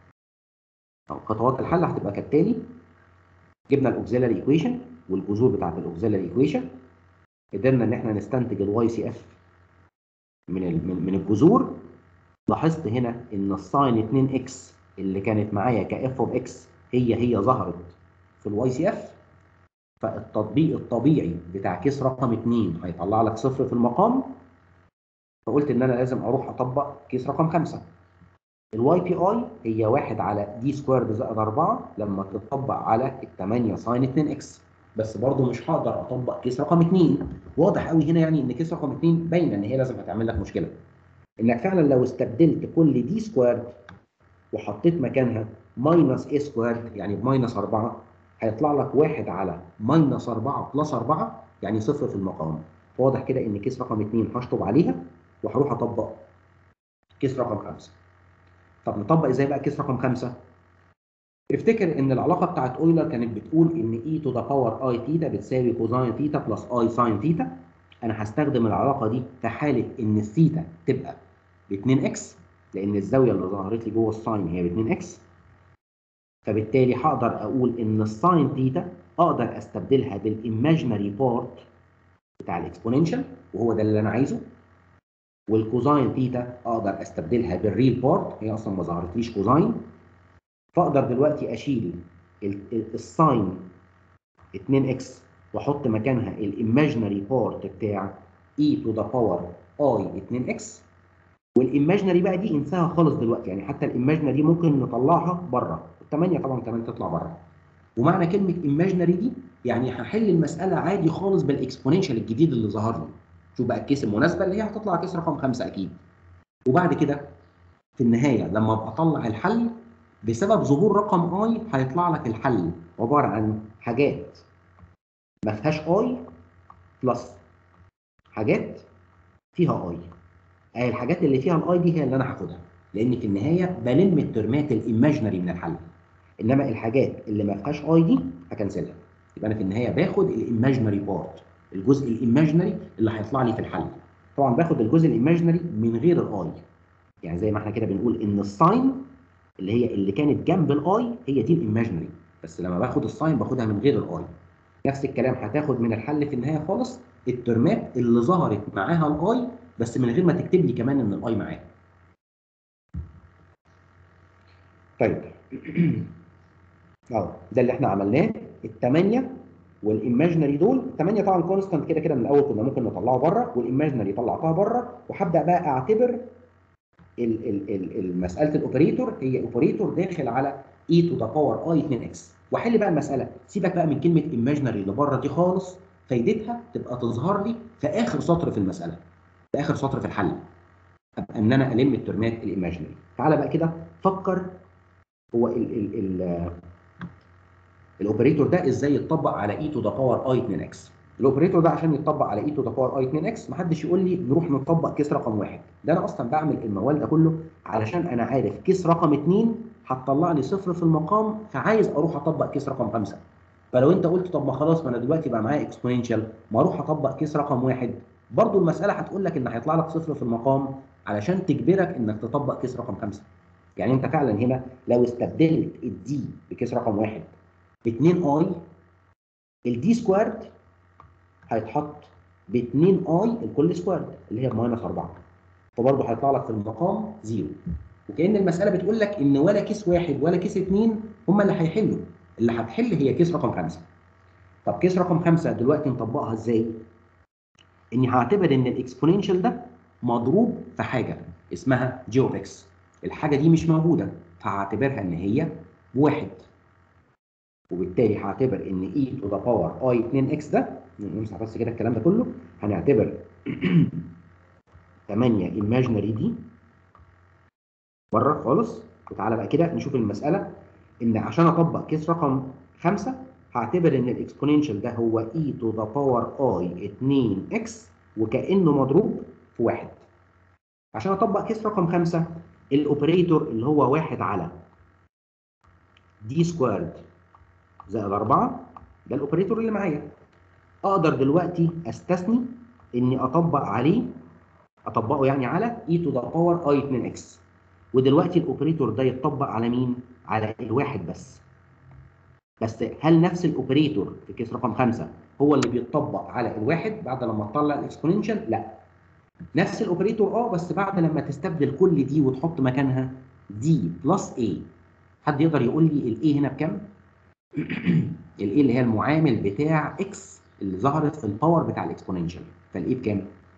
طب خطوات الحل هتبقى كالتالي. جبنا الاوكسيلاري ايكويشن والجذور بتاعت الاوكسيلاري ايكويشن. قدرنا ان احنا نستنتج الواي سي اف من الجذور. لاحظت هنا ان الساين 2 اكس اللي كانت معايا كاف اوف اكس هي ظهرت في الواي سي اف. فالتطبيق الطبيعي بتاع كيس رقم 2 هيطلع لك صفر في المقام. فقلت ان انا لازم اروح اطبق كيس رقم 5. الواي بي اي هي 1 على دي سكويرد زائد 4 لما تطبق على ال 8 ساين 2 اكس. بس برضه مش هقدر اطبق كيس رقم 2. واضح قوي هنا يعني ان كيس رقم 2 باينه ان هي لازم هتعمل لك مشكله. انك فعلا لو استبدلت كل دي سكويرد وحطيت مكانها ماينس اي سكويرد يعني بماينس 4، هيطلع لك 1 على ماينس 4 بلس 4 يعني صفر في المقام. واضح كده ان كيس رقم 2 هشطب عليها وهروح اطبق كيس رقم 5. طب نطبق ازاي بقى كيس رقم 5؟ افتكر ان العلاقه بتاعت اويلر كانت بتقول ان اي تو ذا باور اي ثيتا بتساوي كوزاين ثيتا بلس اي ساين ثيتا. انا هستخدم العلاقه دي في حاله ان الثيتا تبقى ب 2 اكس، لان الزاويه اللي ظهرت لي جوه الساين هي ب 2 اكس. فبالتالي هقدر اقول ان الساين ثيتا اقدر استبدلها بالايماجينري بارت بتاع الاكسبوننشال وهو ده اللي انا عايزه. والكوزاين ثيتا اقدر استبدلها بالريل بارت، هي اصلا ما ظهرتليش كوزاين. فاقدر دلوقتي اشيل الساين 2 اكس واحط مكانها الايماجينري بارت بتاع اي تو ذا باور اي 2 اكس. والايماجينري بقى دي انساها خالص دلوقتي، يعني حتى الايماجينري ممكن نطلعها بره. ال8 طبعا كمان تطلع بره. ومعنى كلمه ايماجينري دي يعني هحل المساله عادي خالص بالاكسبوننشال الجديد اللي ظهر لي. شوف بقى الكيس المناسبه اللي هي هتطلع كيس رقم 5 اكيد. وبعد كده في النهايه لما ابقى اطلع الحل بسبب ظهور رقم اي هيطلع لك الحل عباره عن حاجات ما فيهاش اي بلس حاجات فيها اي. اهي الحاجات اللي فيها الاي دي هي اللي انا هاخدها، لان في النهايه بلم الترمات الايماجينري من الحل. انما الحاجات اللي ما فيهاش اي دي هكنسلها. يبقى انا في النهايه باخد الايماجينري بارت، الجزء الايماجينري اللي هيطلع لي في الحل. طبعا باخد الجزء الايماجينري من غير الاي. يعني زي ما احنا كده بنقول ان الساين اللي كانت جنب الاي هي دي الايماجينري، بس لما باخد الساين باخدها من غير الاي. نفس الكلام هتاخد من الحل في النهايه خالص الترمات اللي ظهرت معاها الاي بس من غير ما تكتب لي كمان ان الاي معاها. طيب ده اللي احنا عملناه. ال8 والايماجينري دول، ال8 طبعا كونستانت كده كده من الاول كنا ممكن نطلعه بره، والايماجينري طلعتها بره. وهبدا بقى اعتبر مساله الاوبريتور هي اوبريتور داخل على اي تو ذا باور اي 2 اكس. واحل بقى المساله. سيبك بقى من كلمه ايماجينري اللي بره دي خالص، فايدتها تبقى تظهر لي في اخر سطر في المساله، في اخر سطر في الحل، ابقى ان انا الم الترمات الايماجينري. تعالى بقى كده فكر هو الاوبريتور ده ازاي يتطبق على اي تو ذا باور اي 2 اكس. الاوبريتور ده عشان يتطبق على اي تو ذا باور اي 2 اكس محدش يقول لي نروح نطبق كيس رقم 1. ده انا اصلا بعمل الموال ده كله علشان انا عارف كيس رقم 2 هتطلع لي صفر في المقام، فعايز اروح اطبق كيس رقم 5. فلو انت قلت طب ما خلاص ما انا دلوقتي بقى معايا اكسبوننشال ما اروح اطبق كيس رقم 1، برضو المساله هتقول لك ان هيطلع لك صفر في المقام علشان تجبرك انك تطبق كيس رقم 5. يعني انت فعلا هنا لو استبدلت الدي بكيس رقم 1 ب 2 اي، الدي سكويرد هيتحط ب 2 اي الكل سكويرد اللي هي بماينس 4، فبرضه هيطلع لك في المقام 0. وكأن المسألة بتقول لك إن ولا كيس 1 ولا كيس 2 هم اللي هيحلوا، اللي هتحل هي كيس رقم 5. طب كيس رقم 5 دلوقتي نطبقها إزاي؟ إني هعتبر إن الإكسبوننشال ده مضروب في حاجة اسمها جي اوف اكس. الحاجة دي مش موجودة، فهعتبرها إن هي بواحد. وبالتالي هعتبر ان اي تو ذا باور اي 2 اكس ده، نمسح بس كده الكلام ده كله، هنعتبر 8 ايماجينري دي بره خالص. وتعالى بقى كده نشوف المساله ان عشان اطبق كيس رقم 5 هعتبر ان الاكسبوننشال ده هو اي تو ذا باور اي 2 اكس وكانه مضروب في 1. عشان اطبق كيس رقم 5 الاوبريتور اللي هو 1 على دي سكويرد زائد 4 ده الاوبريتور اللي معايا. اقدر دلوقتي استثني اني اطبقه يعني على اي تو ذا باور اي 2 اكس. ودلوقتي الاوبريتور ده يتطبق على مين؟ على الواحد بس. بس هل نفس الاوبريتور في كيس رقم 5 هو اللي بيتطبق على الواحد بعد لما تطلع الاكسبوننشال؟ لا. نفس الاوبريتور بس بعد لما تستبدل كل دي وتحط مكانها دي بلس اي. حد يقدر يقول لي الاي هنا بكام؟ الاي اللي هي المعامل بتاع اكس اللي ظهرت في الباور بتاع الاكسبوننشال، فالاي بكام؟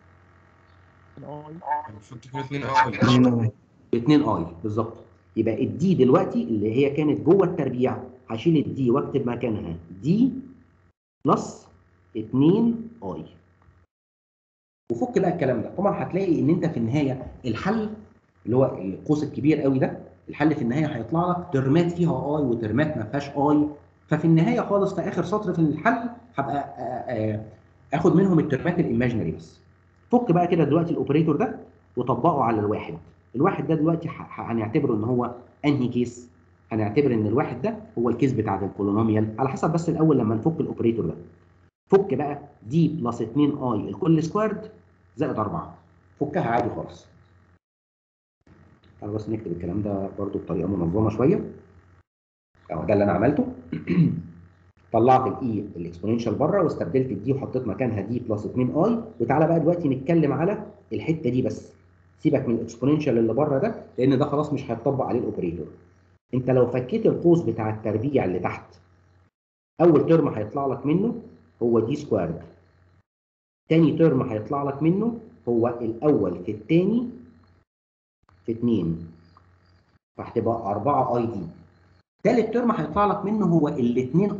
المفروض تكون 2 اي. 2 اي بالظبط. يبقى الدي دلوقتي اللي هي كانت جوه التربيع هشيل الدي واكتب مكانها دي بلس 2 اي. وفك بقى الكلام ده. طبعا هتلاقي ان انت في النهايه الحل اللي هو القوس الكبير قوي ده، الحل في النهايه هيطلع لك ترمات فيها اي وترمات ما فيهاش اي. ففي النهايه خالص في اخر سطر في الحل هبقى اخد منهم الترمات الايماجينري بس. فك بقى كده دلوقتي الاوبريتور ده وطبقه على الواحد. الواحد ده دلوقتي هنعتبره ان هو انهي كيس؟ هنعتبر ان الواحد ده هو الكيس بتاع البولينوميال على حسب. بس الاول لما نفك الاوبريتور ده فك بقى دي بلس 2 اي الكل سكويرد زائد 4. فكها عادي خالص. تعالوا بس نكتب الكلام ده برضو بطريقه منظمه شويه. اهو ده اللي انا عملته. طلعت الاي الاكسبوننشال بره واستبدلت الدي وحطيت مكانها دي بلس 2 اي. وتعالى بقى دلوقتي نتكلم على الحته دي بس. سيبك من الاكسبوننشال اللي بره ده لان ده خلاص مش هيتطبق عليه الاوبريتور. انت لو فكيت القوس بتاع التربيع اللي تحت اول ترم هيطلع لك منه هو دي سكويرد. تاني ترم هيطلع لك منه هو الاول في الثاني في 2 فهتبقى 4 اي دي. ثالث ترم هيطلع لك منه هو ال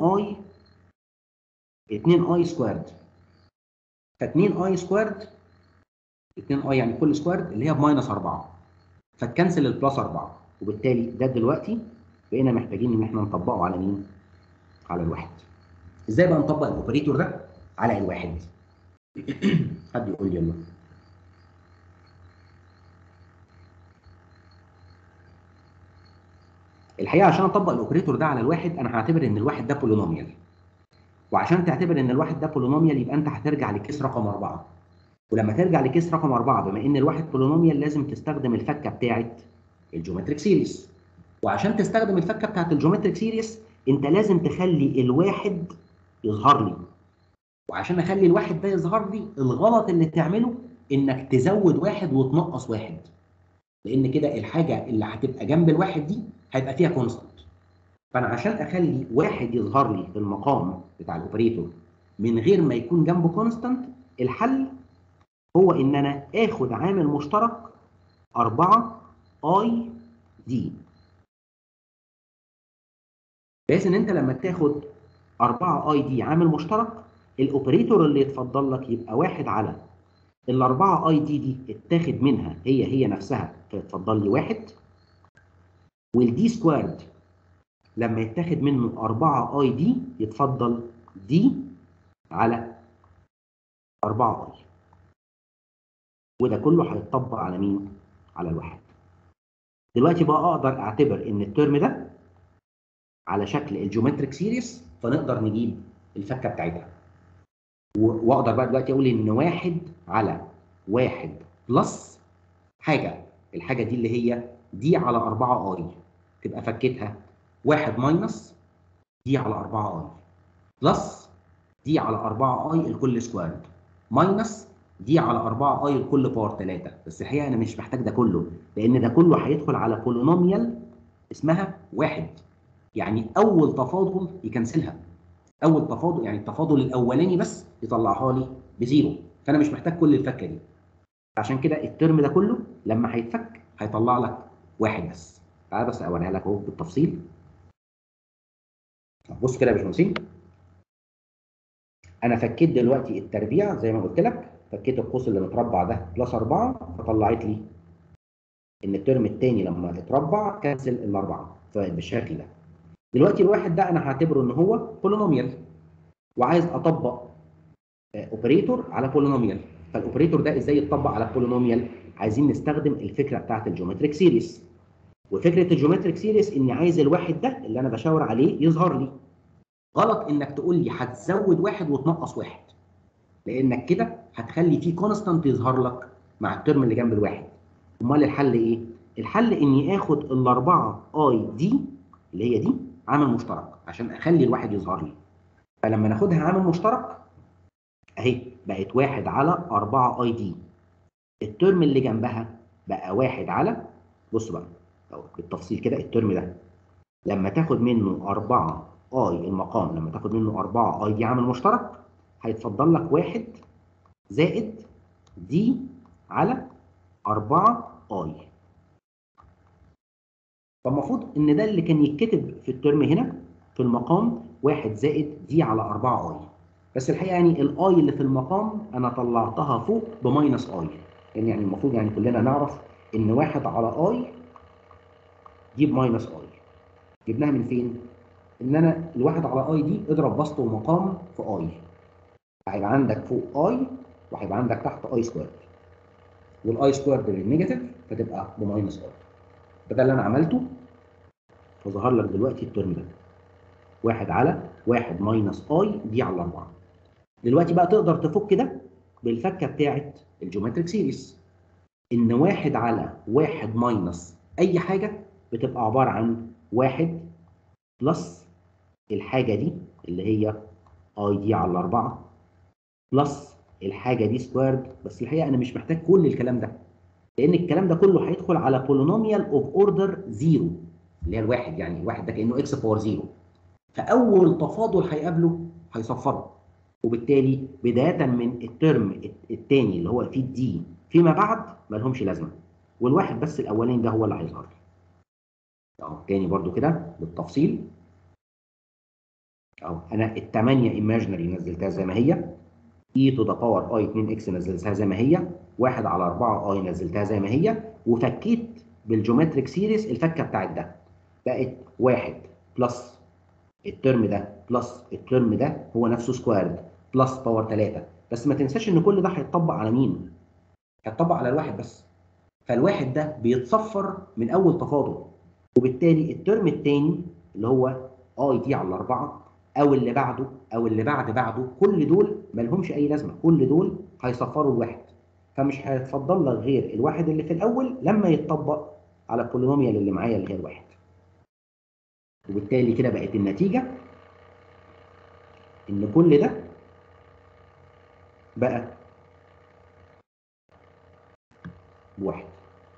2 اي سكويرد. ف 2 اي سكويرد 2 اي يعني كل سكويرد اللي هي بماينس 4. فتكنسل البلس 4 وبالتالي ده دلوقتي بقينا محتاجين ان احنا نطبقه على مين؟ على الواحد. ازاي بقى نطبق الاوبريتور ده على الواحد؟ حد يقول لي يلا. الحقيقه عشان اطبق الاوبريتور ده على الواحد انا هعتبر ان الواحد ده بولينوميال. وعشان تعتبر ان الواحد ده بولينوميال يبقى انت هترجع لكيس رقم 4. ولما ترجع لكيس رقم 4 بما ان الواحد بولينوميال لازم تستخدم الفكه بتاعه الجيومتريك سيريس. وعشان تستخدم الفكه بتاعه الجيومتريك سيريس انت لازم تخلي الواحد يظهر لي. وعشان اخلي الواحد ده يظهر لي الغلط اللي تعمله انك تزود واحد وتنقص واحد. لان كده الحاجه اللي هتبقى جنب الواحد دي هيبقى فيها كونستانت. فانا عشان اخلي واحد يظهر لي في المقام بتاع الاوبريتور من غير ما يكون جنبه كونستانت، الحل هو ان انا اخد عامل مشترك 4 اي دي. بحيث ان انت لما تاخد 4 اي دي عامل مشترك الاوبريتور اللي يتفضل لك يبقى 1 على ال 4 اي دي اتاخد منها هي نفسها فيتفضل لي 1. والدي سكويرد لما يتاخد منه 4 اي دي يتفضل دي على 4 اي. وده كله هيتطبق على مين؟ على الواحد. دلوقتي بقى اقدر اعتبر ان الترم ده على شكل الجيومتريك سيريس فنقدر نجيب الفكه بتاعتها. واقدر بقى دلوقتي اقول ان 1 على 1 بلس حاجه، الحاجه دي اللي هي دي على 4 اي تبقى فكتها 1 ماينس دي على 4 اي بلس دي على 4 اي الكل سكويرد ماينس دي على 4 اي الكل باور 3. بس الحقيقه انا مش محتاج ده كله لان ده كله هيدخل على بولينوميال اسمها 1. يعني اول تفاضل يكنسلها. اول تفاضل يعني التفاضل الاولاني بس يطلعها لي بزيرو. فانا مش محتاج كل الفكه دي. عشان كده الترم ده كله لما هيتفك هيطلع لك 1 بس. تعال بس اوريها لك اهو بالتفصيل. بص كده يا باشمهندسين، انا فكيت دلوقتي التربيع زي ما قلت لك. فكيت القوس اللي متربع ده بلس 4 فطلعت لي ان الترم الثاني لما اتربع كنسل الاربعه فبالشكل ده. دلوقتي الواحد ده انا هعتبره ان هو بولينوميال، وعايز اطبق اوبريتور على بولينوميال. فالاوبريتور ده ازاي يتطبق على بولينوميال؟ عايزين نستخدم الفكره بتاعت الجيومتريك سيريز. وفكره الجيومتريك سيريز اني عايز الواحد ده اللي انا بشاور عليه يظهر لي. غلط انك تقول لي هتزود واحد وتنقص واحد، لانك كده هتخلي فيه كونستانت يظهر لك مع الترم اللي جنب الواحد. امال الحل ايه؟ الحل اني اخد الاربعه اي دي اللي هي دي عامل مشترك عشان اخلي الواحد يظهر لي. فلما ناخدها عامل مشترك اهي بقت 1 على 4 اي دي. الترم اللي جنبها بقى 1 على، بص بقى بالتفصيل كده، الترم ده لما تاخد منه 4 اي المقام، لما تاخد منه 4 اي دي عامل مشترك، هيتفضل لك 1 زائد دي على 4 اي. فالمفروض ان ده اللي كان يتكتب في الترم هنا في المقام 1 زائد دي على 4 اي. بس الحقيقه يعني الاي اللي في المقام انا طلعتها فوق بماينس اي، يعني المفروض يعني كلنا نعرف ان 1 على اي دي بماينس اي. جبناها من فين؟ ان انا الواحد على اي دي اضرب بسط ومقام في اي، هيبقى عندك فوق اي وهيبقى عندك تحت اي سكوير، والاي سكوير بالنيجاتيف فتبقى بماينس اي. فده اللي انا عملته، فظهر لك دلوقتي الترم ده 1 على 1 ماينس اي دي على 4. دلوقتي بقى تقدر تفك ده بالفكه بتاعت الجيومتريك سيريز، ان 1 على 1 ماينس اي حاجه بتبقى عباره عن 1 بلس الحاجه دي اللي هي اي دي على 4 بلس الحاجه دي سكويرد. بس الحقيقه انا مش محتاج كل الكلام ده، لان الكلام ده كله هيدخل على بولينوميال اوف اوردر 0 اللي هي الواحد، يعني الواحد ده كانه اكس باور 0. فاول تفاضل هيقابله هيصفره، وبالتالي بدايه من الترم الثاني اللي هو فيه الدي فيما بعد ما لهمش لازمه، والواحد بس الاولاني ده هو اللي هيظهر لي. اهو تاني برضو كده بالتفصيل. اهو انا الثمانيه ايماجينري نزلتها زي ما هي، اي تو ذا باور اي 2 اكس نزلتها زي ما هي، 1 على 4 اي نزلتها زي ما هي، وفكيت بالجيومتريك سيريز الفكه بتاعت ده بقت 1 بلس الترم ده بلس الترم ده هو نفسه سكويرد بلس باور 3. بس ما تنساش ان كل ده هيتطبق على مين؟ هيتطبق على الواحد بس. فالواحد ده بيتصفر من اول تفاضل، وبالتالي الترم الثاني اللي هو اي دي على 4 او اللي بعده او اللي بعده كل دول ما لهمش اي لازمه، كل دول هيصفروا الواحد. فمش هيتفضل لك غير الواحد اللي في الاول لما يتطبق على البولينوميال اللي معايا اللي هي الواحد. وبالتالي كده بقت النتيجه ان كل ده بقى بواحد،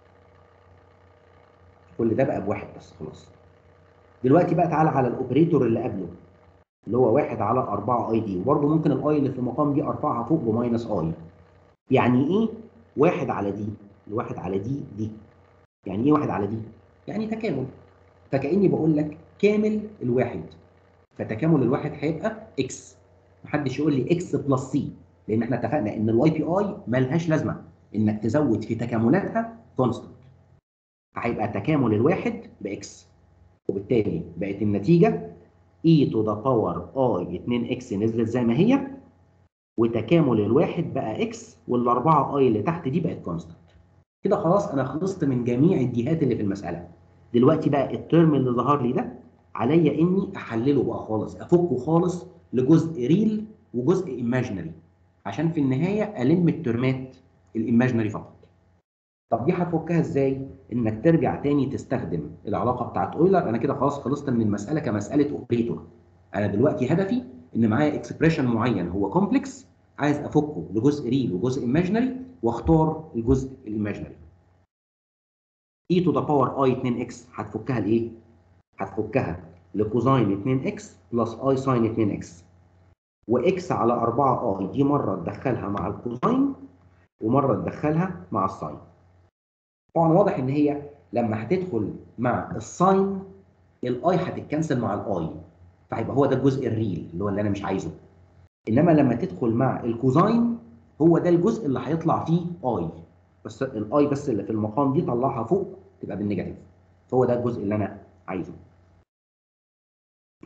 كل ده بقى بواحد بس خلاص. دلوقتي بقى تعالى على الاوبريتور اللي قبله اللي هو 1 على 4 اي دي، وبرضه ممكن الاي اللي في المقام دي ارفعها فوق بماينس اي. يعني ايه 1 على دي؟ الواحد على دي يعني ايه 1 على دي؟ يعني تكامل. فكاني بقول لك كامل الواحد، فتكامل الواحد هيبقى اكس. محدش يقول لي اكس بلس سي، لان احنا اتفقنا ان الواي بي اي مالهاش لازمه انك تزود في تكاملاتها كونستنت. هيبقى تكامل الواحد باكس، وبالتالي بقت النتيجه اي تو ذا باور اي 2 اكس نزلت زي ما هي، وتكامل الواحد بقى اكس، والاربعه اي اللي تحت دي بقت كونستنت. كده خلاص انا خلصت من جميع الجهات اللي في المساله. دلوقتي بقى الترم اللي ظهر لي ده عليا اني احلله بقى خالص، افكه خالص لجزء ريل وجزء ايماجينري، عشان في النهايه الم الترمات الايماجينري فقط. طب دي هتفكها ازاي؟ انك ترجع تاني تستخدم العلاقه بتاعت اويلر. انا كده خلاص خلصت من المساله كمساله اوبريتور. انا دلوقتي هدفي ان معايا اكسبريشن معين هو كومبلكس، عايز افكه لجزء ريل وجزء ايماجينري، واختار الجزء الايماجينري. اي تو ذا باور اي 2 اكس هتفكها لايه؟ هتفكها لكوزاين 2 اكس بلس اي ساين 2 اكس، واكس على 4 اي دي مره تدخلها مع الكوزاين ومره تدخلها مع الساين. طبعا واضح ان هي لما هتدخل مع الساين الاي هتتكنسل مع الاي، فهيبقى هو ده الجزء الريل اللي هو اللي انا مش عايزه. انما لما تدخل مع الكوزاين هو ده الجزء اللي هيطلع فيه اي، بس الاي بس اللي في المقام دي طلعها فوق تبقى بالنيجاتيف، فهو ده الجزء اللي انا عايزه.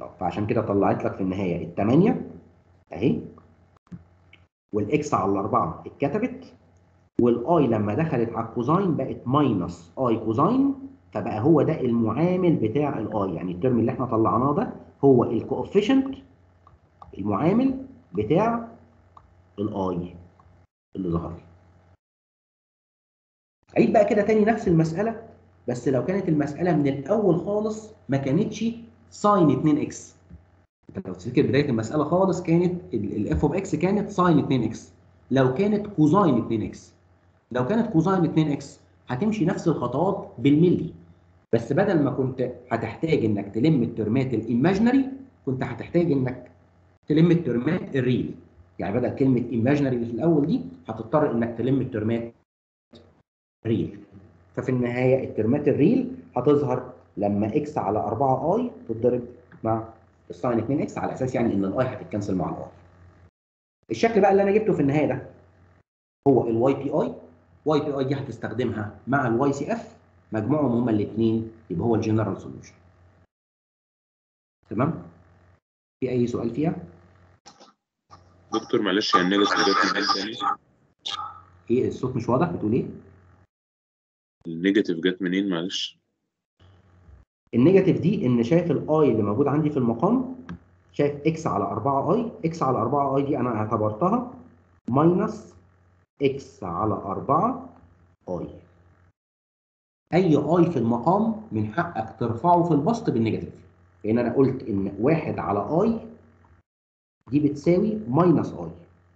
فعشان كده طلعت لك في النهايه الثمانيه اهي، والاكس على الاربعه اتكتبت، والاي لما دخلت على الكوزاين بقت ماينس اي كوزاين، فبقى هو ده المعامل بتاع الاي، يعني الترم اللي احنا طلعناه ده هو الكوفيشنت، المعامل بتاع الاي اللي ظهر لي. عيد بقى كده تاني نفس المساله، بس لو كانت المساله من الاول خالص ما كانتش ساين 2 اكس. انت لو تفتكر بدايه المساله خالص كانت الاف اوف اكس كانت ساين 2 اكس، لو كانت كوزاين 2 اكس، لو كانت كوزاين 2 اكس هتمشي نفس الخطوات بالملي، بس بدل ما كنت هتحتاج انك تلم الترمات الايماجينري كنت هتحتاج انك تلم الترمات الريل، يعني بدل كلمه ايماجينري اللي في الاول دي هتضطر انك تلم الترمات ريل. ففي النهايه الترمات الريل هتظهر لما اكس على 4 اي تتضرب مع الساين 2 اكس، على اساس يعني ان الاي هتتكنسل مع الاي. الشكل بقى اللي انا جبته في النهايه ده هو الواي بي اي. واي بي اي دي هتستخدمها مع الواي سي اف، مجموعهم هما الاثنين يبقى هو الجنرال سوليوشن. تمام؟ في اي سؤال فيها؟ دكتور معلش، يعني النيجاتيف جت منين تاني؟ ايه الصوت مش واضح، بتقول ايه؟ النيجاتيف جت منين معلش؟ النيجاتيف دي ان شايف الاي اللي موجود عندي في المقام، شايف اكس على 4 اي، اكس على 4 اي دي انا اعتبرتها ماينس اكس على 4 اي. اي اي في المقام من حقك ترفعه في البسط بالنيجاتيف، لان انا قلت ان 1 على اي دي بتساوي ماينس اي،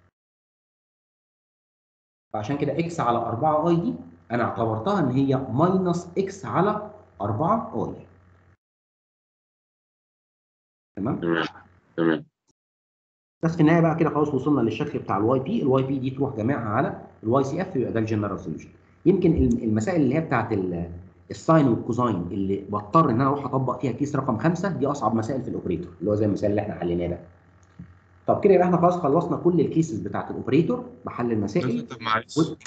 فعشان كده اكس على 4 اي دي انا اعتبرتها ان هي ماينس اكس على 4 اي. تمام؟ تمام. بس في النهايه بقى كده خلاص وصلنا للشكل بتاع الواي بي. الواي بي دي تروح جميعها على الواي سي اف، يبقى ده الجنرال سوليوشن. يمكن المسائل اللي هي بتاعت الساين والكوزاين اللي بضطر ان انا اروح اطبق فيها كيس رقم 5 دي اصعب مسائل في الاوبريتور، اللي هو زي المثال اللي احنا حليناه ده. طب كده يبقى احنا خلاص خلصنا كل الكيسز بتاعت الاوبريتور بحل المسائل. طب معلش، اتفضل.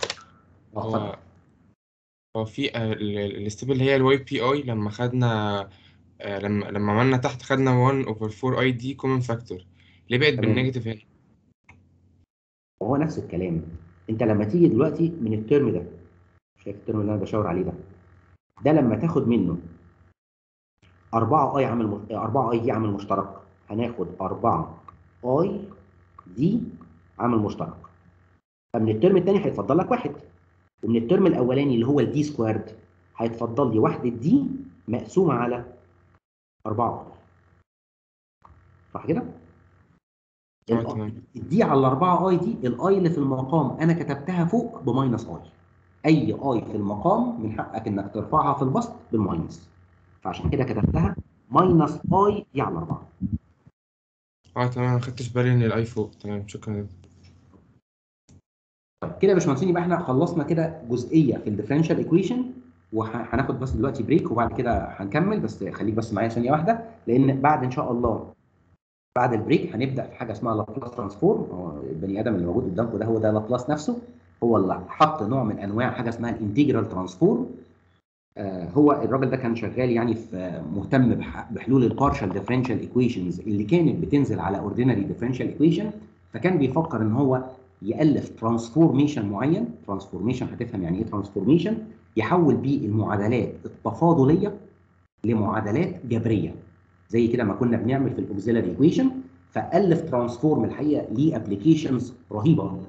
هو في الستيب اللي هي الواي بي اي لما خدنا لما عملنا تحت خدنا 1 over 4 اي دي كومن فاكتور، ليه بقت تمام. بالنيجاتيف هنا؟ وهو نفس الكلام، انت لما تيجي دلوقتي من الترم ده، شايف الترم اللي انا بشاور عليه ده، ده لما تاخد منه 4 اي عامل 4 اي دي عامل مشترك، هناخد 4 اي دي عامل مشترك، فمن الترم الثاني هيتفضل لك واحد، ومن الترم الاولاني اللي هو الدي سكويرد هيتفضل لي واحده دي مقسومه على 4 اي. صح كده؟ تمام. الدي على 4 اي دي الاي اللي في المقام انا كتبتها فوق بماينس اي. اي اي في المقام من حقك انك ترفعها في البسط بالماينس، فعشان كده كتبتها ماينس اي دي على 4. تمام، ما خدتش بالي ان الاي فوق. تمام، شكرا. طب كده يا باشمهندسين يبقى احنا خلصنا كده جزئيه في الديفرنشال ايكويشن، وهناخد بس دلوقتي بريك وبعد كده هنكمل، بس خليك بس معايا ثانيه واحده، لان بعد ان شاء الله بعد البريك هنبدا في حاجه اسمها لابلاس ترانسفورم. هو البني ادم اللي موجود قدامكم ده هو ده لابلاس نفسه، هو اللي حط نوع من انواع حاجه اسمها الانتجرال ترانسفورم. هو الراجل ده كان شغال يعني في مهتم بحلول البارشال ديفرنشال ايكويشنز اللي كانت بتنزل على اوردينري ديفرنشال ايكويشن، فكان بيفكر ان هو يالف ترانسفورميشن معين. ترانسفورميشن هتفهم يعني ايه ترانسفورميشن، يحول بيه المعادلات التفاضليه لمعادلات جبريه، زي كده ما كنا بنعمل في الاوكسيلاري ايكويشن. فالف ترانسفورم الحقيقه ليه ابلكيشنز رهيبه،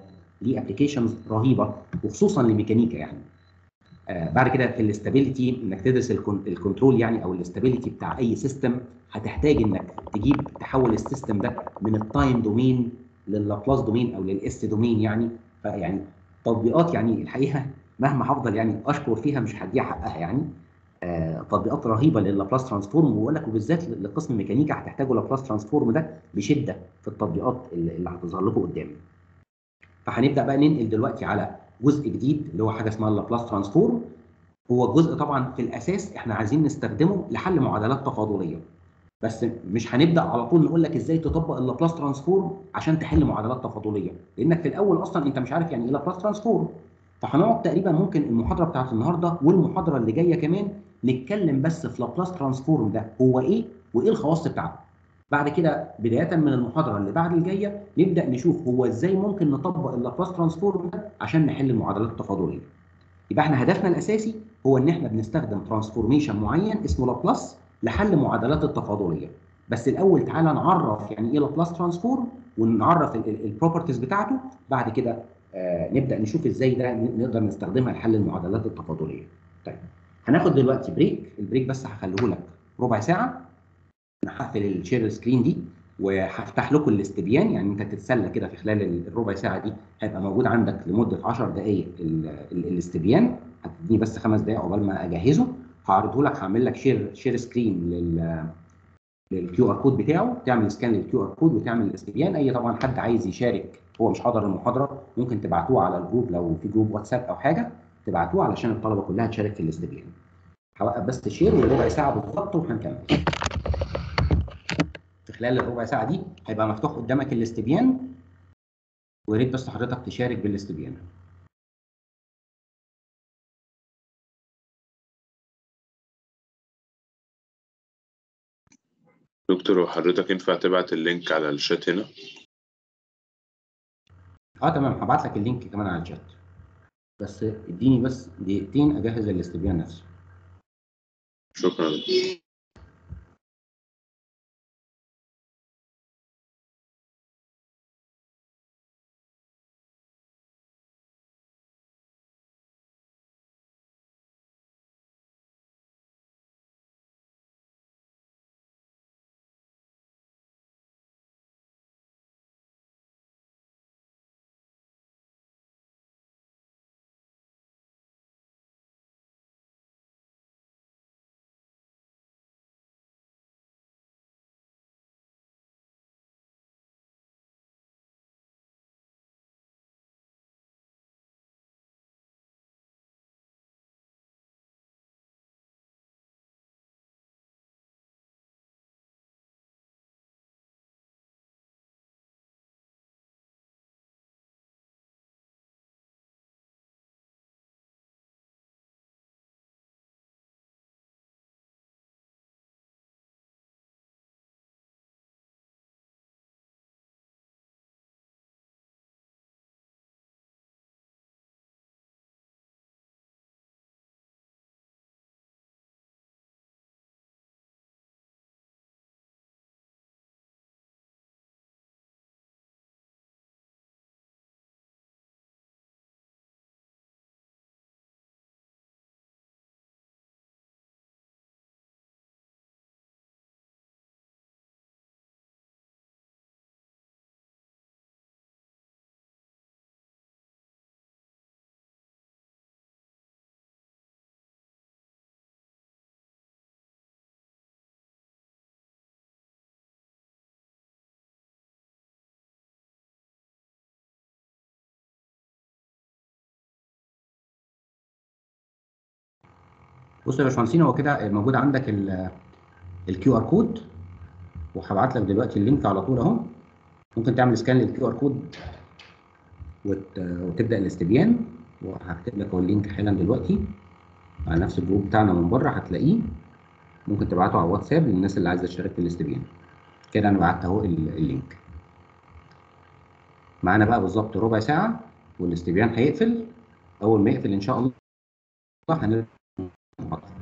وخصوصا للميكانيكا يعني. بعد كده في الاستابيليتي انك تدرس الكنترول يعني، او الاستابيليتي بتاع اي سيستم، هتحتاج انك تحول السيستم ده من التايم دومين لللابلاس دومين او للاس دومين يعني. فيعني تطبيقات يعني الحقيقه مهما هفضل يعني اشكر فيها مش هديها حقها يعني. تطبيقات رهيبه لللابلاس ترانسفورم، وبقول لك وبالذات لقسم ميكانيكا هتحتاجوا لابلاس ترانسفورم ده بشده في التطبيقات اللي هتظهر لكم قدام. فهنبدا بقى ننقل دلوقتي على جزء جديد اللي هو حاجه اسمها اللابلاس ترانسفورم. هو الجزء طبعا في الاساس احنا عايزين نستخدمه لحل معادلات تفاضليه، بس مش هنبدا على طول نقول لك ازاي تطبق اللابلاس ترانسفورم عشان تحل معادلات تفاضليه، لانك في الاول اصلا انت مش عارف يعني ايه لابلاس ترانسفورم. فهنقعد تقريبا ممكن المحاضره بتاعت النهارده والمحاضره اللي جايه كمان نتكلم بس في لابلاس ترانسفورم ده هو ايه وايه الخواص بتاعته. بعد كده بدايه من المحاضره اللي بعد الجايه نبدا نشوف هو ازاي ممكن نطبق اللابلاس ترانسفورم ده عشان نحل المعادلات التفاضليه. يبقى احنا هدفنا الاساسي هو ان احنا بنستخدم ترانسفورميشن معين اسمه لابلاس لحل معادلات التفاضليه. بس الاول تعالى نعرف يعني ايه لابلاس ترانسفورم ونعرف البروبرتيز بتاعته، بعد كده نبدا نشوف ازاي ده نقدر نستخدمها لحل المعادلات التفاضليه. طيب هناخد دلوقتي بريك، البريك بس هخليه لك ربع ساعه. انا هقفل الشير سكرين دي وهفتح لكم الاستبيان، يعني انت تتسلى كده في خلال الربع ساعه دي، هيبقى موجود عندك لمده 10 دقائق الاستبيان. هتديني بس 5 دقائق عقبال ما اجهزه، هعرضه لك، هعمل لك شير سكرين للكيو ار كود بتاعه، تعمل سكان للكيو ار كود وتعمل الاستبيان. اي طبعا حد عايز يشارك هو مش حاضر المحاضره ممكن تبعتوه على الجروب، لو في جروب واتساب او حاجه تبعتوه علشان الطلبه كلها تشارك في الاستبيان. هوقف بس الشير وربع ساعه بالظبط وهنكمل. في خلال الربع ساعه دي هيبقى مفتوح قدامك الاستبيان، ويا ريت بس حضرتك تشارك بالاستبيان. دكتور وحضرتك ينفع تبعت اللينك على الشات هنا؟ تمام، هبعت لك اللينك كمان على الشات، بس اديني بس دقيقتين اجهز الاستبيان نفسه. شكرا. بص يا باشمهندسين، هو كده موجود عندك الكيو ار كود، وهبعت لك دلوقتي اللينك على طول اهو. ممكن تعمل سكان للكيو ار كود وتبدا الاستبيان، وهكتب لك هو اللينك حالا دلوقتي على نفس الجروب بتاعنا من بره هتلاقيه. ممكن تبعته على واتساب للناس اللي عايزه تشارك في الاستبيان. كده انا بعت اهو اللينك. معانا بقى بالظبط ربع ساعه والاستبيان هيقفل. اول ما يقفل ان شاء الله هنبدا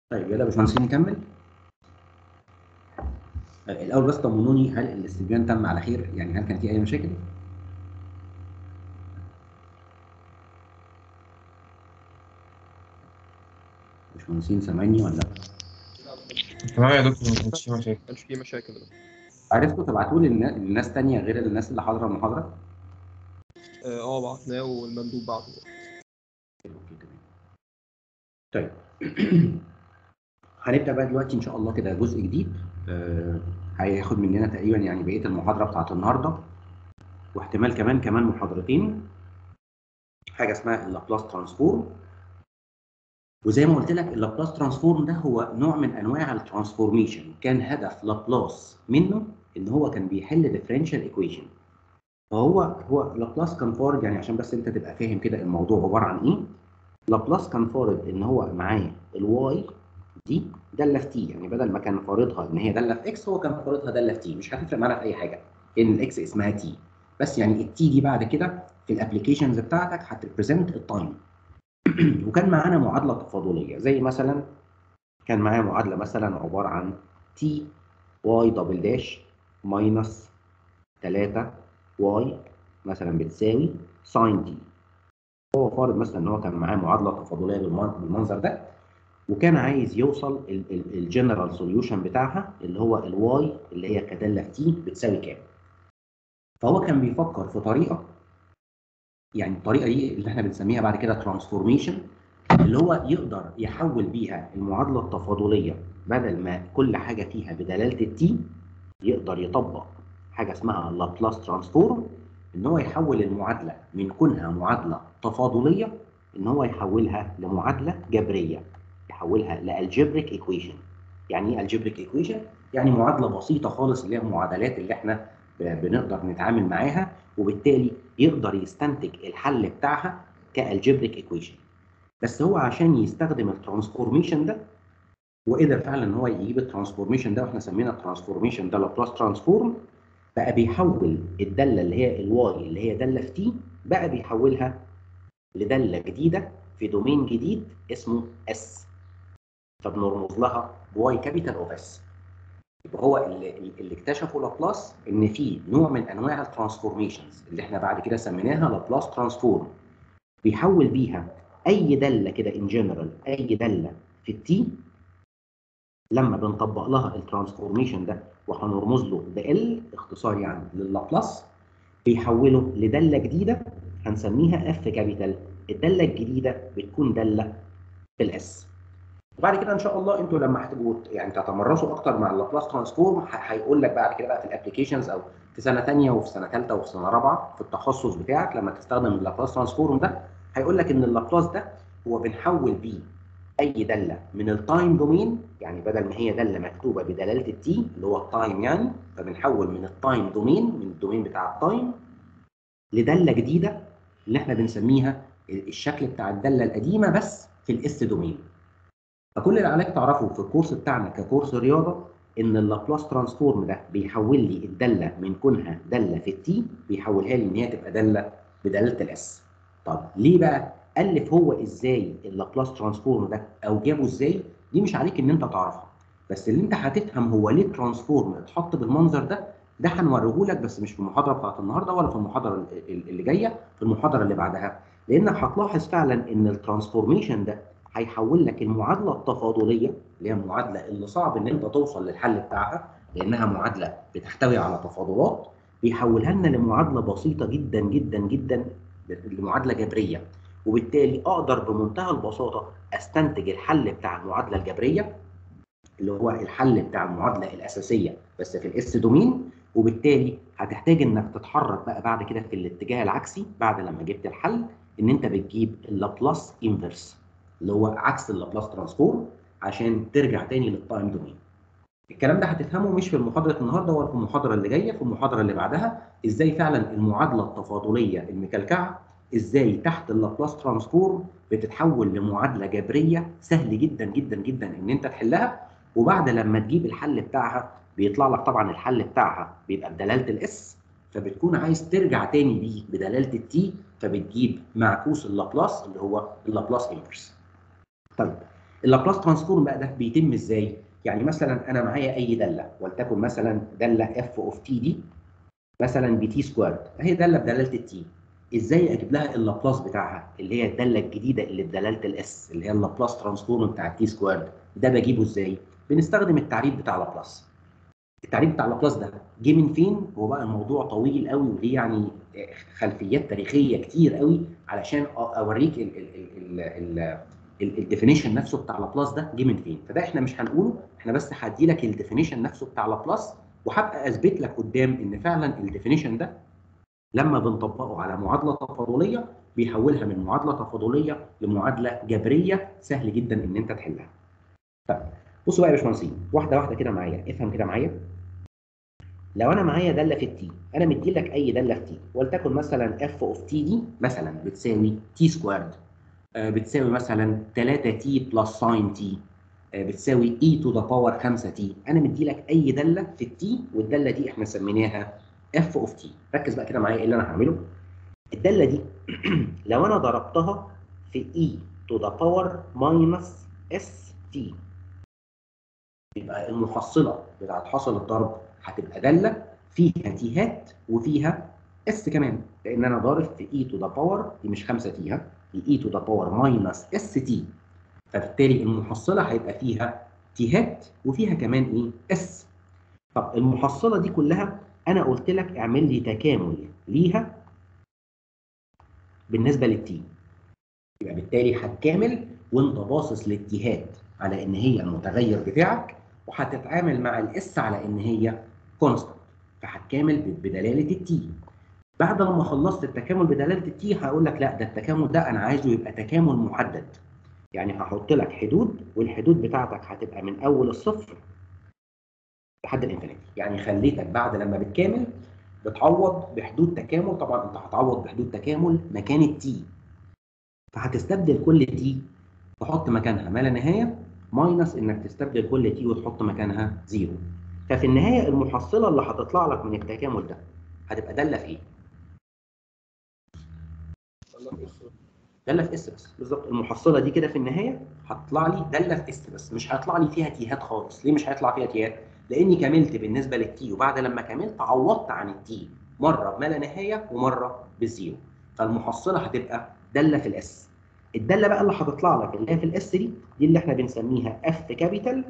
طيب يلا يا باشمهندسين نكمل. الاول بس طمنوني، هل الاستبيان تم على خير؟ يعني هل كان في اي مشاكل؟ باشمهندسين سامعني ولا لا؟ تمام يا دكتور، ما كانش في مشاكل. ما كانش فيه مشاكل. عرفتوا تبعتوه للناس تانية غير الناس اللي حاضره المحاضره؟ بعتناه والمندوب بعته. اوكي تمام. طيب هنبدا بقى دلوقتي ان شاء الله كده جزء جديد هياخد مننا تقريبا يعني بقيه المحاضره بتاعت النهارده، واحتمال كمان محاضرتين، حاجه اسمها اللابلاس ترانسفورم. وزي ما قلت لك اللابلاس ترانسفورم ده هو نوع من انواع الترانسفورميشن، كان هدف لابلاس منه ان هو كان بيحل ديفرنشال ايكويشن. فهو لابلاس كان فارض، يعني عشان بس انت تبقى فاهم كده الموضوع عباره عن ايه. لابلاس كان فارض ان هو معاه الواي دي داله في تي، يعني بدل ما كان فارضها ان هي داله في اكس هو كان فارضها داله في تي. مش هتفرق معانا في اي حاجه ان الاكس اسمها تي، بس يعني التي دي بعد كده في الابلكيشنز بتاعتك هتريبريزنت التايم. وكان معانا معادله تفاضليه، زي مثلا كان معايا معادله مثلا عباره عن تي واي دبل داش ماينس 3 واي مثلا بتساوي ساين تي. هو فارض مثلا ان هو كان معاه معادله تفاضليه بالمنظر ده، وكان عايز يوصل الجنرال سوليوشن بتاعها اللي هو الواي اللي هي كداله في تي بتساوي كام. فهو كان بيفكر في طريقه، يعني الطريقه دي اللي احنا بنسميها بعد كده ترانسفورميشن، اللي هو يقدر يحول بيها المعادله التفاضليه بدل ما كل حاجه فيها بدلاله التي، يقدر يطبق حاجه اسمها لابلاس ترانسفورم، ان هو يحول المعادله من كونها معادله تفاضليه ان هو يحولها لمعادله جبريه، يحولها لالجبريك ايكويشن. يعني ايه الجبريك ايكويشن؟ يعني معادله بسيطه خالص، اللي هي المعادلات اللي احنا بنقدر نتعامل معاها، وبالتالي يقدر يستنتج الحل بتاعها كالجبريك ايكويشن. بس هو عشان يستخدم الترانسفورميشن ده وقدر فعلا ان هو يجيب الترانسفورميشن ده، واحنا سمينا الترانسفورميشن ده لابلاس ترانسفورم، بقى بيحول الداله اللي هي الواي اللي هي داله في تي، بقى بيحولها لداله جديده في دومين جديد اسمه اس، فبنرمز لها بواي كابيتال اوف اس. يبقى هو اللي اكتشفه لابلاس ان في نوع من انواع الترانسفورميشنز اللي احنا بعد كده سميناها لابلاس ترانسفورم، بيحول بيها اي داله كده ان جنرال، اي داله في التي لما بنطبق لها الترانسفورميشن ده وهنرمز له بال اختصار يعني للابلاس، بيحوله لداله جديده هنسميها اف كابيتال. الداله الجديده بتكون داله بالاس. وبعد كده ان شاء الله انتوا لما هتبقوا يعني تتمرسوا اكتر مع اللابلاس ترانسفورم هيقول لك بعد كده بقى في الابلكيشنز، او في سنه ثانيه وفي سنه ثالثه وفي سنه رابعه في التخصص بتاعك لما تستخدم اللابلاس ترانسفورم ده، هيقول لك ان اللابلاس ده هو بنحول بيه اي داله من التايم دومين، يعني بدل ما هي داله مكتوبه بدلاله التي اللي هو التايم يعني، فبنحول من التايم دومين، من الدومين بتاع التايم، لداله جديده اللي احنا بنسميها الشكل بتاع الداله القديمه بس في الاس دومين. فكل اللي عليك تعرفه في الكورس بتاعنا ككورس رياضه ان اللابلاس ترانسفورم ده بيحول لي الداله من كونها داله في التي، بيحولها لي ان هي تبقى داله بدلاله الاس. طب ليه بقى؟ الف هو ازاي اللابلاس ترانسفورم ده او جابه ازاي؟ دي مش عليك ان انت تعرفها، بس اللي انت هتفهم هو ليه الترانسفورم اتحط بالمنظر ده. ده هنوريه لك بس مش في المحاضره بتاعت النهارده ولا في المحاضره اللي جايه، في المحاضره اللي بعدها، لانك هتلاحظ فعلا ان الترانسفورميشن ده هيحول لك المعادله التفاضليه اللي هي المعادله اللي صعب ان انت توصل للحل بتاعها لانها معادله بتحتوي على تفاضلات، بيحولها لنا لمعادله بسيطه جدا جدا جدا، لمعادله جبريه. وبالتالي اقدر بمنتهى البساطه استنتج الحل بتاع المعادله الجبريه اللي هو الحل بتاع المعادله الاساسيه بس في الاس دومين. وبالتالي هتحتاج انك تتحرك بقى بعد كده في الاتجاه العكسي بعد لما جبت الحل، ان انت بتجيب اللابلاس انفرس اللي هو عكس اللابلاس ترانسفورم عشان ترجع تاني للتايم دومين. الكلام ده هتفهمه مش في المحاضره النهارده ولا في المحاضره اللي جايه، في المحاضره اللي بعدها ازاي فعلا المعادله التفاضليه المكلكعه ازاي تحت اللابلاس ترانسفورم بتتحول لمعادله جبريه سهل جدا جدا جدا ان انت تحلها. وبعد لما تجيب الحل بتاعها بيطلع لك طبعا الحل بتاعها بيبقى بدلاله الاس، فبتكون عايز ترجع تاني بيه بدلاله التي، فبتجيب معكوس اللابلاس اللي هو اللابلاس انفرس. طيب اللابلاس ترانسفورم بقى ده بيتم ازاي؟ يعني مثلا انا معايا اي داله، ولتكن مثلا داله اف اوف تي دي مثلا بتي سكوارد، اهي داله بدلاله التي. ازاي اجيب لها اللابلاس بتاعها اللي هي الداله الجديده اللي بدلاله الاس اللي هي اللابلاس ترانسفورم بتاع التي سكوارد؟ ده بجيبه ازاي؟ بنستخدم التعريف بتاع لابلاس. التعريف بتاع لابلاس ده جه من فين؟ هو بقى الموضوع طويل قوي وليه يعني خلفيات تاريخيه كتير قوي علشان اوريك الديفينيشن نفسه بتاع لابلاس ده جه من فين. فده احنا مش هنقوله، احنا بس هدي لك الديفينيشن نفسه بتاع لابلاس، وهبقى اثبت لك قدام ان فعلا الديفينيشن ده لما بنطبقه على معادله تفاضليه بيحولها من معادله تفاضليه لمعادله جبريه سهل جدا ان انت تحلها. طيب بصوا بقى يا باشمهندسين، واحده واحده كده معايا، افهم كده معايا. لو انا معايا داله في التي، انا مدي لك اي داله في تي، ولتكن مثلا اف اوف تي دي مثلا بتساوي تي سكوارد، بتساوي مثلا 3 تي بلس ساين تي، بتساوي اي تو ذا باور 5 تي. انا مدي لك اي داله في التي، والداله دي احنا سميناها اف اوف تي. ركز بقى كده معايا ايه اللي انا هعمله. الداله دي لو انا ضربتها في اي تو ذا باور ماينس اس تي، يبقى المحصله بتاعت حاصل الضرب هتبقى داله فيها تيهات وفيها اس كمان، لان انا ضارب في اي تو ذا باور، دي مش 5 تي، ها، دي اي تو ذا باور ماينس اس تي، فبالتالي المحصله هيبقى فيها تيهات وفيها كمان ايه؟ اس. طب المحصله دي كلها انا قلت لك اعمل لي تكامل ليها بالنسبه للتي، يبقى بالتالي هتكامل وانت باصص للتيهات على ان هي المتغير بتاعك، وهتتعامل مع الاس على ان هي كونستانت، فهتكامل بدلاله التي. بعد لما خلصت التكامل بدلاله التي هقول لك لا، ده التكامل ده انا عايزه يبقى تكامل محدد، يعني هحط لك حدود، والحدود بتاعتك هتبقى من اول الصفر لحد الانفينيتي. يعني خليتك بعد لما بتكامل بتعوض بحدود تكامل، طبعا انت هتعوض بحدود تكامل مكان التي، فهتستبدل كل تي تحط مكانها ما لا نهايه، ماينس انك تستبدل كل تي وتحط مكانها زيرو. ففي النهايه المحصله اللي هتطلع لك من التكامل ده هتبقى داله في ايه؟ داله في اس بس، بالظبط. المحصله دي كده في النهايه هتطلع لي داله في اس بس، مش هيطلع لي فيها تيهات خالص. ليه مش هيطلع فيها تيهات؟ لاني كملت بالنسبه للتي، وبعد لما كملت عوضت عن التي مره بما لا نهايه ومره بالزيرو، فالمحصله هتبقى داله في الاس. الداله بقى اللي هتطلع لك اللي هي في الاس دي اللي احنا بنسميها اف كابيتال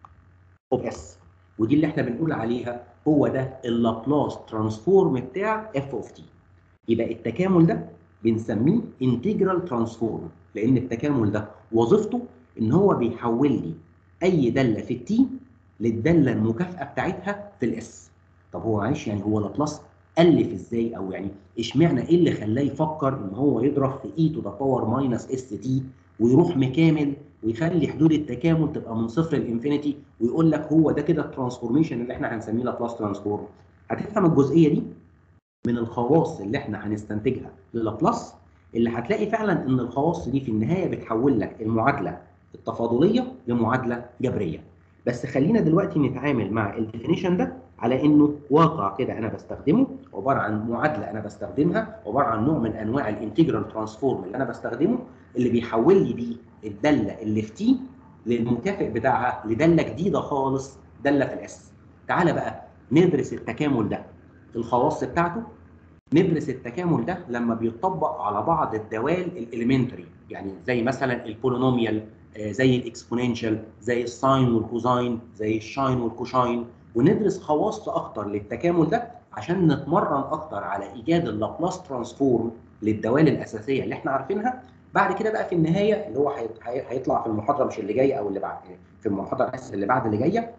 اوف اس، ودي اللي احنا بنقول عليها هو ده اللابلاس ترانسفورم بتاع اف اوف تي. يبقى التكامل ده بنسميه انتجرال ترانسفورم، لان التكامل ده وظيفته ان هو بيحول لي اي داله في التي للداله المكافئه بتاعتها في الاس. طب هو معلش يعني هو لابلاس الف ازاي، او يعني اشمعنى ايه اللي خلاه يفكر ان هو يضرب في اي تو ذا باور ماينس اس تي ويروح مكامل ويخلي حدود التكامل تبقى من صفر لانفينيتي ويقول لك هو ده كده الترانسفورميشن اللي احنا هنسميه لابلاس ترانسفورم؟ هتفهم الجزئيه دي من الخواص اللي احنا هنستنتجها للابلاس، اللي هتلاقي فعلا ان الخواص دي في النهايه بتحول لك المعادله التفاضليه لمعادله جبريه. بس خلينا دلوقتي نتعامل مع الديفينيشن ده على انه واقع كده انا بستخدمه، عباره عن معادله انا بستخدمها، عباره عن نوع من انواع الانتجرال ترانسفورم اللي انا بستخدمه، اللي بيحول لي بيه الداله اللي في تي للمكافئ بتاعها لداله جديده خالص، داله في الاس. تعالى بقى ندرس التكامل ده، الخواص بتاعته. ندرس التكامل ده لما بيطبق على بعض الدوال الاليمنتري، يعني زي مثلا البولينوميال، زي الاكسبوننشال، زي الساين والكوزاين، زي الشاين والكوشاين، وندرس خواص اكتر للتكامل ده عشان نتمرن اكتر على ايجاد اللابلاس ترانسفورم للدوال الاساسيه اللي احنا عارفينها. بعد كده بقى في النهايه اللي هو هيطلع في المحاضره مش اللي جايه او اللي بعد، في المحاضره اللي بعد اللي جايه،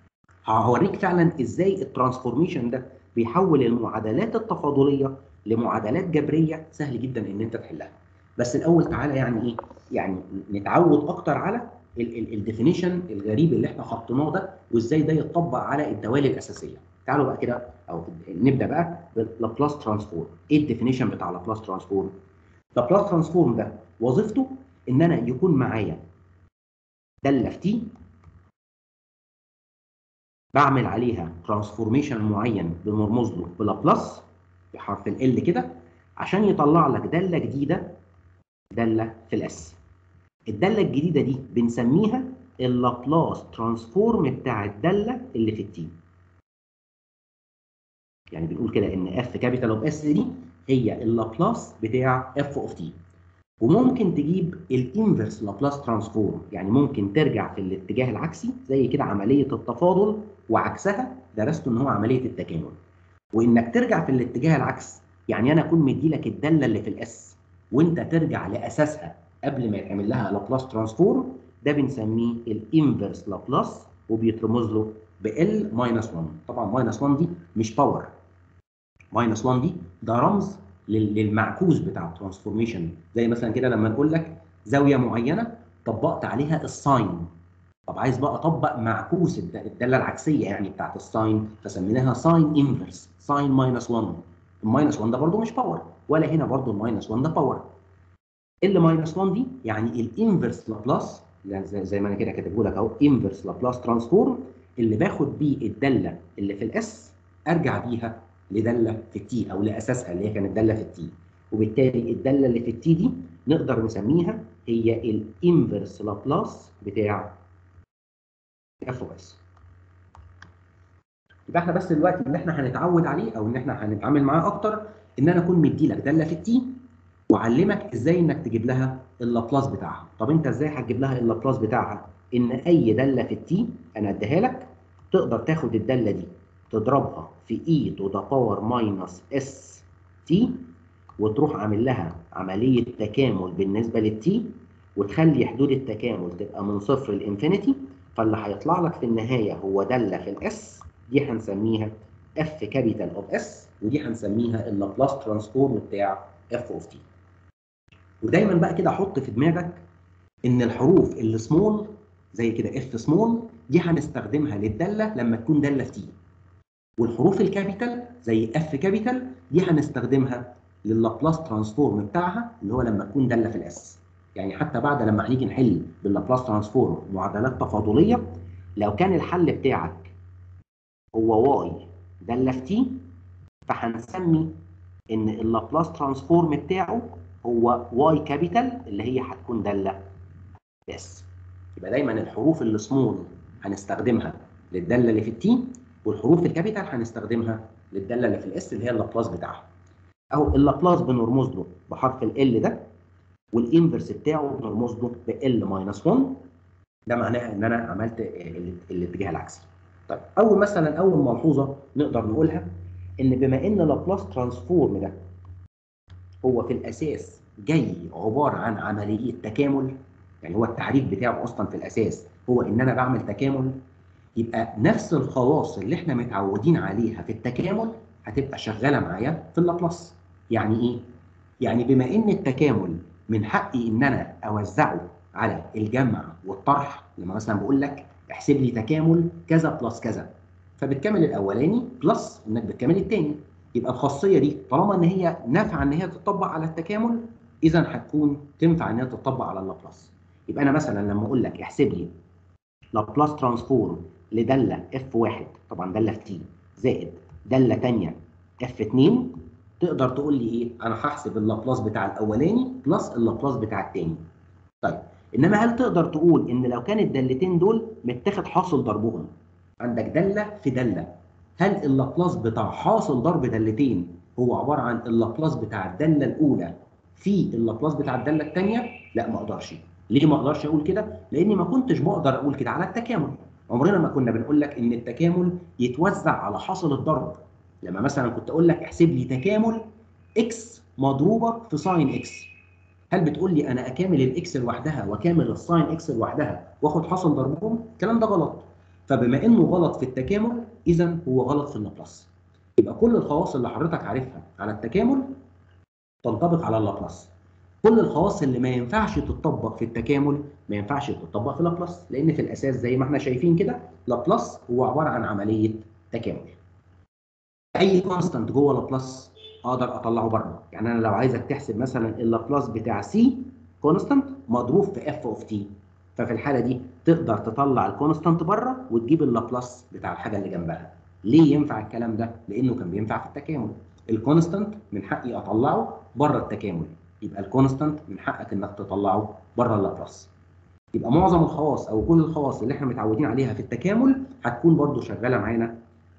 هوريك فعلا ازاي الترانسفورميشن ده بيحول المعادلات التفاضليه لمعادلات جبريه سهل جدا ان انت تحلها. بس الاول تعالى يعني ايه، يعني نتعود اكتر على الديفينيشن الغريب اللي احنا حطيناه ده، وازاي ده يتطبق على الدوال الاساسيه. تعالوا بقى كده او نبدا بقى باللابلاس ترانسفورم. ايه الديفينيشن بتاع لابلاس ترانسفورم؟ لابلاس ترانسفورم ده وظيفته ان انا يكون معايا داله في تي بعمل عليها ترانسفورميشن معين بنرمز له بلابلاس بحرف ال كده عشان يطلع لك داله جديده، داله في الاس. الداله الجديده دي بنسميها اللابلاس ترانسفورم بتاع الداله اللي في التي. يعني بنقول كده ان اف كابيتال اوف اس دي هي اللابلاس بتاع اف اوف تي. وممكن تجيب الانفرس لابلاس ترانسفورم، يعني ممكن ترجع في الاتجاه العكسي زي كده عمليه التفاضل، وعكسها درست ان هو عمليه التكامل. وانك ترجع في الاتجاه العكس يعني انا اكون مدي لك الداله اللي في الاس وانت ترجع لاساسها قبل ما يتعمل لها لابلاس ترانسفورم، ده بنسميه الانفرس لابلاس، وبيترمز له بال ماينس 1. طبعا ماينس 1 دي مش باور، ماينس 1 دي ده رمز للمعكوس بتاع الترانسفورميشن. زي مثلا كده لما نقول لك زاويه معينه طبقت عليها الساين، طب عايز بقى اطبق معكوس الداله العكسيه يعني بتاعت الساين، فسميناها ساين انفرس، ساين ماينس 1. الماينس 1 ده برضه مش باور، ولا هنا برضه الماينس 1 ده باور. اللي ماينس 1 دي يعني الانفرس لابلاس، زي ما انا كده كاتبه لك اهو، انفرس لابلاس ترانسفورم، اللي باخد بيه الداله اللي في الاس ارجع بيها لداله في التي او لاساسها اللي هي كانت داله في التي. وبالتالي الداله اللي في التي دي نقدر نسميها هي الانفرس لابلاس بتاع اف او اس. يبقى احنا بس دلوقتي اللي احنا هنتعود عليه او ان احنا هنتعامل معاه اكتر ان انا اكون مدي لك داله في التي وعلمك ازاي انك تجيب لها اللابلاس بتاعها. طب انت ازاي هتجيب لها اللابلاس بتاعها؟ ان اي داله في التي انا اديها لك تقدر تاخد الداله دي تضربها في اي تو ذا باور ماينس اس تي، وتروح عامل لها عمليه تكامل بالنسبه للتي، وتخلي حدود التكامل تبقى من صفر لانفينيتي، فاللي هيطلع لك في النهايه هو داله في الاس، دي هنسميها اف كابيتال اوف اس، ودي هنسميها اللابلاس ترانسفورم بتاع اف اوف تي. ودايما بقى كده حط في دماغك ان الحروف اللي سمول زي كده اف سمول دي هنستخدمها للداله لما تكون داله في تي، والحروف الكابيتال زي اف كابيتال دي هنستخدمها لللابلاس ترانسفورم بتاعها اللي هو لما تكون داله في الاس. يعني حتى بعد لما هنيجي نحل باللابلاس ترانسفورم معادلات تفاضليه، لو كان الحل بتاعك هو واي داله في تي، فهنسمي ان اللابلاس ترانسفورم بتاعه هو واي كابيتال اللي هي هتكون داله بس. يبقى دايما الحروف اللي سمول هنستخدمها للداله اللي في التي، والحروف الكابيتال هنستخدمها للداله اللي في الاس اللي هي اللابلاس بتاعها. اهو اللابلاس بنرمز له بحرف ال ده، والانفرس بتاعه بنرمز له بال ماينس 1. ده معناه ان انا عملت الاتجاه العكسي. طيب اول ملحوظه نقدر نقولها ان بما ان لابلاس ترانسفورم ده هو في الاساس جاي عباره عن عمليه تكامل، يعني هو التعريف بتاعه اصلا في الاساس هو ان انا بعمل تكامل، يبقى نفس الخواص اللي احنا متعودين عليها في التكامل هتبقى شغاله معايا في اللابلاس. يعني ايه؟ يعني بما ان التكامل من حقي ان انا اوزعه على الجمع والطرح، لما مثلا بقول لك احسب لي تكامل كذا بلس كذا، فبتكامل الاولاني بلس انك بتكامل الثاني، يبقى الخاصيه دي طالما ان هي نافعه ان هي تطبق على التكامل، اذا هتكون تنفع ان هي تطبق على اللابلاس. يبقى انا مثلا لما اقول لك احسب لي لابلاس ترانسفورم لداله اف 1، طبعا داله في تي، زائد داله ثانيه اف 2، تقدر تقول لي ايه؟ انا هحسب اللابلاس بتاع الاولاني بلس اللابلاس بتاع الثاني. طيب انما هل تقدر تقول ان لو كان الدالتين دول متاخد حاصل ضربهم، عندك داله في داله، هل اللابلاس بتاع حاصل ضرب دالتين هو عباره عن اللابلاس بتاع الداله الاولى في اللابلاس بتاع الداله الثانيه؟ لا، ما اقدرش. ليه ما اقدرش اقول كده؟ لاني ما كنتش بقدر اقول كده على التكامل. عمرنا ما كنا بنقول لك ان التكامل يتوزع على حاصل الضرب. لما مثلا كنت اقول لك احسب لي تكامل اكس مضروبه في ساين اكس، هل بتقول لي انا اكامل الاكس لوحدها واكامل الساين اكس لوحدها واخد حاصل ضربهم؟ الكلام ده غلط. فبما انه غلط في التكامل، اذا هو غلط في اللابلاس. يبقى كل الخواص اللي حضرتك عارفها على التكامل تنطبق على اللابلاس. كل الخواص اللي ما ينفعش تطبق في التكامل ما ينفعش تطبق في اللابلاس، لان في الاساس زي ما احنا شايفين كده لابلاس هو عباره عن عمليه تكامل. اي كونستانت جوه لابلاس اقدر اطلعه بره. يعني انا لو عايزك تحسب مثلا اللابلاس بتاع سي كونستانت مضروب في اف اوف تي، ففي الحاله دي تقدر تطلع الكونستانت بره وتجيب اللابلاس بتاع الحاجه اللي جنبها. ليه ينفع الكلام ده؟ لانه كان بينفع في التكامل. الكونستانت من حقي اطلعه بره التكامل، يبقى الكونستانت من حقك انك تطلعه بره اللابلاس. يبقى معظم الخواص او كل الخواص اللي احنا متعودين عليها في التكامل هتكون برضو شغاله معانا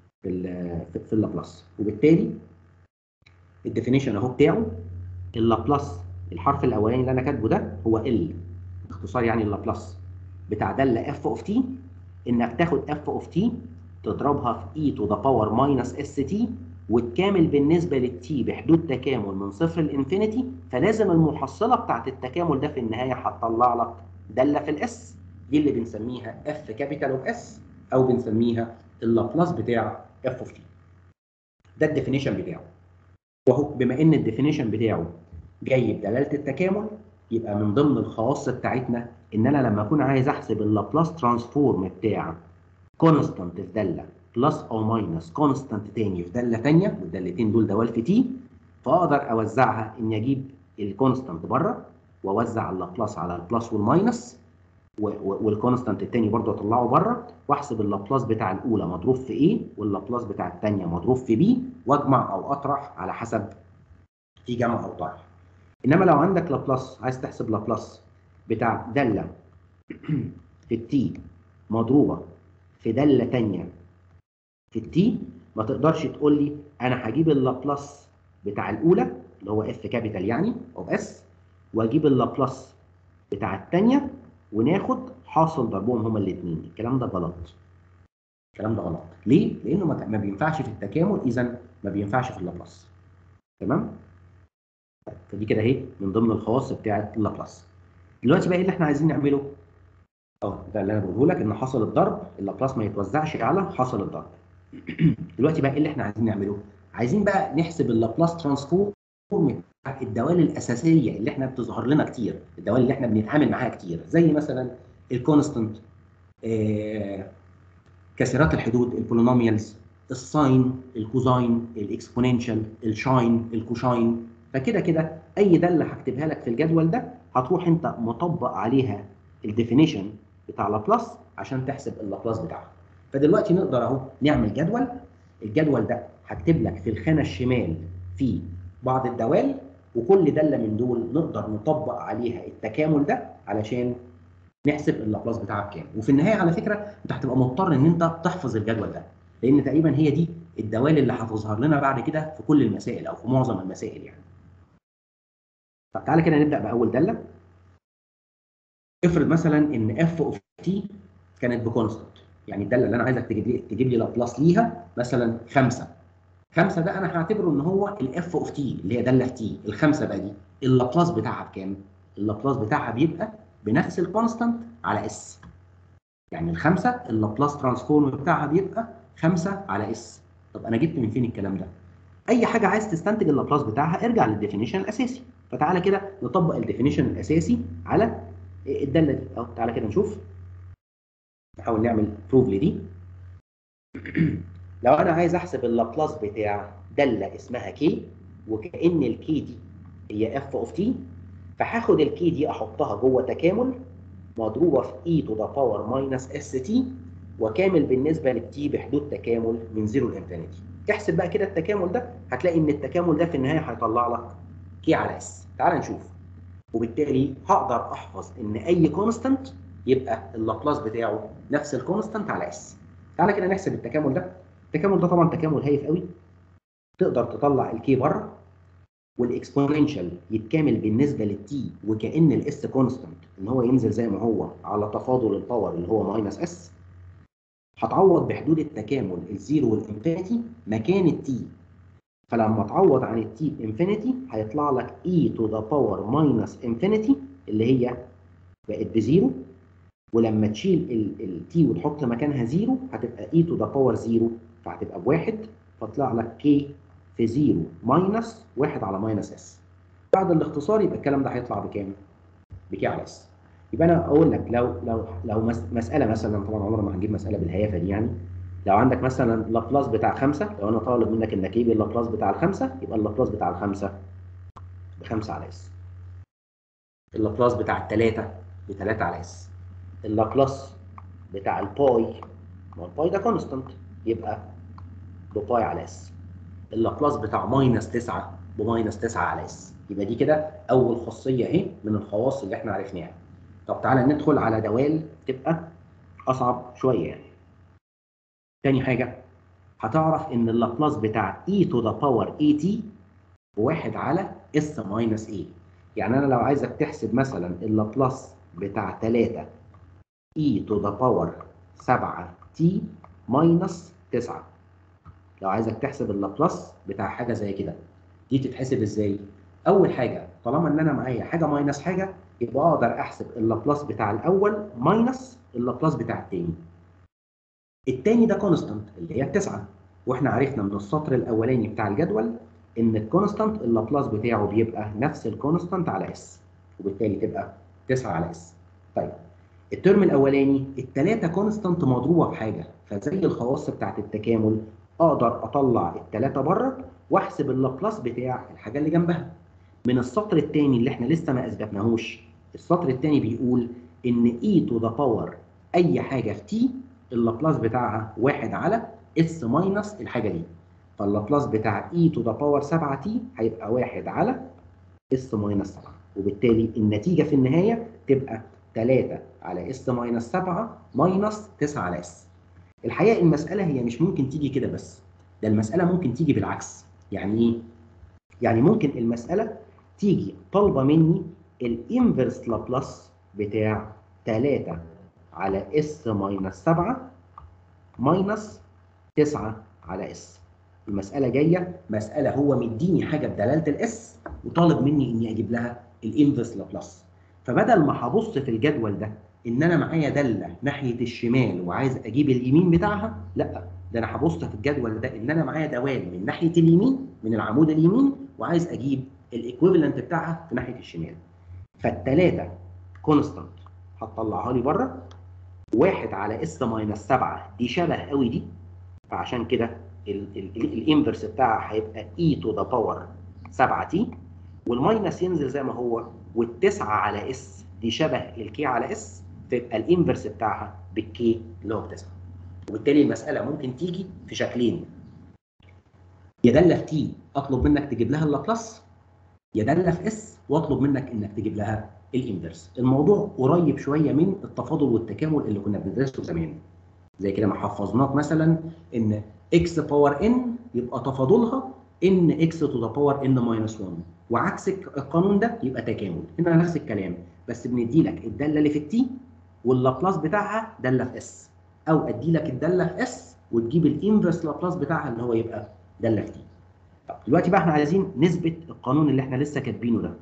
في اللابلاس. وبالتالي الديفينيشن اهو بتاعه اللابلاس، الحرف الاولاني اللي انا كاتبه ده هو ال، باختصار يعني اللابلاس بتاع داله اف اوف تي، انك تاخد اف اوف تي تضربها في اي تو ذا باور ماينس اس تي، والكامل بالنسبه للتي بحدود تكامل من صفر لانفينيتي، فلازم المحصله بتاعت التكامل ده في النهايه هتطلع لك داله في الاس، دي اللي بنسميها اف كابيتال اوف اس، او بنسميها اللابلاس بتاع اف اوف تي. ده الديفينيشن بتاعه. وهو بما ان الديفينيشن بتاعه جاي بدلاله التكامل، يبقى من ضمن الخواص بتاعتنا ان انا لما اكون عايز احسب اللابلاس ترانسفورم بتاع كونستانت في داله بلس او ماينس كونستانت تاني في داله ثانيه، والدالتين دول دوال في تي، فاقدر اوزعها اني اجيب الكونستانت بره واوزع اللابلاس على البلس والماينس، والكونستانت الثاني برضه اطلعه بره، واحسب اللابلاس بتاع الاولى مضروب في ايه واللابلاس بتاع الثانيه مضروب في بي، واجمع او اطرح على حسب في جمع او طرح. انما لو عندك لابلاس عايز تحسب لابلاس بتاع داله في التي مضروبه في داله ثانيه في التي، ما تقدرش تقول لي انا هجيب اللابلاس بتاع الاولى اللي هو اف كابيتال يعني او اس، واجيب اللابلاس بتاع الثانيه وناخد حاصل ضربهم هما الاثنين. الكلام ده غلط. الكلام ده غلط. ليه؟ لانه ما بينفعش في التكامل، اذا ما بينفعش في اللابلاس. تمام؟ فدي كده اهي من ضمن الخواص بتاعه اللابلاس. دلوقتي بقى ايه اللي احنا عايزين نعمله؟ ده اللي انا بقوله لك، ان حاصل الضرب اللابلاس ما يتوزعش على حاصل الضرب. دلوقتي بقى ايه اللي احنا عايزين نعمله؟ عايزين بقى نحسب اللابلاس ترانسفورم بتاع الدوال الاساسيه اللي احنا بتظهر لنا كتير، الدوال اللي احنا بنتعامل معاها كتير، زي مثلا الكونستنت، كسرات الحدود، البولينوميالز، الساين، الكوزاين، الاكسبوننشال، الشاين، الكوشاين. فكده كده اي داله هكتبها لك في الجدول ده هتروح انت مطبق عليها الديفينيشن بتاع لابلاس عشان تحسب اللابلاس بتاعها. فدلوقتي نقدر اهو نعمل جدول. الجدول ده هكتب لك في الخانه الشمال فيه بعض الدوال، وكل داله من دول نقدر نطبق عليها التكامل ده علشان نحسب اللابلاس بتاعها بكام. وفي النهايه على فكره انت هتبقى مضطر ان انت تحفظ الجدول ده، لان تقريبا هي دي الدوال اللي هتظهر لنا بعد كده في كل المسائل او في معظم المسائل يعني. طب تعالى كده نبدا باول داله. افرض مثلا ان اف اوف تي كانت بكونستنت، يعني الداله اللي انا عايزك تجيب لي لابلاس ليها مثلا 5. 5 ده انا هعتبره ان هو الاف اوف تي اللي هي داله في تي. الخمسه بقى دي اللابلاس بتاعها بكام؟ اللابلاس بتاعها بيبقى بنفس الكونستنت على اس. يعني الخمسه اللابلاس ترانسفورم بتاعها بيبقى 5 على اس. طب انا جبت من فين الكلام ده؟ اي حاجه عايز تستنتج اللابلاس بتاعها ارجع للديفينيشن الاساسي. فتعالى كده نطبق الديفينيشن الاساسي على الداله دي اهو. تعالى كده نشوف، نحاول نعمل بروف لدي. لو انا عايز احسب اللابلاس بتاع داله اسمها كي، وكأن الكي دي هي اف اوف تي، فهاخد الكي دي احطها جوه تكامل مضروبه في اي تو ذا باور ماينس اس تي، وكامل بالنسبه للتي بحدود تكامل من 0 لانفينيتي. احسب بقى كده التكامل ده، هتلاقي ان التكامل ده في النهايه هيطلع لك كي على اس. تعال نشوف. وبالتالي هقدر احفظ ان اي كونستانت يبقى اللابلاس بتاعه نفس الكونستانت على اس. تعالى كده نحسب التكامل ده. التكامل ده طبعا تكامل هايف قوي، تقدر تطلع الكي بره، والاكسبوننشال يتكامل بالنسبه للتي وكأن الاس كونستانت ان هو ينزل زي ما هو على تفاضل الباور اللي هو ماينس اس. هتعوض بحدود التكامل الزيرو والانفينيتي مكان التي، فلما تعوض عن التي بانفينيتي هيطلع لك اي تو ذا باور ماينس انفينيتي اللي هي بقت بزيرو، ولما تشيل التي وتحط مكانها زيرو هتبقى اي تو ذا باور زيرو، فهتبقى بواحد، فطلع لك كي في زيرو ماينس 1 على ماينس اس. بعد الاختصار يبقى الكلام ده هيطلع بكام؟ بكي على اس. يبقى انا اقول لك لو مساله مثلا، طبعا عمرنا ما هنجيب مساله بالهيافه دي يعني. لو عندك مثلا لابلاس بتاع 5، لو انا طالب منك انك تجيب اللابلاس بتاع الخمسه، يبقى اللابلاس بتاع الخمسه ب5 على اس. اللابلاس بتاع الثلاثه ب3 على اس. اللابلاس بتاع الباي، ما الباي ده كونستانت، يبقى بباي على اس. اللابلاس بتاع ماينس 9 بماينس 9 على اس. يبقى دي كده اول خاصيه اهي من الخواص اللي احنا عرفناها. طب تعالى ندخل على دوال تبقى اصعب شويه يعني. تاني حاجه هتعرف ان اللابلاس بتاع e to the power at بواحد على s minus a. يعني انا لو عايزك تحسب مثلا اللابلاس بتاع 3 e to the power 7t minus 9، لو عايزك تحسب اللابلاس بتاع حاجه زي كده دي تتحسب ازاي؟ اول حاجه طالما ان انا معايا حاجه ماينس حاجه يبقى اقدر احسب اللابلاس بتاع الاول ماينس اللابلاس بتاع الثاني. الثاني ده كونستانت اللي هي التسعه، واحنا عرفنا من السطر الاولاني بتاع الجدول ان الكونستانت اللابلاس بتاعه بيبقى نفس الكونستانت على اس، وبالتالي تبقى 9 على اس. طيب الترم الاولاني الثلاثه كونستانت مضروبه بحاجه، فزي الخواص بتاعت التكامل اقدر اطلع الثلاثه بره واحسب اللابلاس بتاع الحاجه اللي جنبها. من السطر الثاني اللي احنا لسه ما اثبتناهوش، السطر الثاني بيقول ان e to the power اي حاجه في t اللابلاس بتاعها 1 على s ماينس الحاجه دي، فاللابلاس بتاع e to the power 7t هيبقى 1 على s ماينس 7، وبالتالي النتيجه في النهايه تبقى 3 على s ماينس 7 ماينس 9 على s. الحقيقه المساله هي مش ممكن تيجي كده بس، ده المساله ممكن تيجي بالعكس. يعني ايه؟ يعني ممكن المساله تيجي طالبه مني الانفرس لابلاس بتاع 3 على اس ماينس 7 ماينس 9 على اس. المساله جايه مساله هو مديني حاجه بدلاله الاس وطالب مني اني اجيب لها الانفرس لابلاس. فبدل ما هبص في الجدول ده ان انا معايا داله ناحيه الشمال وعايز اجيب اليمين بتاعها، لا، ده انا هبص في الجدول ده ان انا معايا دوال من ناحيه اليمين من العمود اليمين وعايز اجيب الايكويفالنت بتاعها في ناحيه الشمال. فالثلاثه كونستانت هتطلعها لي بره، 1 على اس ماينس 7 دي شبه قوي دي، فعشان كده الانفرس بتاعها هيبقى e to the power 7t، والماينس ينزل زي ما هو، والتسعه على اس دي شبه الكي على اس، فيبقى الانفرس بتاعها بالكي اللي هو بتسعه. وبالتالي المساله ممكن تيجي في شكلين، يا داله في تي اطلب منك تجيب لها اللابلاس، يا داله في اس واطلب منك انك تجيب لها الانفرس. الموضوع قريب شويه من التفاضل والتكامل اللي كنا بندرسه زمان، زي كده ما حفظناك مثلا ان اكس باور ان يبقى تفاضلها ان اكس تو ذا باور ان ماينس 1، وعكس القانون ده يبقى تكامل. هنا نفس الكلام بس بندي لك الداله اللي في التي واللابلاس بتاعها داله في اس، او ادي لك الداله في اس وتجيب الانفرس لابلاس بتاعها اللي هو يبقى داله في تي. طب دلوقتي بقى احنا عايزين نثبت القانون اللي احنا لسه كاتبينه ده.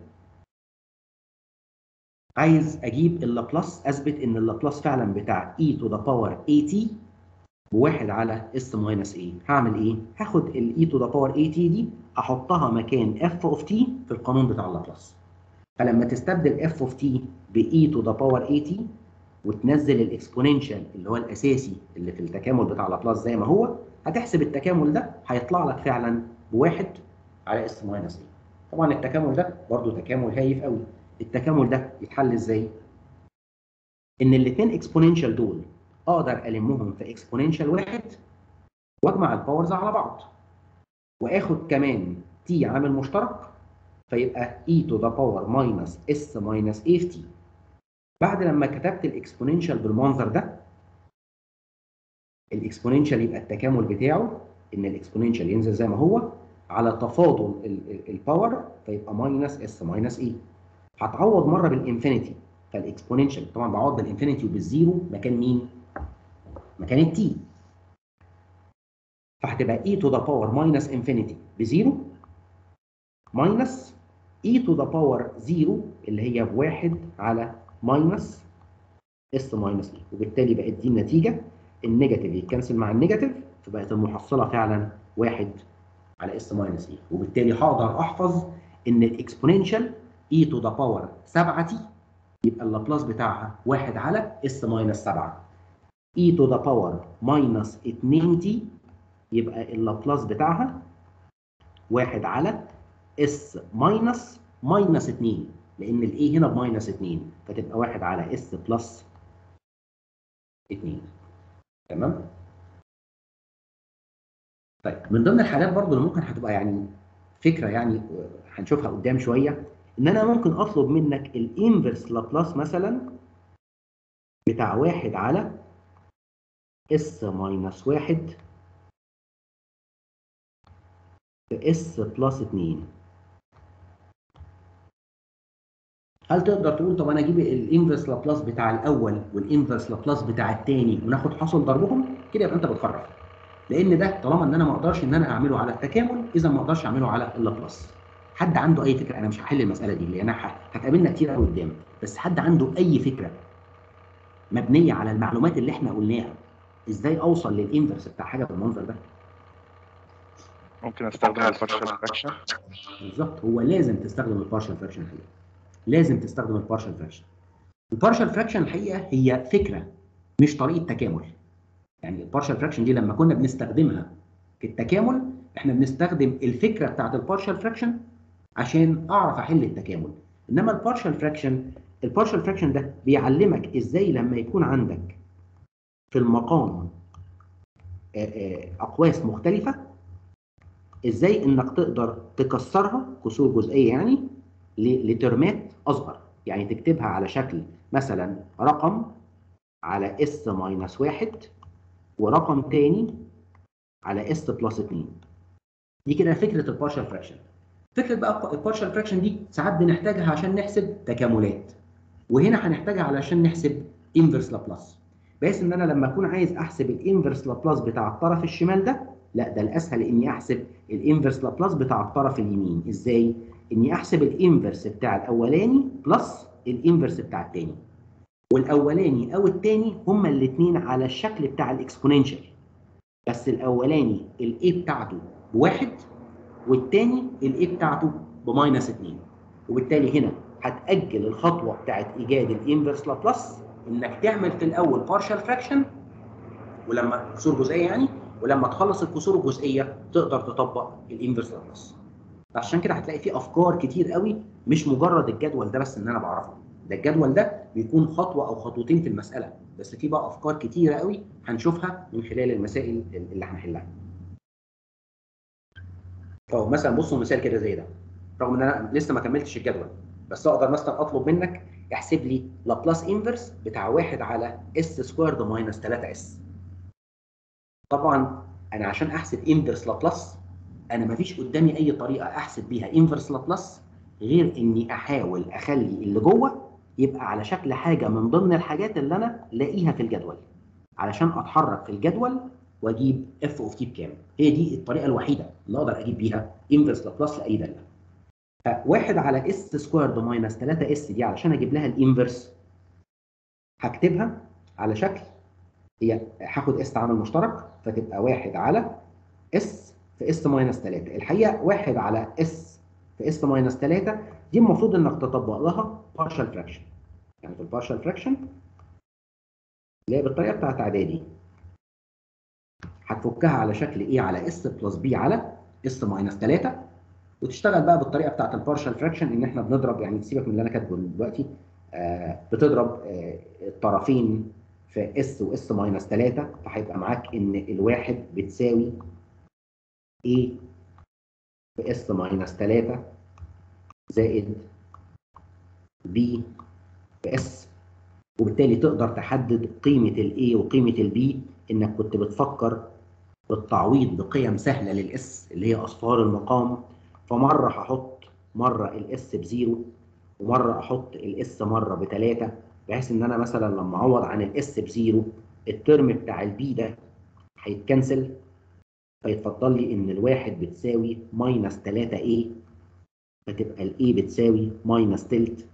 عايز اجيب اللابلاس، اثبت ان اللابلاس فعلا بتاع e to the power at بواحد على اس ماينس اي. هعمل ايه؟ هاخد الاي تو ذا باور اي تي دي احطها مكان اف اوف تي في القانون بتاع اللابلاس. فلما تستبدل اف اوف تي باي تو ذا باور اي تي وتنزل الاكسبوننشال اللي هو الاساسي اللي في التكامل بتاع لابلاس زي ما هو، هتحسب التكامل ده هيطلع لك فعلا بواحد على اس ماينس اي. طبعا التكامل ده برضو تكامل هايف قوي. التكامل ده يتحل ازاي؟ ان الاثنين اكسبوننشال دول اقدر المهم في اكسبوننشال واحد واجمع الباورز على بعض، واخد كمان تي عامل مشترك فيبقى e to the power minus s minus a في t. بعد لما كتبت الاكسبوننشال بالمنظر ده، الاكسبوننشال يبقى التكامل بتاعه ان الاكسبوننشال ينزل زي ما هو على تفاضل الباور فيبقى minus s minus a. هتعوض مره بالانفينيتي، فالاكسبوننشال طبعا بعوض بالانفينيتي وبالزيرو مكان مين؟ مكان التي، فهتبقى e to the power minus infinity بزيرو ماينس e to the power 0 اللي هي بواحد على ماينس اس ماينس اي، وبالتالي بقت دي النتيجه. النيجاتيف يتكنسل مع النيجاتيف فبقت المحصله فعلا 1 على اس ماينس اي، وبالتالي هقدر احفظ ان الاكسبوننشال e to the power 7t يبقى اللابلاس بتاعها 1 على اس ماينس 7، e to the power ماينس 2t يبقى اللابلاس بتاعها 1 على اس ماينس 2، لان الاي هنا بماينس 2 فتبقى 1 على اس بلس 2. تمام؟ طيب من ضمن الحاجات برضو اللي ممكن هتبقى يعني فكره يعني هنشوفها قدام شويه، ان انا ممكن اطلب منك الانفرس لابلاس مثلا بتاع 1 على اس ماينس 1 في اس بلس 2. هل تقدر تقول طب انا اجيب الانفرس لابلاس بتاع الاول والانفرس لابلاس بتاع الثاني وناخد حاصل ضربهم؟ كده يبقى انت بتخرف، لان ده طالما ان انا ما اقدرش ان انا اعمله على التكامل، اذا ما اقدرش اعمله على اللابلاس. حد عنده اي فكره؟ انا مش هحل المساله دي لان هتقابلنا كتير قوي قدام، بس حد عنده اي فكره مبنيه على المعلومات اللي احنا قلناها ازاي اوصل للانفرس بتاع حاجه بالمنظر ده؟ ممكن استخدم البارشال فراكشن. بالظبط، هو لازم تستخدم البارشال فراكشن الحقيقه، لازم تستخدم البارشال فراكشن. البارشال فراكشن الحقيقه هي فكره مش طريقه تكامل. يعني البارشال فراكشن دي لما كنا بنستخدمها في التكامل، احنا بنستخدم الفكره بتاعت البارشال فراكشن عشان اعرف احل التكامل. انما البارشال فراكشن ده بيعلمك ازاي لما يكون عندك في المقام اقواس مختلفه، ازاي انك تقدر تكسرها كسور جزئيه يعني لترمات اصغر. يعني تكتبها على شكل مثلا رقم على اس ماينس 1 ورقم تاني على اس بلس 2. دي كده فكره البارشال فراكشن. فكره بقى البارشال فراكشن دي ساعات بنحتاجها عشان نحسب تكاملات، وهنا هنحتاجها علشان نحسب انفرس لابلاس، بحيث ان انا لما اكون عايز احسب الانفرس لابلاس بتاع الطرف الشمال ده، لا ده الاسهل اني احسب الانفرس لابلاس بتاع الطرف اليمين. ازاي؟ اني احسب الانفرس بتاع الاولاني بلس الانفرس بتاع الثاني، والاولاني او الثاني هما الاثنين على الشكل بتاع الاكسبوننشال، بس الاولاني الاي بتاعته بواحد والثاني الاي بتاعته بماينس 2. وبالتالي هنا هتأجل الخطوه بتاعت ايجاد الانفرس لابلاس، انك تعمل في الاول بارشال فراكشن ولما كسور جزئيه يعني، ولما تخلص الكسور الجزئيه تقدر تطبق الانفرس لابلاس. عشان كده هتلاقي فيه افكار كتير قوي، مش مجرد الجدول ده بس ان انا بعرفه. ده الجدول ده بيكون خطوه او خطوتين في المساله، بس في بقى افكار كتيره قوي هنشوفها من خلال المسائل اللي هنحلها. طب مثلا بصوا مثال كده زي ده، رغم ان انا لسه ما كملتش الجدول، بس اقدر مثلا اطلب منك احسب لي لابلاس انفرس بتاع 1 على اس سكويرد ماينس 3 اس. طبعا انا عشان احسب انفرس لابلاس، انا ما فيش قدامي اي طريقه احسب بيها انفرس لابلاس غير اني احاول اخلي اللي جوه يبقى على شكل حاجه من ضمن الحاجات اللي انا لاقيها في الجدول، علشان اتحرك في الجدول واجيب اف اوف تي بكام. هي دي الطريقه الوحيده اللي اقدر اجيب بيها انفرس لابلاس لاي داله. ف1 على اس سكويرد ماينس 3 اس دي علشان اجيب لها الانفرس هكتبها على شكل، هي هاخد اس عامل مشترك فتبقى 1 على اس في اس ماينس 3. الحقيقه 1 على اس في اس ماينس 3 دي المفروض انك تطبق لها بارشال فراكشن. يعني في البارشال فراكشن اللي هي بالطريقه بتاعت اعدادي هتفكها على شكل ايه على اس بلس بي على اس ماينس 3، وتشتغل بقى بالطريقه بتاعت البارشال فراكشن ان احنا بنضرب، يعني سيبك من اللي انا كاتبه دلوقتي، بتضرب الطرفين في اس واس ماينس 3، فهيبقى معاك ان الواحد بتساوي a في اس ماينس 3 زائد b في اس. وبالتالي تقدر تحدد قيمه الاي وقيمه البي انك كنت بتفكر بالتعويض بقيم سهله للاس اللي هي اصفار المقام. فمره هحط مره الاس بزيرو، ومره احط الاس مره ب3، بحيث ان انا مثلا لما اعوض عن الاس بزيرو الترم بتاع البي ده هيتكنسل، فيتفضل لي ان الواحد بتساوي ماينس 3a، فتبقى الاي بتساوي ماينس تلت.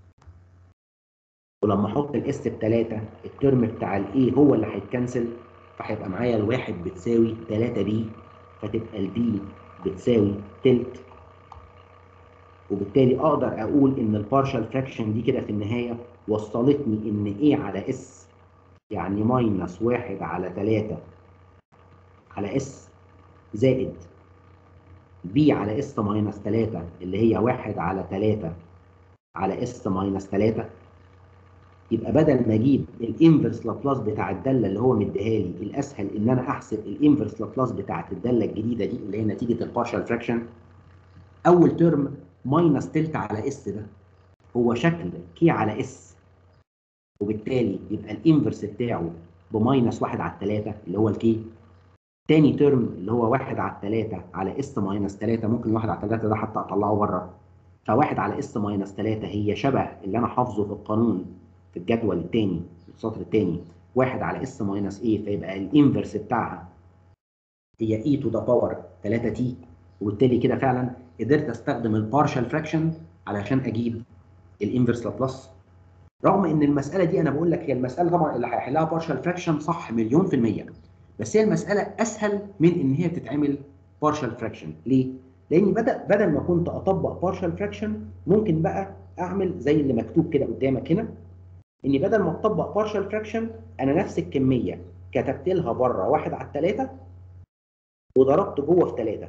ولما احط الاس ب3 الترم بتاع الاي هو اللي هيتكنسل، فهيبقى معايا الواحد بتساوي 3b، فتبقى البي بتساوي تلت. وبالتالي اقدر اقول ان البارشال فراكشن دي كده في النهايه وصلتني ان a على اس يعني ماينس 1 على 3 على اس زائد b على اس ماينس 3 اللي هي 1 على 3 على اس ماينس 3. يبقى بدل ما اجيب الانفرس لابلاس بتاع الداله اللي هو مديها لي، الاسهل ان انا احسب الانفرس لابلاس بتاعت الداله الجديده دي اللي هي نتيجه البارشال فراكشن. اول ترم ماينس تلت على اس ده هو شكل كي على اس، وبالتالي يبقى الانفرس بتاعه بماينس 1 على 3 اللي هو الكي. تاني ترم اللي هو 1 على 3 على اس ماينس 3، ممكن 1 على 3 ده حتى اطلعه بره. ف1 على اس ماينس 3 هي شبه اللي انا حافظه في القانون في الجدول الثاني السطر الثاني 1 على اس ماينس ايه، فيبقى الانفرس بتاعها هي اي تو ذا باور 3 تي. وبالتالي كده فعلا قدرت استخدم البارشال فراكشن علشان اجيب الانفرس لابلاس. رغم ان المساله دي انا بقول لك هي المساله طبعا اللي هيحلها بارشال فراكشن صح مليون في الميه، بس هي المساله اسهل من ان هي تتعمل بارشال فراكشن. ليه؟ لاني بدل ما كنت اطبق بارشال فراكشن ممكن بقى اعمل زي اللي مكتوب كده قدامك هنا، اني بدل ما اطبق بارشال فراكشن انا نفس الكميه كتبت لها بره 1 على 3 وضربت جوه في 3.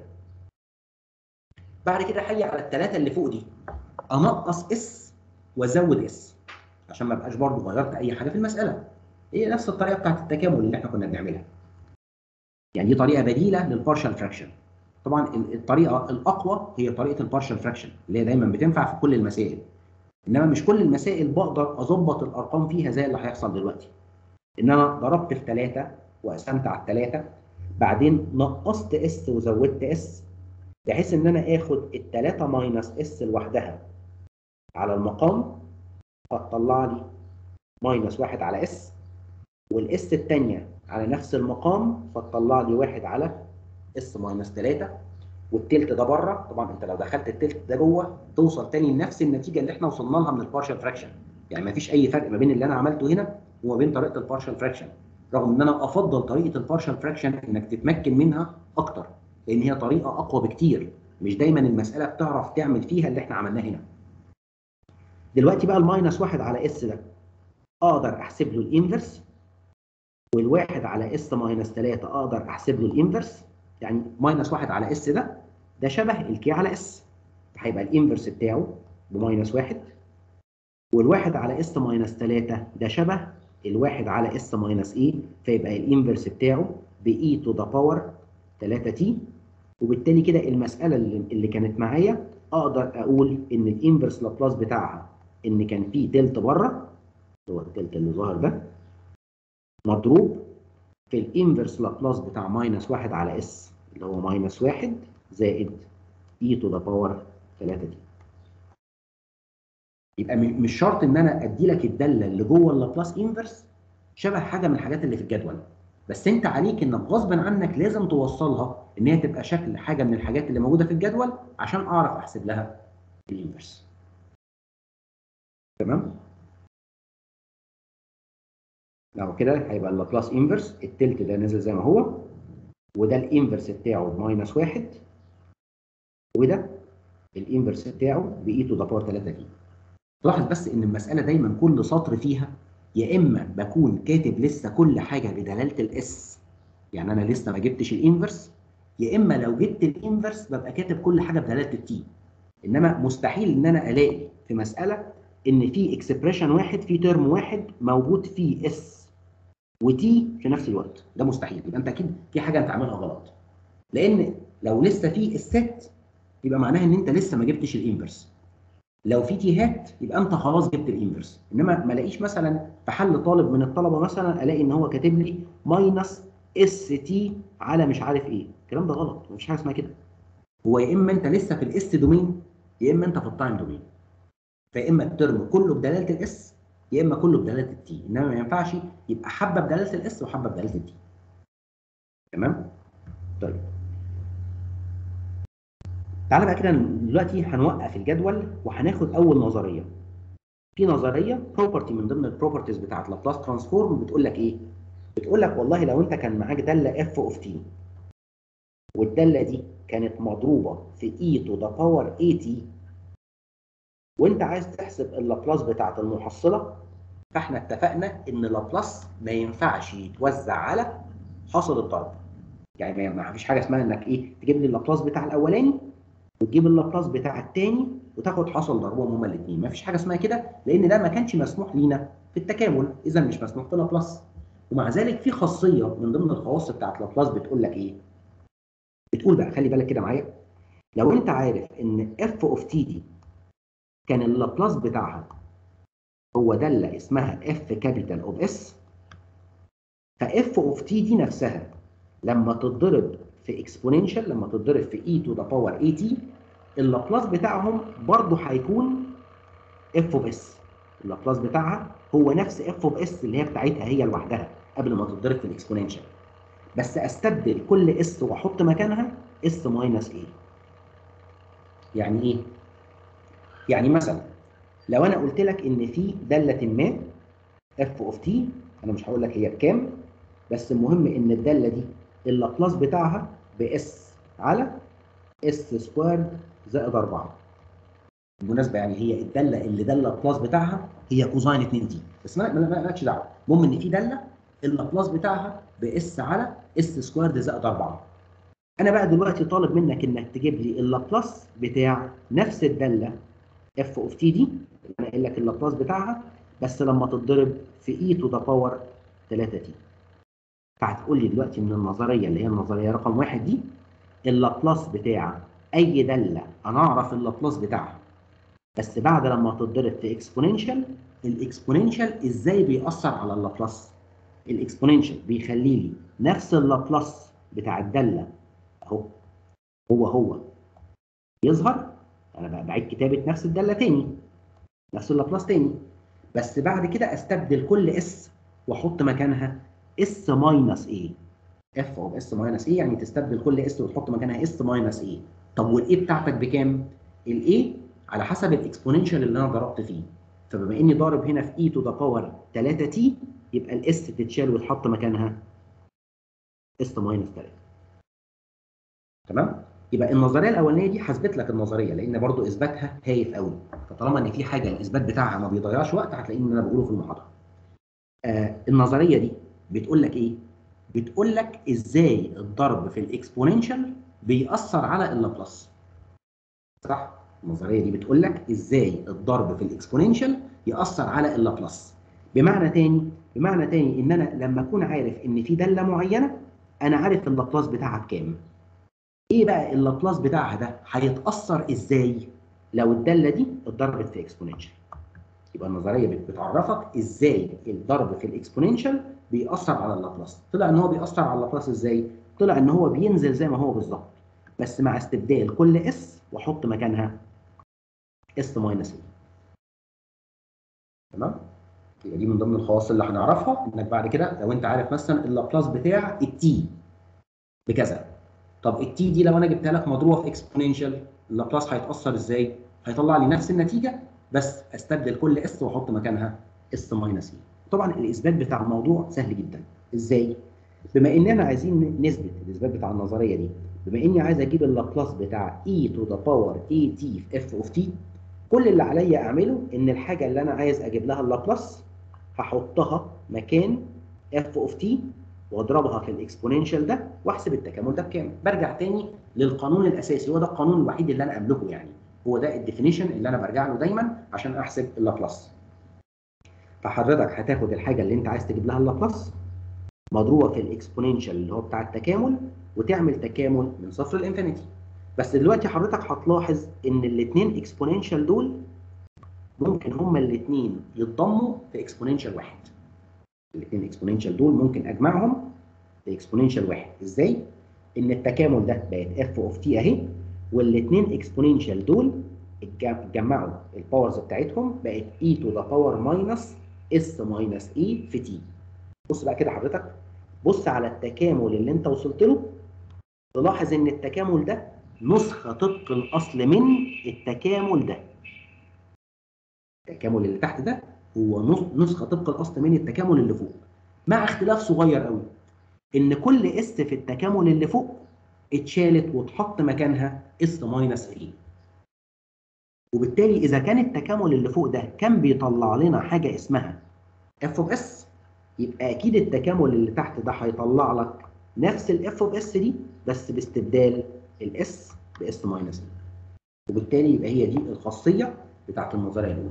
بعد كده هاجي على الثلاثه اللي فوق دي انقص اس وازود اس عشان ما ابقاش برضه غيرت اي حاجه في المساله. هي نفس الطريقه بتاعت التكامل اللي احنا كنا بنعملها. يعني دي طريقه بديله للبارشال فراكشن. طبعا الطريقه الاقوى هي طريقه البارشال فراكشن اللي هي دايما بتنفع في كل المسائل، انما مش كل المسائل بقدر اظبط الارقام فيها زي اللي هيحصل دلوقتي. ان انا ضربت في 3 وقسمت على 3، بعدين نقصت اس وزودت اس بحيث ان انا اخد ال3 ماينس اس لوحدها على المقام فتطلع لي ماينس 1 على اس، والاس الثانيه على نفس المقام فتطلع لي 1 على اس ماينس 3، والتلت ده بره. طبعا انت لو دخلت التلت ده جوه توصل تاني لنفس النتيجه اللي احنا وصلنا لها من البارشال فراكشن. يعني ما فيش اي فرق ما بين اللي انا عملته هنا وما بين طريقه البارشال فراكشن، رغم ان انا افضل طريقه البارشال فراكشن انك تتمكن منها اكتر لان هي طريقه اقوى بكتير. مش دايما المساله بتعرف تعمل فيها اللي احنا عملناه هنا. دلوقتي بقى الماينس 1 على اس ده اقدر احسب له الانفرس، والواحد على اس ماينس 3 اقدر احسب له الانفرس. يعني ماينس 1 على اس ده شبه الكي على اس، هيبقى الانفرس بتاعه بماينس 1، والواحد على اس ماينس 3 ده شبه الواحد على اس ماينس اي، فيبقى الانفرس بتاعه باي تو ذا باور 3 تي. وبالتالي كده المساله اللي كانت معايا اقدر اقول ان الانفرس لابلاس بتاعها ان كان في تلت بره، هو التلت اللي ظاهر ده، مضروب في الانفرس لابلاس بتاع ماينس 1 على اس اللي هو ماينس 1 زائد اي تو ذا باور 3 دي. يبقى مش شرط ان انا ادي لك الداله اللي جوه اللابلاس انفرس شبه حاجه من الحاجات اللي في الجدول، بس انت عليك انك غصب عنك لازم توصلها ان هي تبقى شكل حاجه من الحاجات اللي موجوده في الجدول عشان اعرف احسب لها الانفرس. تمام؟ لو كده هيبقى اللابلاس انفرس التلت ده نزل زي ما هو، وده الانفرس بتاعه بماينس 1، وده الانفرس بتاعه باي تو ذا باور 3 دي. لاحظ بس ان المساله دايما كل سطر فيها يا اما بكون كاتب لسه كل حاجه بدلاله الاس، يعني انا لسه ما جبتش الانفرس، يا اما لو جبت الانفرس ببقى كاتب كل حاجه بدلاله التي. انما مستحيل ان انا الاقي في مساله ان في اكسبريشن واحد في ترم واحد موجود فيه اس وتي في نفس الوقت، ده مستحيل. يبقى انت اكيد في حاجه انت عاملها غلط، لان لو لسه في الست يبقى معناها ان انت لسه ما جبتش الانفرس. لو في تيهات يبقى انت خلاص جبت الانفرس. انما ما الاقيش مثلا في حل طالب من الطلبه مثلا الاقي ان هو كاتب لي ماينس اس تي على مش عارف ايه، الكلام ده غلط، مفيش حاجه اسمها كده. هو يا اما انت لسه في الاس دومين يا اما انت في التايم دومين، فيا اما الترم كله بدلاله الاس يا اما كله بدلاله التي، انما ما ينفعش يبقى حبه بدلاله الاس وحبه بدلاله التي. تمام؟ طيب تعالى بقى كده دلوقتي هنوقف الجدول وهناخد اول نظريه. في نظريه بروبرتي من ضمن البروبرتيز بتاعت لابلاس ترانسفورم بتقول لك ايه؟ بتقول لك والله لو انت كان معاك داله اف اوف تي والداله دي كانت مضروبه في اي تو ذا باور اي تي، وانت عايز تحسب اللابلاس بتاعت المحصله، فاحنا اتفقنا ان لابلاس ما ينفعش يتوزع على حاصل الضرب. يعني ما فيش حاجه اسمها انك ايه تجيب لي اللابلاس بتاع الاولاني وتجيب اللابلاس بتاع الثاني وتاخد حاصل ضربهم هما الاثنين، ما فيش حاجه اسمها كده، لان ده ما كانش مسموح لينا في التكامل، اذا مش مسموح في لابلاس. ومع ذلك في خاصيه من ضمن الخواص بتاعت لابلاس بتقول لك ايه؟ بتقول بقى خلي بالك كده معايا، لو انت عارف ان اف اوف تي دي كان اللابلاس بتاعها هو داله اسمها اف كابيتال اوف اس، فاف اوف تي دي نفسها لما تتضرب في اكسبوننشال، لما تتضرب في اي تو ذا باور اي تي، اللابلاس بتاعهم برضه هيكون اف اوف اس. اللابلاس بتاعها هو نفس اف اوف اس اللي هي بتاعتها هي لوحدها قبل ما تتضرب في الاكسبوننشال، بس استبدل كل اس واحط مكانها اس ماينس ايه. يعني ايه؟ يعني مثلا لو انا قلت لك ان في داله ما اف اوف تي، انا مش هقول لك هي بكام، بس المهم ان الداله دي اللابلاس بتاعها باس على اس سكويرد زائد 4. بالمناسبه يعني هي الداله اللي ده اللابلاس بتاعها هي كوزاين 2 تي، بس مالكش دعوه، المهم ان في داله اللابلاس بتاعها باس على اس سكويرد زائد 4. انا بقى دلوقتي طالب منك انك تجيب لي اللابلاس بتاع نفس الداله اف اوف تي دي اللي انا قايل لك اللابلاس بتاعها، بس لما تتضرب في اي تو ذا باور 3 تي. فهتقول لي دلوقتي من النظريه اللي هي النظريه رقم 1 دي، اللابلاس بتاع اي داله انا اعرف اللابلاس بتاعها، بس بعد لما تتضرب في اكسبوننشال، الاكسبوننشال ازاي بيأثر على اللابلاس؟ الاكسبوننشال بيخلي لي نفس اللابلاس بتاع الداله اهو هو يظهر. انا بقى بعيد كتابه نفس الداله تاني، نفس اللابلاس تاني، بس بعد كده استبدل كل اس واحط مكانها اس ماينس ايه. اف اوف اس ماينس ايه يعني تستبدل كل اس وتحط مكانها اس ماينس ايه. طب والايه بتاعتك بكام؟ الايه على حسب الاكسبوننشال اللي انا ضربت فيه، فبما اني ضارب هنا في اي تو ذا باور 3 تي، يبقى الاس تتشال وتحط مكانها اس ماينس 3. تمام؟ يبقى النظريه الاولانيه دي هثبت لك النظريه، لان برضو اثباتها هايف قوي، فطالما ان في حاجه الاثبات بتاعها ما بيضيعش وقت هتلاقيني ان انا بقوله في المحاضره. النظريه دي بتقول لك ايه؟ بتقول لك ازاي الضرب في الاكسبوننشال بيأثر على اللابلاس. صح؟ النظريه دي بتقول لك ازاي الضرب في الاكسبوننشال يأثر على اللابلاس. بمعنى تاني ان انا لما اكون عارف ان في داله معينه انا عارف اللابلاس بتاعها بكام. ايه بقى اللابلاس بتاعها ده هيتأثر ازاي لو الداله دي اتضربت في اكسبوننشال؟ يبقى النظريه بتعرفك ازاي الضرب في الاكسبوننشال بيأثر على اللابلاس. طلع ان هو بيأثر على اللابلاس ازاي؟ طلع ان هو بينزل زي ما هو بالظبط، بس مع استبدال كل اس واحط مكانها اس ماينس اي. تمام؟ يبقى دي من ضمن الخواص اللي هنعرفها، انك بعد كده لو انت عارف مثلا اللابلاس بتاع التي بكذا، طب التي دي لو انا جبتها لك مضروبه في اكسبوننشال، اللابلاس هيتأثر ازاي؟ هيطلع لي نفس النتيجه بس استبدل كل اس واحط مكانها اس ماينس اي. طبعا الاثبات بتاع الموضوع سهل جدا. ازاي؟ بما اننا عايزين نثبت الاثبات بتاع النظريه دي، بما اني عايز اجيب اللابلاس بتاع اي تو ذا باور اي تي في اف اوف تي، كل اللي عليا اعمله ان الحاجه اللي انا عايز اجيب لها اللابلاس هحطها مكان اف اوف تي واضربها في الاكسبوننشال ده واحسب التكامل ده بكام. برجع تاني للقانون الاساسي، هو ده القانون الوحيد اللي انا املكه، يعني هو ده الديفينيشن اللي انا برجع له دايما عشان احسب اللابلاس. فحضرتك هتاخد الحاجه اللي انت عايز تجيب لها اللابلاس مضروبه في الاكسبوننشال اللي هو بتاع التكامل، وتعمل تكامل من صفر لانفينيتي. بس دلوقتي حضرتك هتلاحظ ان الاثنين اكسبوننشال دول ممكن هما الاثنين يتضموا في اكسبوننشال واحد. الاثنين اكسبوننشال دول ممكن اجمعهم في اكسبوننشال واحد. ازاي؟ ان التكامل ده بقت اف اوف تي اهي، والاثنين اكسبوننشال دول اتجمعوا الباورز بتاعتهم بقت اي تو ذا باور ماينس اس ماينس اي في تي. بص بقى كده حضرتك، بص على التكامل اللي انت وصلت له، تلاحظ ان التكامل ده نسخه طبق الاصل من التكامل ده. التكامل اللي تحت ده هو نسخه طبق الاصل من التكامل اللي فوق، مع اختلاف صغير قوي ان كل اس في التكامل اللي فوق اتشالت واتحط مكانها اس ماينس اي. وبالتالي اذا كان التكامل اللي فوق ده كان بيطلع لنا حاجه اسمها اف اوف اس، يبقى اكيد التكامل اللي تحت ده هيطلع لك نفس الاف اوف اس دي بس باستبدال الاس باس ماينس اي. وبالتالي يبقى هي دي الخاصيه بتاعت النظريه الاولى.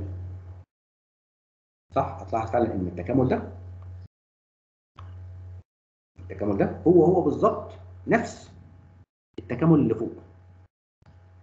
صح؟ هتلاحظ فعلا ان التكامل ده هو بالظبط نفس التكامل اللي فوق.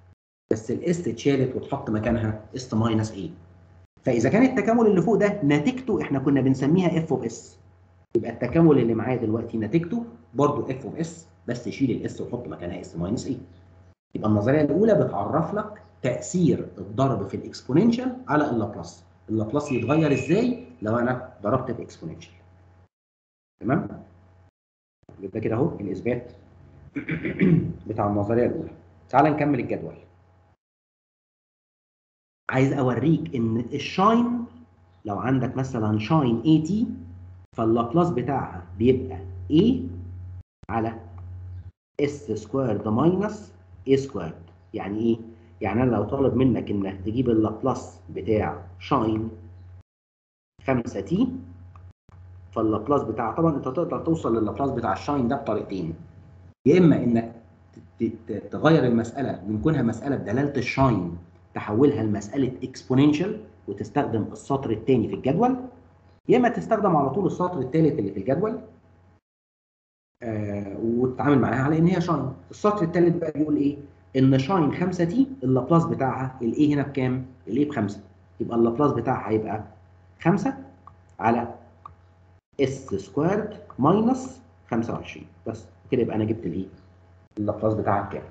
بس الاس اتشالت واتحط مكانها اس ماينس ايه. فاذا كان التكامل اللي فوق ده نتيجته احنا كنا بنسميها اف اوف اس، يبقى التكامل اللي معايا دلوقتي نتيجته برضه اف اوف اس، بس شيل الاس وحط مكانها اس ماينس ايه. يبقى النظريه الاولى بتعرف لك تاثير الضرب في الاكسبوننشال على اللابلاس. اللابلاس يتغير ازاي لو انا ضربت باكسبوننشال. تمام؟ يبقى كده اهو الاثبات بتاع النظريه الاولى. تعال نكمل الجدول. عايز اوريك ان الشاين لو عندك مثلا شاين اي تي فاللابلاس بتاعها بيبقى A على اس سكويرد ماينس A سكويرد. يعني ايه؟ يعني انا لو طالب منك انك تجيب اللابلاس بتاع شاين 5 تي فاللابلاس بتاع، طبعا انت تقدر توصل لللابلاس بتاع الشاين ده بطريقتين. يا اما انك تغير المساله من كونها مساله بدلاله الشاين تحولها لمساله اكسبوننشال وتستخدم السطر الثاني في الجدول، يا اما تستخدم على طول السطر الثالث اللي في الجدول وتتعامل معاها على ان هي شاين. السطر الثالث بقى بيقول ايه؟ ان شاين 5 تي اللابلاس بتاعها الايه هنا بكام؟ الايه ب5، يبقى اللابلاس بتاعها هيبقى 5 على اس سكويرد ماينس 25. بس كده يبقى انا جبت الايه؟ اللابلاس بتاعها بكام؟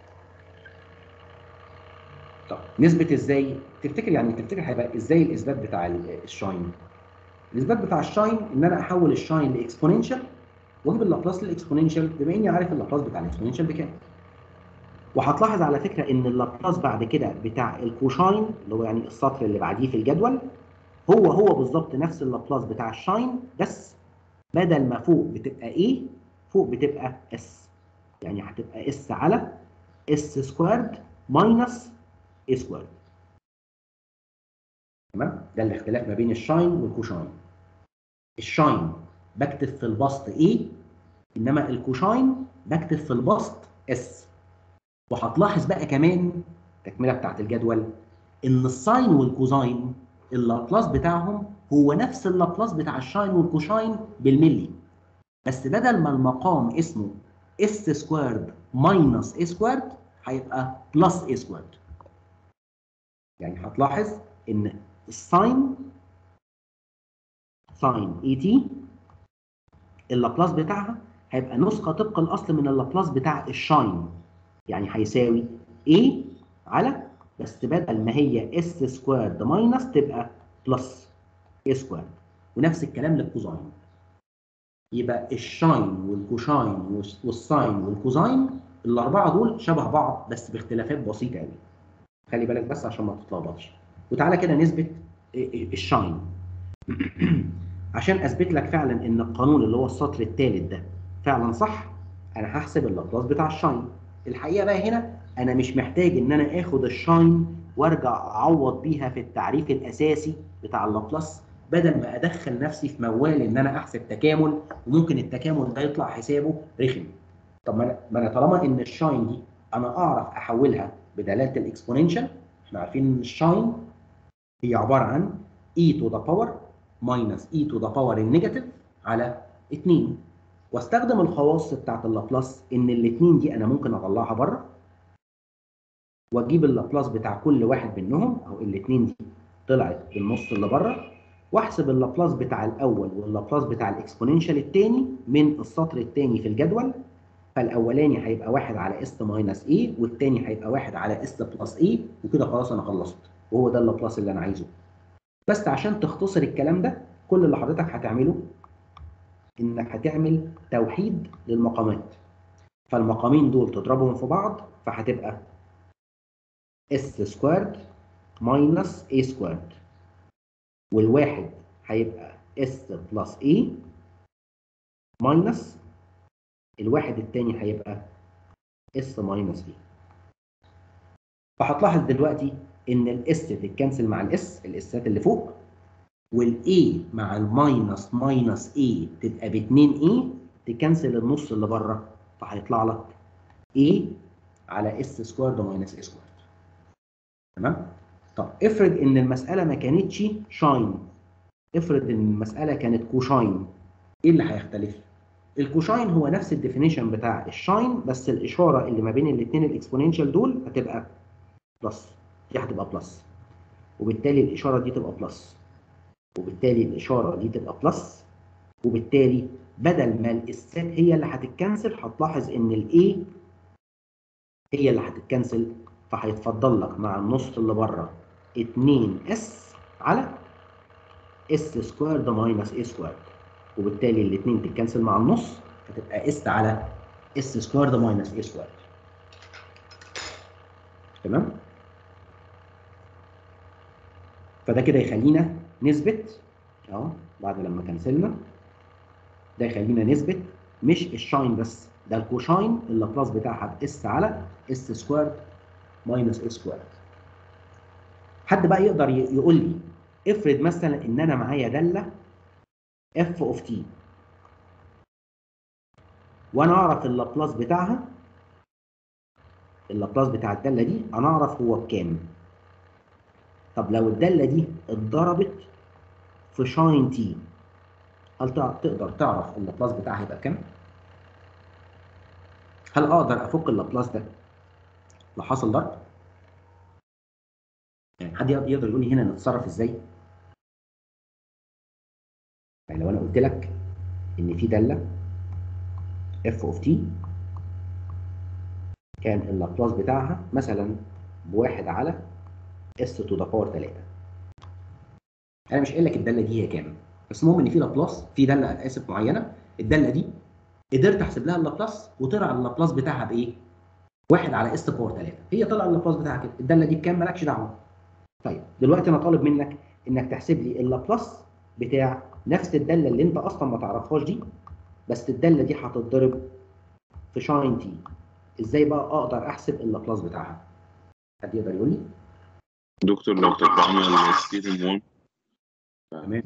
طب نثبت ازاي؟ تفتكر هيبقى ازاي الاثبات بتاع الشاين؟ الاثبات بتاع الشاين ان انا احول الشاين لاكسبوننشال واجيب اللابلاس للاكسبوننشال بما اني عارف اللابلاس بتاع الاكسبوننشال بكام. وهتلاحظ على فكره ان اللابلاس بعد كده بتاع الكوشاين اللي هو يعني السطر اللي بعديه في الجدول هو بالظبط نفس اللابلاس بتاع الشاين، بس بدل ما فوق بتبقى A فوق بتبقى S. يعني هتبقى S على S سكويرد ماينس A سكويرد. تمام؟ ده الاختلاف ما بين الشاين والكوشاين. الشاين بكتب في البسط A، انما الكوشاين بكتب في البسط S. وهتلاحظ بقى كمان التكمله بتاعت الجدول ان الساين والكوزاين اللابلاس بتاعهم هو نفس اللابلاس بتاع الشاين والكوشاين بالملي، بس بدل ما المقام اسمه اس سكويرد ماينس اي سكويرد هيبقى بلس اي سكويرد. يعني هتلاحظ ان الساين ساين اي تي اللابلاس بتاعها هيبقى نسخه طبق الاصل من اللابلاس بتاع الشاين، يعني هيساوي A على، بس بدل ما هي اس سكويرد ماينس تبقى بلس A سكويرد. ونفس الكلام للكوزاين. يبقى الشاين والكوشاين والساين والكوزاين الاربعه دول شبه بعض بس باختلافات بسيطه قوي. خلي بالك بس عشان ما تتلخبطش. وتعالى كده نثبت الشاين. عشان اثبت لك فعلا ان القانون اللي هو السطر الثالث ده فعلا صح، انا هحسب اللابلاس بتاع الشاين. الحقيقه بقى هنا انا مش محتاج ان انا اخد الشاين وارجع اعوض بيها في التعريف الاساسي بتاع اللابلاس، بدل ما ادخل نفسي في موال ان انا احسب تكامل وممكن التكامل ده يطلع حسابه رخم. طب ما انا طالما ان الشاين دي انا اعرف احولها بدلاله الاكسبوننشال. احنا عارفين ان الشاين هي عباره عن e to the power minus e to the power النيجاتيف على 2، واستخدم الخواص بتاعت اللابلاس ان الاثنين دي انا ممكن اطلعها بره واجيب اللابلاس بتاع كل واحد منهم، او الاثنين دي طلعت بالنص اللي بره، واحسب اللابلاس بتاع الاول واللابلاس بتاع الاكسبوننشال الثاني من السطر الثاني في الجدول. فالاولاني هيبقى 1 على اس ماينس اي والثاني هيبقى 1 على اس بلس اي، وكده خلاص انا خلصت، وهو ده اللابلاس اللي انا عايزه. بس عشان تختصر الكلام ده كل اللي حضرتك هتعمله انك هتعمل توحيد للمقامات. فالمقامين دول تضربهم في بعض فهتبقى اس سكويرد ماينس اي سكويرد، والواحد هيبقى اس بلس اي ماينس الواحد الثاني هيبقى اس ماينس اي. فهتلاحظ دلوقتي ان الاس تتكنسل مع الاسات اللي فوق، والاي مع الماينس ماينس اي تبقى ب 2 اي تكنسل النص اللي بره، فهيطلع لك اي على اس سكويرد ماينس اي سكويرد. تمام؟ طب افرض ان المساله ما كانتش شاين، افرض ان المساله كانت كوشاين، ايه اللي هيختلف؟ الكوشاين هو نفس الديفينيشن بتاع الشاين، بس الاشاره اللي ما بين الاثنين الاكسبوننشال دول هتبقى بلس، دي هتبقى بلس، وبالتالي الاشاره دي تبقى بلس، وبالتالي الاشاره دي تبقى بلس، وبالتالي بدل ما الاسات هي اللي هتتكنسل هتلاحظ ان الاي هي اللي هتتكنسل، فهيتفضل لك مع النص اللي بره 2 اس على اس سكويرد ماينس اي سكويرد، وبالتالي الاثنين تتكنسل مع النص فتبقى اس على اس سكويرد ماينس اي سكويرد. تمام؟ فده كده يخلينا نثبت اهو بعد لما كنسلنا، ده يخلينا نثبت مش الشاين بس، ده الكوشاين اللابلاس بتاعها باس على اس سكويرد ماينس اي سكويرد. حد بقى يقدر يقول لي افرض مثلا ان انا معايا داله اف اوف تي وانا اعرف اللابلاس بتاعها، اللابلاس بتاع الداله دي انا اعرف هو بكام. طب لو الداله دي اتضربت في شاين تي، هل تقدر تعرف اللابلاس بتاعها هيبقى بكام؟ هل اقدر افك اللابلاس ده لو حصل ضرب؟ يعني حد يقدر يقول لي هنا نتصرف ازاي؟ يعني لو انا قلت لك ان في داله اف اوف تي كان اللابلاس بتاعها مثلا بواحد على اس تو ذا باور 3. انا مش قايل لك الداله دي هي كام، بس المهم ان في لابلاس، في داله اسف معينه، الداله دي قدرت احسب لها اللابلاس وطلع اللابلاس بتاعها بايه؟ 1 على اس باور 3. هي طلع اللابلاس بتاعها كده، الداله دي بكام مالكش دعوه. طيب دلوقتي انا طالب منك انك تحسب لي اللابلاس بتاع نفس الداله اللي انت اصلا ما تعرفهاش دي، بس الداله دي هتتضرب في شاين تي. ازاي بقى اقدر احسب اللابلاس بتاعها؟ حد يقدر يقول لي؟ دكتور لو طبقنا الستيفن 1 تمام،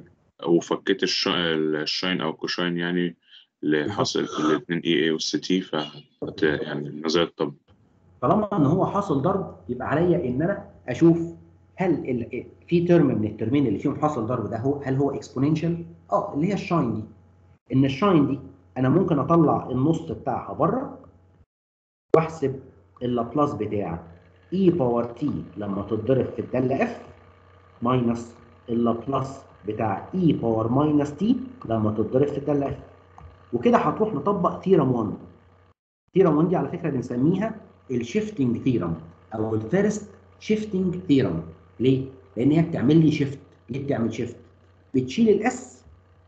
وفكيت الشاين او الكوشاين يعني اللي حاصل في الاثنين اي اي والسي تي يعني النظريه طب طالما ان هو حاصل ضرب يبقى عليا ان انا اشوف هل في ترم من الترمين اللي فيهم حاصل ضرب ده هل هو اكسبوننشال؟ اللي هي الشاين دي. ان الشاين دي انا ممكن اطلع النص بتاعها بره واحسب اللابلاس بتاع اي باور تي لما تتضرب في الداله اف ماينس اللابلاس بتاع اي باور ماينس تي لما تتضرب في الداله اف. وكده هتروح نطبق ثيرم 1. ثيرم 1 دي على فكره بنسميها الشيفتنج ثيرم او الفيرست شيفتنج ثيرم. ليه؟ لان هي بتعمل لي شيفت. ليه بتعمل شيفت؟ بتشيل الاس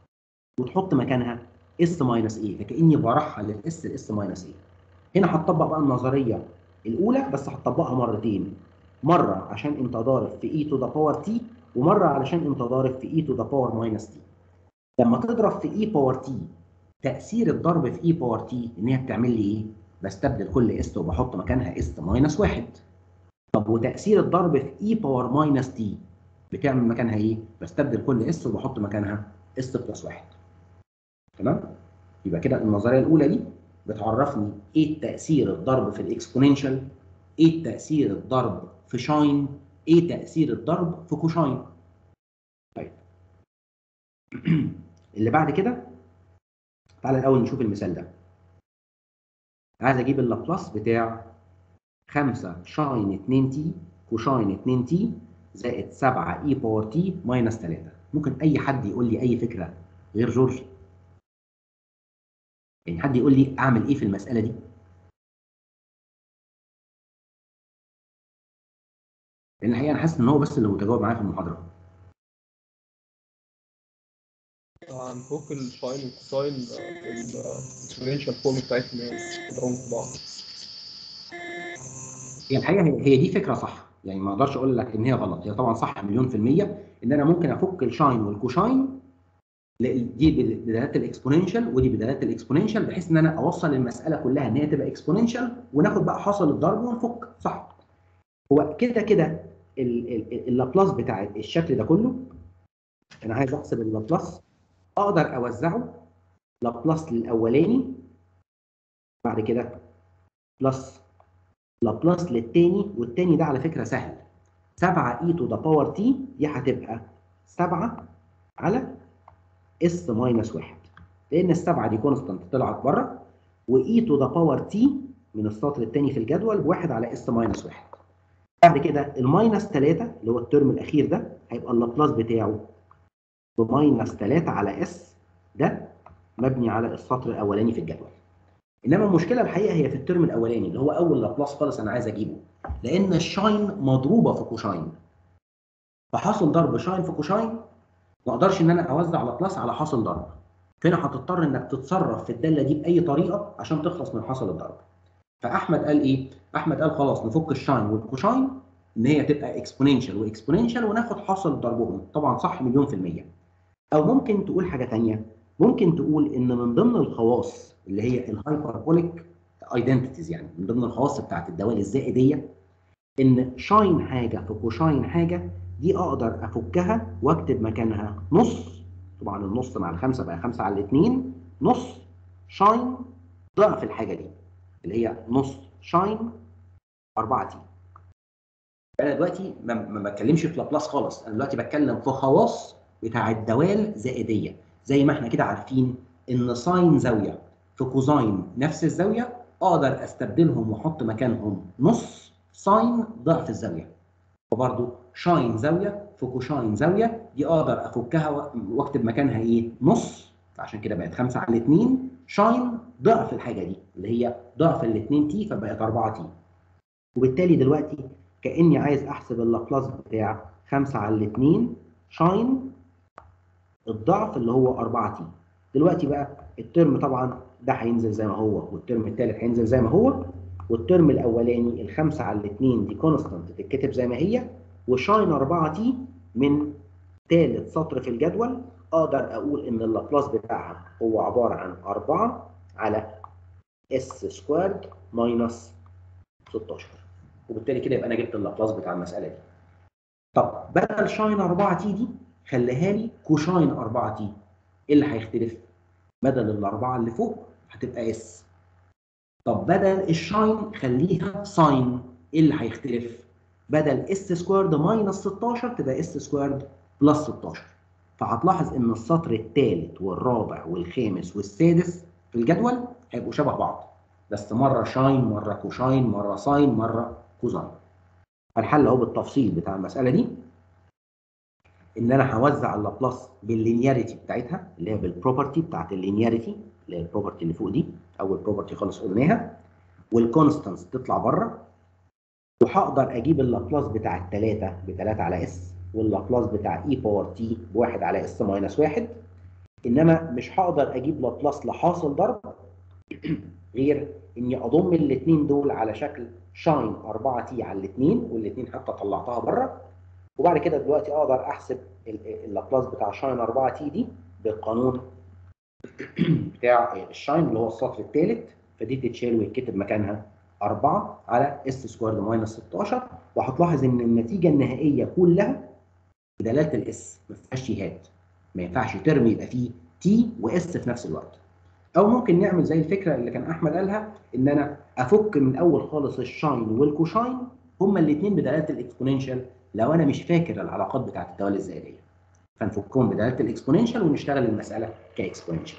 وتحط مكانها اس ماينس اي، فكاني برحل الاس لاس ماينس اي. هنا هتطبق بقى النظريه الاولى بس هتطبقها مرتين، مره عشان انت ضارب في اي تو ذا باور تي، ومره علشان انت ضارب في اي تو ذا باور ماينس تي. لما تضرب في اي باور تي، تاثير الضرب في اي باور تي ان هي بتعمل لي ايه؟ بستبدل كل اس وبحط مكانها اس ماينس 1. طب وتاثير الضرب في اي باور ماينس تي بتعمل مكانها ايه؟ بستبدل كل اس وبحط مكانها اس بلس 1. تمام؟ يبقى كده النظريه الاولى دي بتعرفني ايه تاثير الضرب في الاكسبوننشال، ايه تاثير الضرب في شاين، ايه تاثير الضرب في كوشاين. طيب اللي بعد كده تعالى الاول نشوف المثال ده. عايز اجيب اللابلاس بتاع 5 شاين 2 تي كوشاين 2 تي زائد 7 اي باور تي ماينس 3. ممكن اي حد يقول لي اي فكره غير جورج؟ يعني حد يقول لي اعمل ايه في المساله دي؟ لان الحقيقه انا حاسس ان هو بس اللي متجاوب معايا في المحاضره. هنفك الشاين والكوساين الاكسبوننشال فورم بتاعتهم يعني كلهم في بعض. هي الحقيقه هي دي فكره صح، يعني ما اقدرش اقول لك ان هي غلط، هي طبعا صح مليون في الميه ان انا ممكن افك الشاين والكوشاين، دي بدلالات الاكسبوننشال ودي بدلالات الاكسبوننشال، بحيث ان انا اوصل المساله كلها ان هي تبقى اكسبوننشال وناخد بقى حاصل الضرب ونفك. صح. هو كده كده اللابلاس بتاع الشكل ده كله، انا عايز احسب اللابلاس، اقدر اوزعه لابلاس للاولاني، بعد كده بلس لابلاس للتاني، والتاني ده على فكره سهل، 7 اي تو ذا باور تي دي هتبقى 7 على اس ماينس 1، لان السبعه دي كونستانت طلعت بره، واي تو ذا باور تي من السطر الثاني في الجدول بواحد على اس ماينس 1. ده بعد كده الماينس 3 اللي هو الترم الاخير ده هيبقى اللابلاس بتاعه بماينس 3 على اس ده مبني على السطر الاولاني في الجدول. انما المشكله الحقيقه هي في الترم الاولاني اللي هو اول لابلاس خالص انا عايز اجيبه، لان الشاين مضروبه في كوشاين، فحاصل ضرب شاين في كوشاين ما اقدرش ان انا اوزع لابلاس على حاصل ضرب، فهنا هتضطر انك تتصرف في الداله دي باي طريقه عشان تخلص من حاصل الضرب. فاحمد قال ايه؟ احمد قال خلاص نفك الشاين والكوشاين ان هي تبقى اكسبوننشال واكسبوننشال وناخد حاصل ضربهم. طبعا صح مليون في الميه. او ممكن تقول حاجه ثانيه، ممكن تقول ان من ضمن الخواص اللي هي الهايبربوليك ايدنتيتيز، يعني من ضمن الخواص بتاعت الدوال الزائديه، ان شاين حاجه في كوشاين حاجه دي اقدر افكها واكتب مكانها نص، طبعا النص مع الخمسه بقى 5 على 2، نص شاين ضعف الحاجه دي اللي هي نص شاين 4 تي. انا دلوقتي ما بتكلمش في لابلاس خالص، انا دلوقتي بتكلم في خواص بتاع الدوال زائديه، زي ما احنا كده عارفين ان ساين زاويه في كوزاين نفس الزاويه اقدر استبدلهم واحط مكانهم نص ساين ضعف الزاويه، وبرده شاين زاويه في كوشاين زاويه دي اقدر افكها واكتب مكانها ايه؟ نص، فعشان كده بقت 5 على 2 شاين ضعف الحاجه دي اللي هي ضعف ال 2 تي فبقت 4 تي. وبالتالي دلوقتي كاني عايز احسب اللابلاس بتاع 5 على 2 شاين الضعف اللي هو 4 تي. دلوقتي بقى الترم طبعا ده هينزل زي ما هو، والترم الثالث هينزل زي ما هو، والترم الاولاني ال 5 على 2 دي كونستانت تتكتب زي ما هي، وشاين 4 تي من ثالث سطر في الجدول اقدر اقول ان اللابلاس بتاعها هو عباره عن 4 على اس سكويرد ماينس 16، وبالتالي كده يبقى انا جبت اللابلاس بتاع المساله دي. طب بدل شاين 4 تي دي خليها لي كوشاين 4 تي، ايه اللي هيختلف؟ بدل الاربعه اللي فوق هتبقى اس. طب بدل الشاين خليها ساين، ايه اللي هيختلف؟ بدل اس سكويرد ماينس 16 تبقى اس سكويرد بلس 16. فهتلاحظ ان السطر الثالث والرابع والخامس والسادس في الجدول هيبقوا شبه بعض، بس مره شاين مره كوشاين مره ساين مره كوزاين. فالحل اهو بالتفصيل بتاع المساله دي ان انا هوزع اللابلاس باللينياريتي بتاعتها اللي هي بالبروبرتي بتاعت اللينياريتي اللي هي البروبرتي اللي فوق دي، اول بروبرتي خالص قلناها، والكونستانس تطلع بره، وهقدر اجيب اللابلاس بتاع الثلاثه ب 3 على اس، واللابلاس بتاع اي باور تي ب 1 على اس ماينس 1. انما مش هقدر اجيب لابلاس لحاصل ضرب غير اني اضم الاثنين دول على شكل شاين 4 تي على الاثنين، والاثنين حتى طلعتها بره. وبعد كده دلوقتي اقدر احسب اللابلاس بتاع شاين 4 تي دي بالقانون بتاع الشاين اللي هو السطر الثالث، فدي تتشال ويتكتب مكانها 4 على اس سكويرد ماينس 16، وهتلاحظ ان النتيجه النهائيه كلها بدلاله الاس ما فيهاش تيهات، ما ينفعش ترم يبقى فيه تي واس في نفس الوقت. او ممكن نعمل زي الفكره اللي كان احمد قالها، ان انا افك من اول خالص الشاين والكوشاين هما الاثنين بدلاله الاكسبوننشال لو انا مش فاكر العلاقات بتاعت الدوال الزائديه، فنفكهم بدلاله الاكسبوننشال ونشتغل المساله كاكسبوننشال.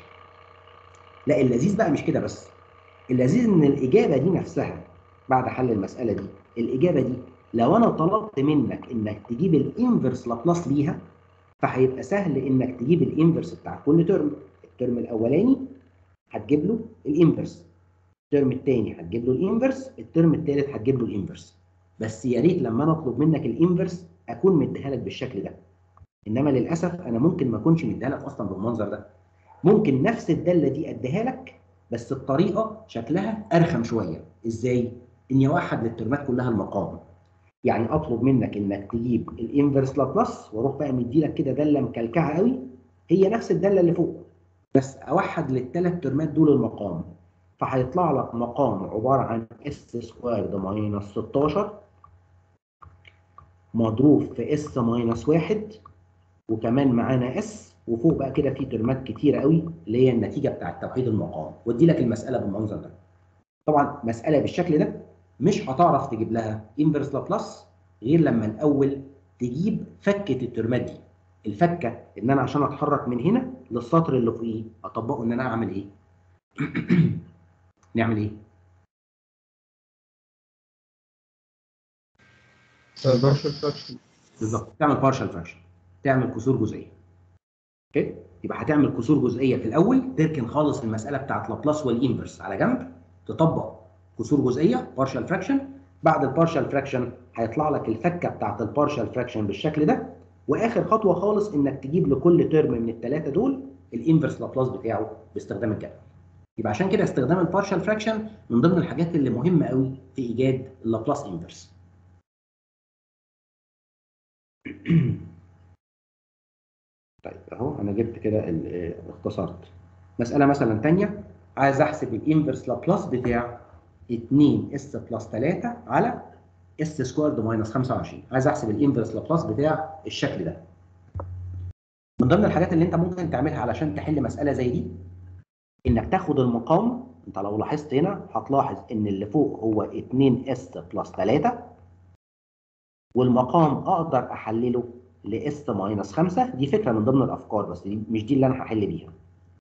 لا اللذيذ بقى مش كده بس، اللذيذ ان الاجابه دي نفسها بعد حل المساله دي، الاجابه دي لو انا طلبت منك انك تجيب الانفرس لابلاس ليها فهيبقى سهل انك تجيب الانفرس بتاع كل ترم. الترم الاولاني هتجيب له الانفرس، الترم الثاني هتجيب له الانفرس، الترم الثالث هتجيب له الانفرس. بس يا ريت لما انا اطلب منك الانفرس اكون مديها لك بالشكل ده، انما للاسف انا ممكن ما اكونش مديها لك اصلا بالمنظر ده، ممكن نفس الداله دي اديها لك بس الطريقه شكلها ارخم شويه. ازاي؟ اني اوحد للترمات كلها المقام، يعني اطلب منك انك تجيب الانفرس لابلاس واروح بقى مدي لك كده داله مكلكعه قوي هي نفس الداله اللي فوق، بس اوحد للثلاث ترمات دول المقام، فهيطلع لك مقام عباره عن اس سكويرد ماينس 16 مضروب في اس ماينس 1، وكمان معانا اس، وفوق بقى كده في ترمات كتيره قوي اللي هي النتيجه بتاعه توحيد المقام، وادي لك المساله بالمنظر ده. طبعا مساله بالشكل ده مش هتعرف تجيب لها انفرس لابلاس غير لما الاول تجيب فكه الترمات دي. الفكه ان انا عشان اتحرك من هنا للسطر اللي فوقيه اطبقه ان انا اعمل ايه؟ نعمل ايه؟ بارشل فراكشن. بالظبط، تعمل بارشال فراكشن، تعمل كسور جزئيه. اوكي، يبقى هتعمل كسور جزئيه في الاول، تركن خالص المساله بتاعت لابلاس والانفرس على جنب، تطبق كسور جزئيه بارشال فراكشن. بعد البارشال فراكشن هيطلع لك الفكه بتاعت البارشال فراكشن بالشكل ده، واخر خطوه خالص انك تجيب لكل ترم من الثلاثه دول الانفرس لابلاس بتاعه باستخدام الجدول. يبقى عشان كده استخدام البارشال فراكشن من ضمن الحاجات اللي مهمه قوي في ايجاد اللابلاس انفرس. طيب اهو انا جبت كده اختصرت. مساله مثلا ثانيه، عايز احسب الانفرس لابلاس بتاع 2 اس بلس 3 على اس سكوارد ماينس 25. عايز احسب الانفرس لابلاس بتاع الشكل ده. من ضمن الحاجات اللي انت ممكن تعملها علشان تحل مساله زي دي، انك تاخد المقام. انت لو لاحظت هنا هتلاحظ ان اللي فوق هو 2 اس بلس 3، والمقام اقدر احلله لاس ماينس 5. دي فكره من ضمن الافكار، بس دي مش دي اللي انا هحل بيها.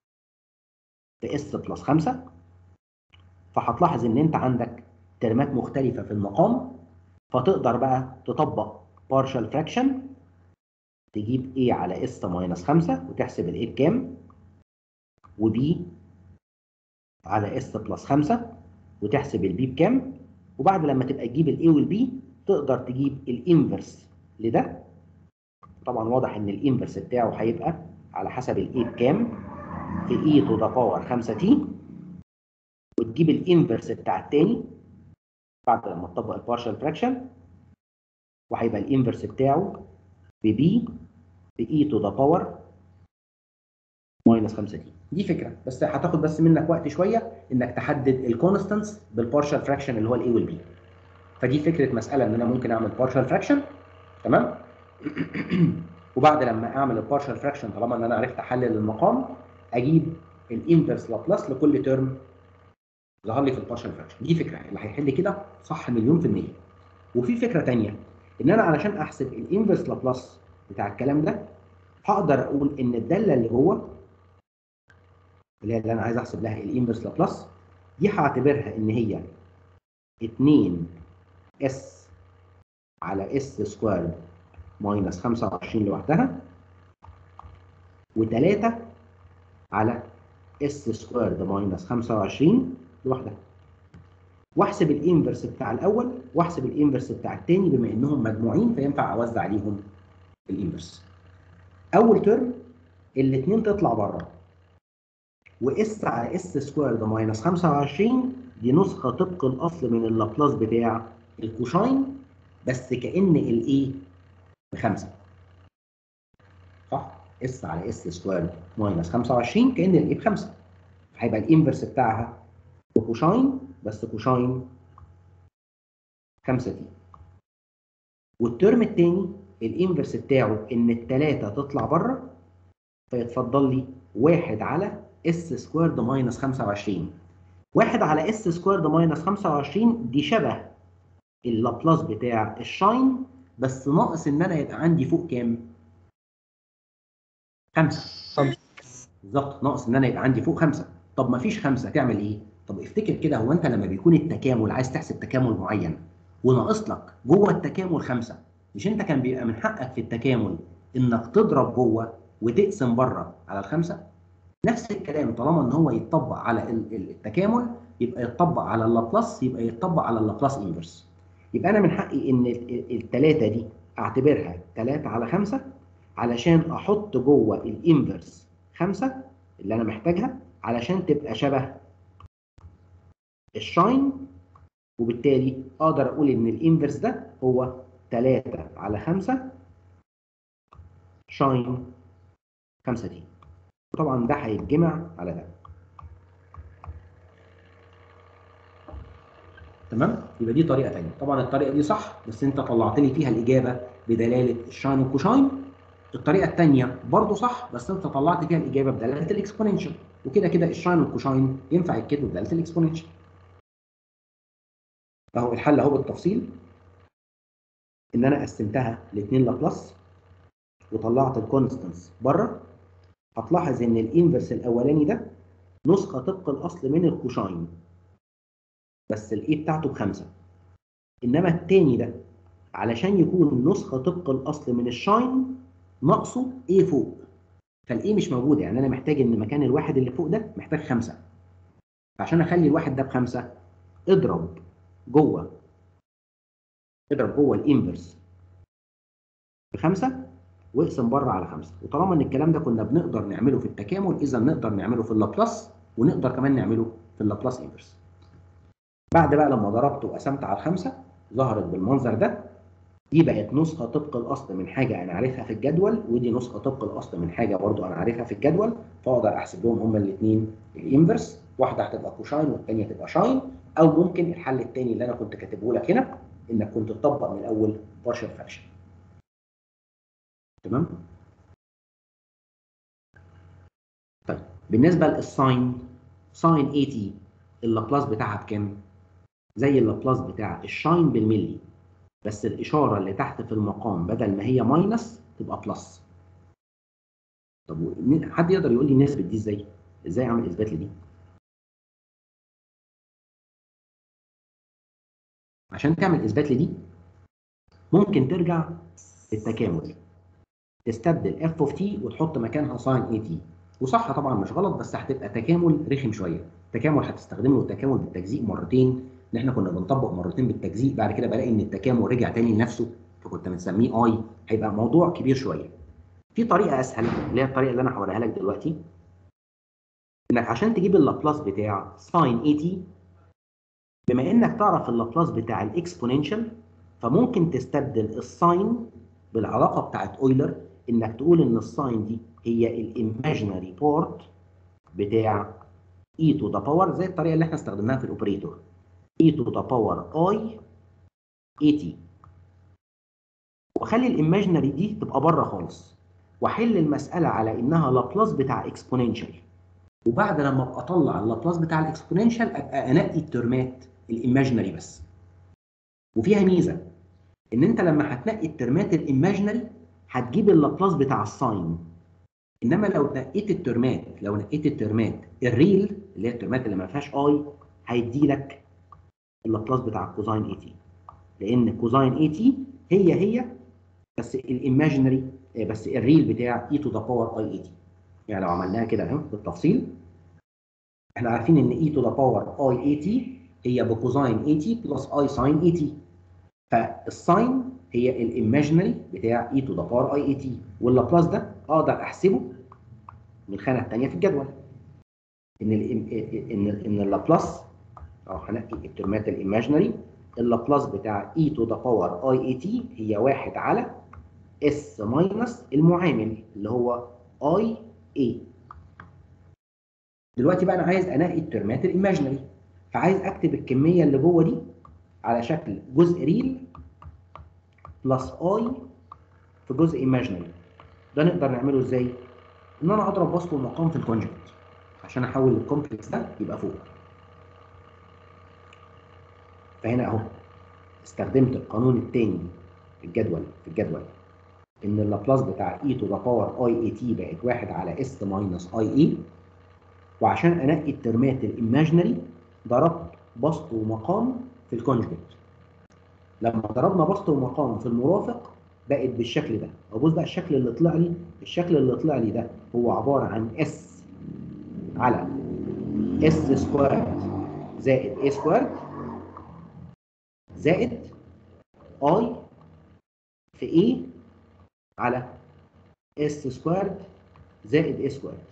اس بلس 5، فهتلاحظ ان انت عندك ترمات مختلفه في المقام، فتقدر بقى تطبق partial fraction، تجيب a على s ماينس 5 وتحسب ال a بكام، و b على s بلس 5 وتحسب ال b بكام. وبعد لما تبقى تجيب ال a وال b تقدر تجيب الانفرس لده. طبعا واضح ان الانفرس بتاعه هيبقى على حسب ال a بكام في e to the power 5t، وتجيب الانفرس بتاع التاني بعد لما تطبق البارشال فراكشن، وهيبقى الانفرس بتاعه ب b في e to the power ماينس 5 دي. دي فكره، بس هتاخد بس منك وقت شويه انك تحدد الكونستانتس بالبارشال فراكشن اللي هو الاي والبي. فدي فكره مساله ان انا ممكن اعمل بارشال فراكشن، تمام. وبعد لما اعمل البارشال فراكشن، طالما ان انا عرفت احلل المقام، اجيب الانفرس لابلاس لكل ترم ظهر لي في البارشال فراكشن. دي فكره اللي هيحل كده صح مليون في الميه. وفي فكره ثانيه، ان انا علشان احسب الانفرس لابلاس بتاع الكلام ده، هقدر اقول ان الداله اللي جوه اللي انا عايز احسب لها الانفرس لابلاس دي، هعتبرها ان هي 2 اس على اس سكوير ماينس 25 لوحدها، و3 على اس سكوير ماينس 25 لوحدها. واحسب الانفرس بتاع الاول واحسب الانفرس بتاع الثاني، بما انهم مجموعين فينفع اوزع عليهم الانفرس. اول ترم الاثنين تطلع بره، واس على اس سكوير ماينس 25 دي نسخه طبق الاصل من اللابلاس بتاع الكوشاين، بس كأن الايه ب5. صح؟ اس على اس سكوير ماينس 25 كأن الايه ب5، هيبقى الانفرس بتاعها بكوشاين، بس كوشاين 5 دي. والترم الثاني الانفرس بتاعه ان الثلاثه تطلع بره، فيتفضل لي 1 على اس سكوير ماينس 25. 1 على اس سكوير ماينس 25 دي شبه اللابلاس بتاع الشاين، بس ناقص ان انا يبقى عندي فوق كام؟ 5. بالظبط، ناقص ان انا يبقى عندي فوق 5. طب ما فيش 5 تعمل ايه؟ طب افتكر كده، هو انت لما بيكون التكامل عايز تحسب تكامل معين وناقص لك جوه التكامل 5، مش انت كان بيبقى من حقك في التكامل انك تضرب جوه وتقسم بره على ال5؟ نفس الكلام، طالما ان هو يتطبق على التكامل يبقى يتطبق على اللابلاس، يبقى يتطبق على اللابلاس انفرس. يبقى انا من حقي ان الثلاثه دي اعتبرها 3 على 5 علشان احط جوه الانفرس 5 اللي انا محتاجها علشان تبقى شبه الشاين، وبالتالي اقدر اقول ان الانفرس ده هو 3 على 5 شاين 5 دي. وطبعا ده هيتجمع على ده. تمام؟ يبقى دي طريقه ثانيه. طبعا الطريقه دي صح، بس انت طلعت لي فيها الاجابه بدلاله الشاين والكوشاين. الطريقه الثانيه برضه صح، بس انت طلعت فيها الاجابه بدلاله الاكسبوننشال، وكده كده الشاين والكوشاين ينفع يتكتبوا بدلاله الاكسبوننشال. اهو الحل اهو بالتفصيل، ان انا قسمتها لاثنين لابلاس وطلعت الكونستانس بره. هتلاحظ ان الانفرس الاولاني ده نسخه طبق الاصل من الكوشاين، بس الاي بتاعته ب5. انما الثاني ده علشان يكون نسخه طبق الاصل من الشاين ناقصه ايه فوق. فالايه مش موجوده، يعني انا محتاج ان مكان الواحد اللي فوق ده محتاج 5. فعشان اخلي الواحد ده ب5 اضرب جوه الانفرس ب5 واقسم بره على 5. وطالما ان الكلام ده كنا بنقدر نعمله في التكامل، اذا نقدر نعمله في اللابلاس، ونقدر كمان نعمله في اللابلاس انفرس. بعد بقى لما ضربت وقسمت على 5 ظهرت بالمنظر ده. دي بقت نسخه طبق الاصل من حاجه انا عارفها في الجدول، ودي نسخه طبق الاصل من حاجه برضو انا عارفها في الجدول، فاقدر احسب لهم هما الاثنين الانفرس. واحده هتبقى كوشاين والثانيه تبقى شاين. او ممكن الحل الثاني اللي انا كنت كاتبه لك هنا، انك كنت تطبق من الاول بارشل فراكشن. تمام؟ طيب بالنسبه للساين، ساين 80 اللابلاس بتاعها بكام؟ زي اللابلاس بتاع الشاين بالملي، بس الاشاره اللي تحت في المقام بدل ما هي ماينس تبقى بلس. طب حد يقدر يقول لي النسبه دي ازاي؟ ازاي اعمل اثبات لدي؟ عشان تعمل اثبات لدي ممكن ترجع للتكامل، تستبدل اف اوف تي وتحط مكانها ساين اي تي. وصح طبعا مش غلط، بس هتبقى تكامل رخم شويه. تكامل هتستخدم له التكامل بالتجزيء مرتين، ان احنا كنا بنطبق مرتين بالتجزيء، بعد كده بلاقي ان التكامل رجع تاني لنفسه، فكنت بنسميه اي. هيبقى موضوع كبير شويه. في طريقه اسهل، اللي هي الطريقه اللي انا هوريها لك دلوقتي، انك عشان تجيب اللابلاس بتاع ساين اي تي، بما انك تعرف اللابلاس بتاع الاكسبوننشال، فممكن تستبدل الساين بالعلاقه بتاعت اويلر، انك تقول ان الساين دي هي الايماجينري بارت بتاع اي تو ذا باور، زي الطريقه اللي احنا استخدمناها في الاوبريتور، اي تو ذا باور اي اي تي. واخلي الايماجينري دي تبقى بره خالص، واحل المساله على انها لابلاس بتاع اكسبوننشال. وبعد لما ابقى اطلع اللابلاس بتاع الاكسبوننشال ابقى انقي الترمات الايماجينري بس. وفيها ميزه، ان انت لما هتنقي الترمات الايماجينري هتجيب اللابلاس بتاع الساين. انما لو نقيت الترمات الريل، اللي هي الترمات اللي ما فيهاش اي، هيدي لك اللابلاس بتاع الكوزاين اي تي، لان كوزاين اي تي هي بس الايماجينري، بس الريل بتاع اي تو ذا باور اي اي تي. يعني لو عملناها كده اهو بالتفصيل، احنا عارفين ان اي تو ذا باور اي اي تي هي بكوزاين اي تي بلس اي ساين اي تي. فالساين هي الايماجينري بتاع اي تو ذا باور اي اي تي، واللابلاس ده اقدر احسبه من الخانه الثانيه في الجدول. ان اللابلاس، هنقي الترمات الايماجينري، اللابلاس بتاع اي تو ذا باور اي اي تي هي 1 على اس ماينس المعامل اللي هو اي اي. دلوقتي بقى انا عايز انقي الترمات الايماجينري، فعايز اكتب الكميه اللي جوه دي على شكل جزء ريل بلس اي في جزء ايماجينري. ده نقدر نعمله ازاي؟ ان انا اضرب وسط المقام في الكونجكت عشان احول الكومبلكس ده يبقى فوق. فهنا اهو استخدمت القانون الثاني في الجدول ان اللابلاس بتاع اي تو ذا باور اي اي تي بقت 1 على اس ماينس اي اي. وعشان انقي الترمات الايماجينري ضربت بسط ومقام في الكونجكت. لما ضربنا بسط ومقام في المرافق بقت بالشكل ده. ابص بقى الشكل اللي طلع لي ده هو عباره عن اس على اس سكويرد زائد اي سكويرد زائد اي في اي على اس سكويرد زائد اي سكويرد.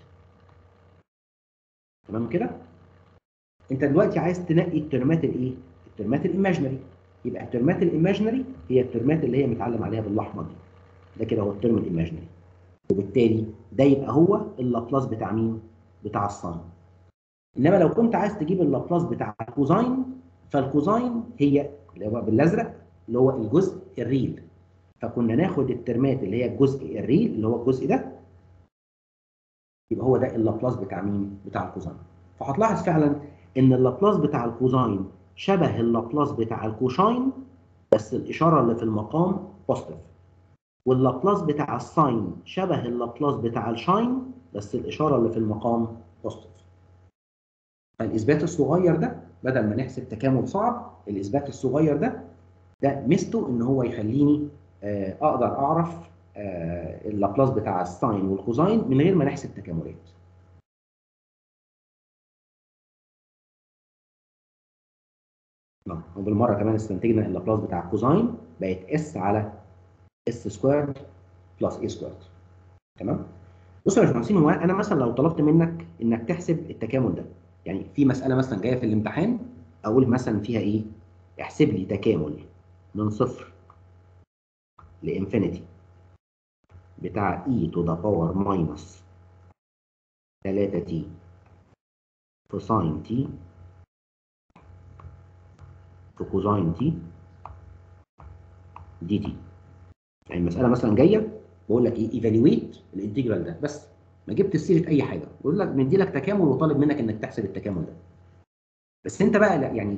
تمام كده؟ انت دلوقتي عايز تنقي الترمات الايه؟ الترمات الايماجينري. يبقى الترمات الايماجينري هي الترمات اللي هي متعلم عليها بالاحمر دي. ده كده هو الترم الايماجينري. وبالتالي ده يبقى هو اللابلاس بتاع مين؟ بتاع الساين. انما لو كنت عايز تجيب اللابلاس بتاع الكوزاين، فالكوزاين هي اللي هو بالازرق اللي هو الجزء الريل. فكنا ناخد الترمات اللي هي الجزء الريل اللي هو الجزء ده، يبقى هو ده اللابلاس بتاع مين؟ بتاع الكوزاين. فهتلاحظ فعلا ان اللابلاس بتاع الكوزاين شبه اللابلاس بتاع الكوشاين، بس الاشاره اللي في المقام بوزيتيف. واللابلاس بتاع الساين شبه اللابلاس بتاع الشاين، بس الاشاره اللي في المقام بوزيتيف. فالاثبات الصغير ده بدل ما نحسب تكامل صعب، الاثبات الصغير ده ده ميزته ان هو يخليني اقدر اعرف اللابلاس بتاع الساين والكوزاين من غير ما نحسب تكاملات. وبالمره كمان استنتجنا ان اللابلاس بتاع الكوزاين بقت اس على اس سكويرد بلس اي سكويرد. تمام؟ بصوا يا باشمهندسين، هو انا مثلا لو طلبت منك انك تحسب التكامل ده، يعني في مساله مثلا جايه في الامتحان اقول مثلا فيها ايه؟ احسب لي تكامل من صفر لانفينيتي بتاع e to the power minus 3t في ساين t في كوزاين t dt. يعني المساله مثلا جايه بقول لك ايه؟ ايفالويت الانتجرال ده، بس ما جبت سيره اي حاجه، بقول لك مدي لك تكامل وطالب منك انك تحسب التكامل ده. بس انت بقى يعني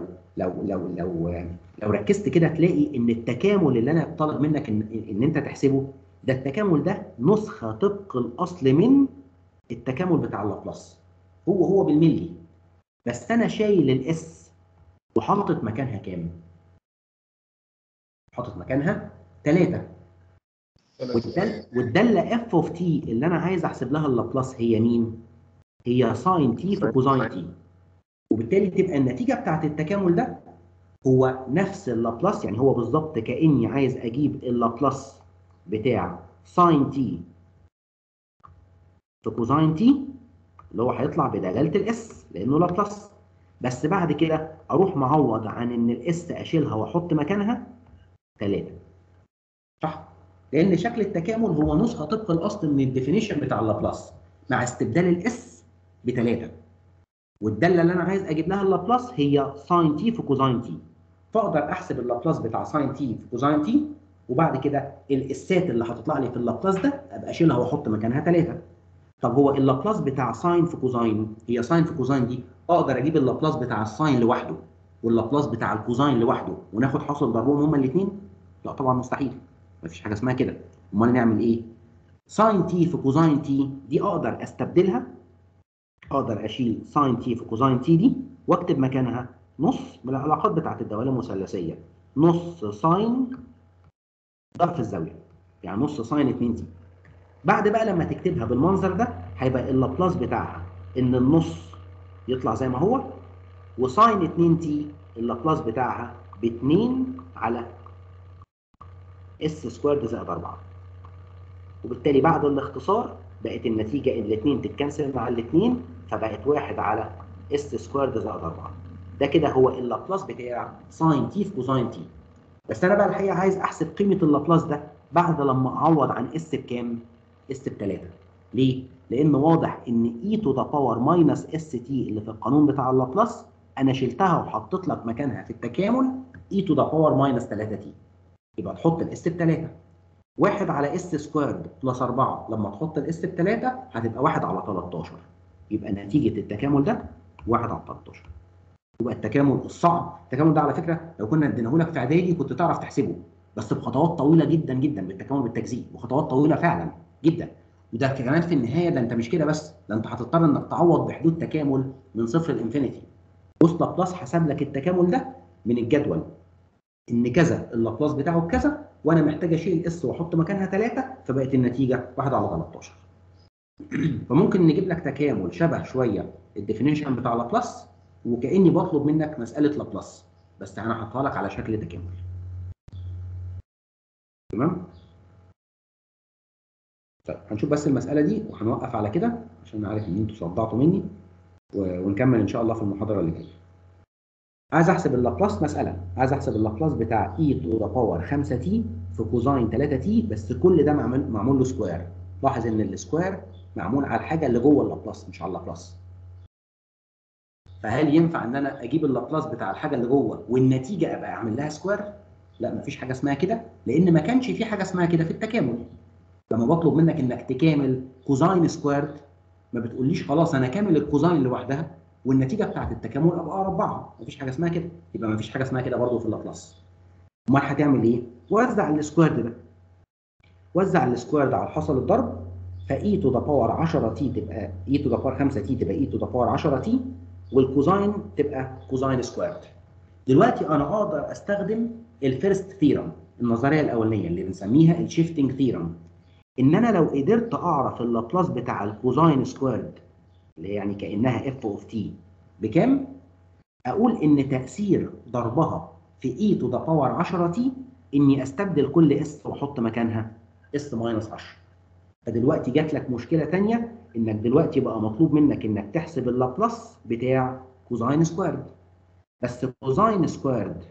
لو ركزت كده هتلاقي ان التكامل اللي انا طالب منك ان انت تحسبه ده، التكامل ده نسخه طبق الاصل من التكامل بتاع اللابلاس، هو بالملي، بس انا شايل الاس وحاطط مكانها كام؟ حاطط مكانها 3. والداله اف اوف تي اللي انا عايز احسب لها اللابلاس هي مين؟ هي ساين تي في كوزاين تي. وبالتالي تبقى النتيجه بتاعت التكامل ده هو نفس اللابلاس، يعني هو بالظبط كاني عايز اجيب اللابلاس بتاع ساين تي في كوزاين تي اللي هو هيطلع بدلاله الاس لانه لابلاس، بس بعد كده اروح معوض عن ان الاس اشيلها واحط مكانها 3. صح؟ لان شكل التكامل هو نسخه طبق الاصل من الديفينيشن بتاع اللابلاس مع استبدال الاس ب3. والداله اللي انا عايز اجيب لها اللابلاس هي ساين تي في كوزاين تي، فاقدر احسب اللابلاس بتاع ساين تي في كوزاين تي، وبعد كده الاسات اللي هتطلع لي في اللابلاس ده ابقى اشيلها واحط مكانها 3. طب هو اللابلاس بتاع ساين في كوزاين، هي ساين في كوزاين دي اقدر اجيب اللابلاس بتاع الساين لوحده واللابلاس بتاع الكوزاين لوحده وناخد حاصل ضربهم هما الاثنين؟ لا طبعا مستحيل، مفيش حاجه اسمها كده. امال نعمل ايه؟ ساين تي في كوزاين تي دي اقدر استبدلها، اقدر اشيل ساين تي في كوزاين تي دي واكتب مكانها نص من العلاقات بتاعت الدوال المثلثيه، نص ساين ضعف الزاويه، يعني نص ساين 2 تي. بعد بقى لما تكتبها بالمنظر ده هيبقى اللابلاس بتاعها ان النص يطلع زي ما هو، وساين 2 تي اللابلاس بتاعها ب 2 على اس سكويرد زائد 4. وبالتالي بعد الاختصار بقت النتيجه ان الاثنين تتكنسل مع الاثنين فبقت 1 على اس سكويرد زائد 4. ده كده هو اللابلاس بتاع ساين تي في كوزاين تي. بس انا بقى الحقيقه عايز احسب قيمه اللابلاس ده بعد لما اعوض عن اس بكام؟ اس ب3. ليه؟ لان واضح ان اي تو ذا باور ماينس اس تي اللي في القانون بتاع اللابلاس انا شلتها وحطيت لك مكانها في التكامل اي تو ذا باور ماينس 3 تي. يبقى تحط الاس ب3. 1 على اس سكويرد بلس 4 لما تحط الاس ب3 هتبقى 1 على 13. يبقى نتيجه التكامل ده 1 على 13. يبقى التكامل الصعب، التكامل ده على فكره لو كنا اديناه لك في اعدادي كنت تعرف تحسبه، بس بخطوات طويله جدا جدا، بالتكامل بالتجزيء وخطوات طويله فعلا جدا. وده كمان في النهايه ده انت مش كده بس، ده انت هتضطر انك تعوض بحدود تكامل من صفر لانفينيتي. بص لابلاس حسب لك التكامل ده من الجدول ان كذا اللابلاس بتاعه بكذا، وانا محتاج اشيل اس واحط مكانها 3 فبقت النتيجه 1 على 13. فممكن نجيب لك تكامل شبه شويه الديفينيشن بتاع لابلاس وكاني بطلب منك مساله لابلاس، بس انا هحطها لك على شكل تكامل. تمام؟ طيب هنشوف بس المساله دي وهنوقف على كده عشان عارف ان انتوا صدعتوا مني، ونكمل ان شاء الله في المحاضره اللي جايه. عايز احسب اللابلاس مساله، عايز احسب اللابلاس بتاع اي تو ذا باور 5 تي في كوزاين 3 تي، بس كل ده معمول له سكوير. لاحظ ان السكوير معمول على الحاجه اللي جوه اللابلاس مش على اللابلاس. فهل ينفع ان انا اجيب اللابلاس بتاع الحاجه اللي جوه والنتيجه ابقى اعمل لها سكوير؟ لا مفيش حاجه اسمها كده، لان ما كانش في حاجه اسمها كده في التكامل. لما بطلب منك انك تكامل كوزاين سكويرد ما بتقوليش خلاص انا كامل الكوزاين لوحدها والنتيجه بتاعت التكامل ابقى 4. مفيش حاجه اسمها كده، يبقى مفيش حاجه اسمها كده برضه في اللابلاس. امال هتعمل ايه؟ وزع السكويرد ده، وزع السكويرد على حاصل الضرب، فاي تو ذا باور 10 تي تبقى اي تو ذا باور 5 تي تبقى اي تو ذا باور 10 تي، والكوزاين تبقى كوزاين سكويرد. دلوقتي انا اقدر استخدم الفيرست ثيرم، النظريه الاولانيه اللي بنسميها الشيفتنج ثيرم، ان انا لو قدرت اعرف اللابلاس بتاع الكوزاين سكويرد اللي هي يعني كانها اف اوف تي بكام، اقول ان تاثير ضربها في اي تو ذا باور 10 تي اني استبدل كل اس واحط مكانها اس ماينس 10. فدلوقتي جات لك مشكله ثانيه، انك دلوقتي بقى مطلوب منك انك تحسب اللابلاس بتاع كوزاين سكويرد، بس كوزاين سكويرد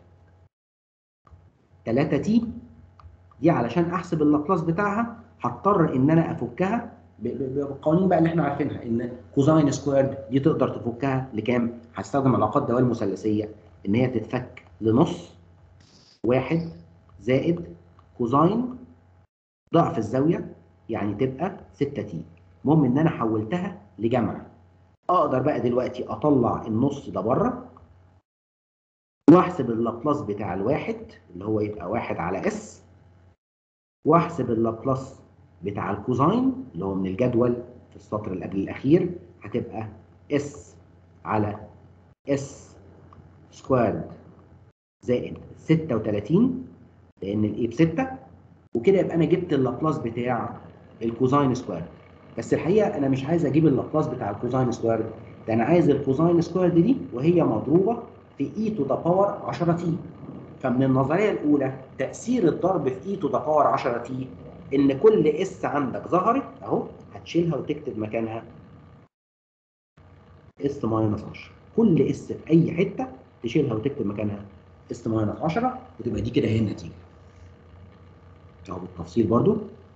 3 تي دي علشان احسب اللابلاس بتاعها هضطر ان انا افكها بالقوانين بقى اللي احنا عارفينها، ان كوزاين سكويرد دي تقدر تفكها لكام؟ هستخدم علاقات دوال مثلثيه ان هي تتفك لنص واحد زائد كوزاين ضعف الزاويه، يعني تبقى 6 تي. المهم ان انا حولتها لجمع، اقدر بقى دلوقتي اطلع النص ده بره واحسب اللابلاس بتاع الواحد اللي هو يبقى 1 على اس، واحسب اللابلاس بتاع الكوزاين اللي هو من الجدول في السطر اللي قبل الاخير هتبقى اس على اس سكويرد زائد 36 لان الاي ب 6، وكده يبقى انا جبت اللابلاس بتاع الكوزاين سكويرد. بس الحقيقه انا مش عايز اجيب اللابلاس بتاع الكوزاين سكويرد، ده انا عايز الكوزاين سكويرد دي وهي مضروبه في اي تو ذا باور 10 تي. فمن النظريه الاولى تاثير الضرب في اي تو ذا باور 10 تي ان كل اس عندك ظهرت اهو هتشيلها وتكتب مكانها اس ماينس 10. كل اس في اي حته تشيلها وتكتب مكانها اس ماينس 10 وتبقى دي كده هي النتيجه. اهو بالتفصيل برضو.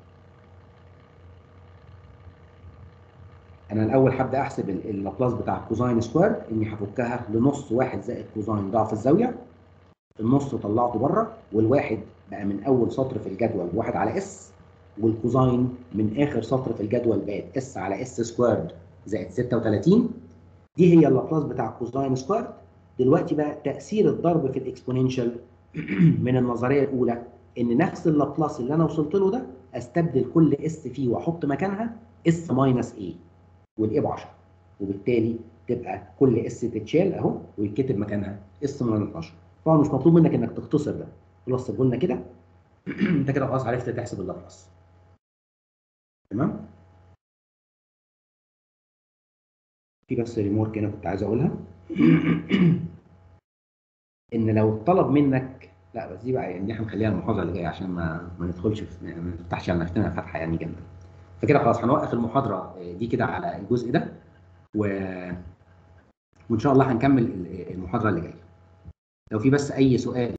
انا الاول هبدا احسب اللابلاس بتاع الكوزاين سكوير اني هفكها لنص واحد زائد كوزاين ضعف الزاويه، النص طلعته بره، والواحد بقى من اول سطر في الجدول 1 على اس، والكوزاين من اخر سطر في الجدول بقت اس على اس سكويرد زائد 36. دي هي اللابلاس بتاع الكوزاين سكويرد. دلوقتي بقى تاثير الضرب في الاكسبوننشال من النظريه الاولى ان نفس اللابلاس اللي انا وصلت له ده استبدل كل اس فيه واحط مكانها اس ماينس اي، والاي ب 10، وبالتالي تبقى كل اس تتشال اهو ويتكتب مكانها اس ماينس 10. طبعا مش مطلوب منك انك تختصر ده، خلاص سيبه لنا كده. انت كده خلاص عرفت تحسب اللابلاس. تمام؟ في بس ريمورك هنا كنت عايز اقولها ان لو طلب منك، لا بس دي بقى يعني دي هنخليها المحاضره اللي جايه عشان ما ندخلش في ما نفتحش على نفسنا فتحه يعني جامده. فكده خلاص هنوقف المحاضره دي كده على الجزء ده، وان شاء الله هنكمل المحاضره اللي جايه. لو في بس اي سؤال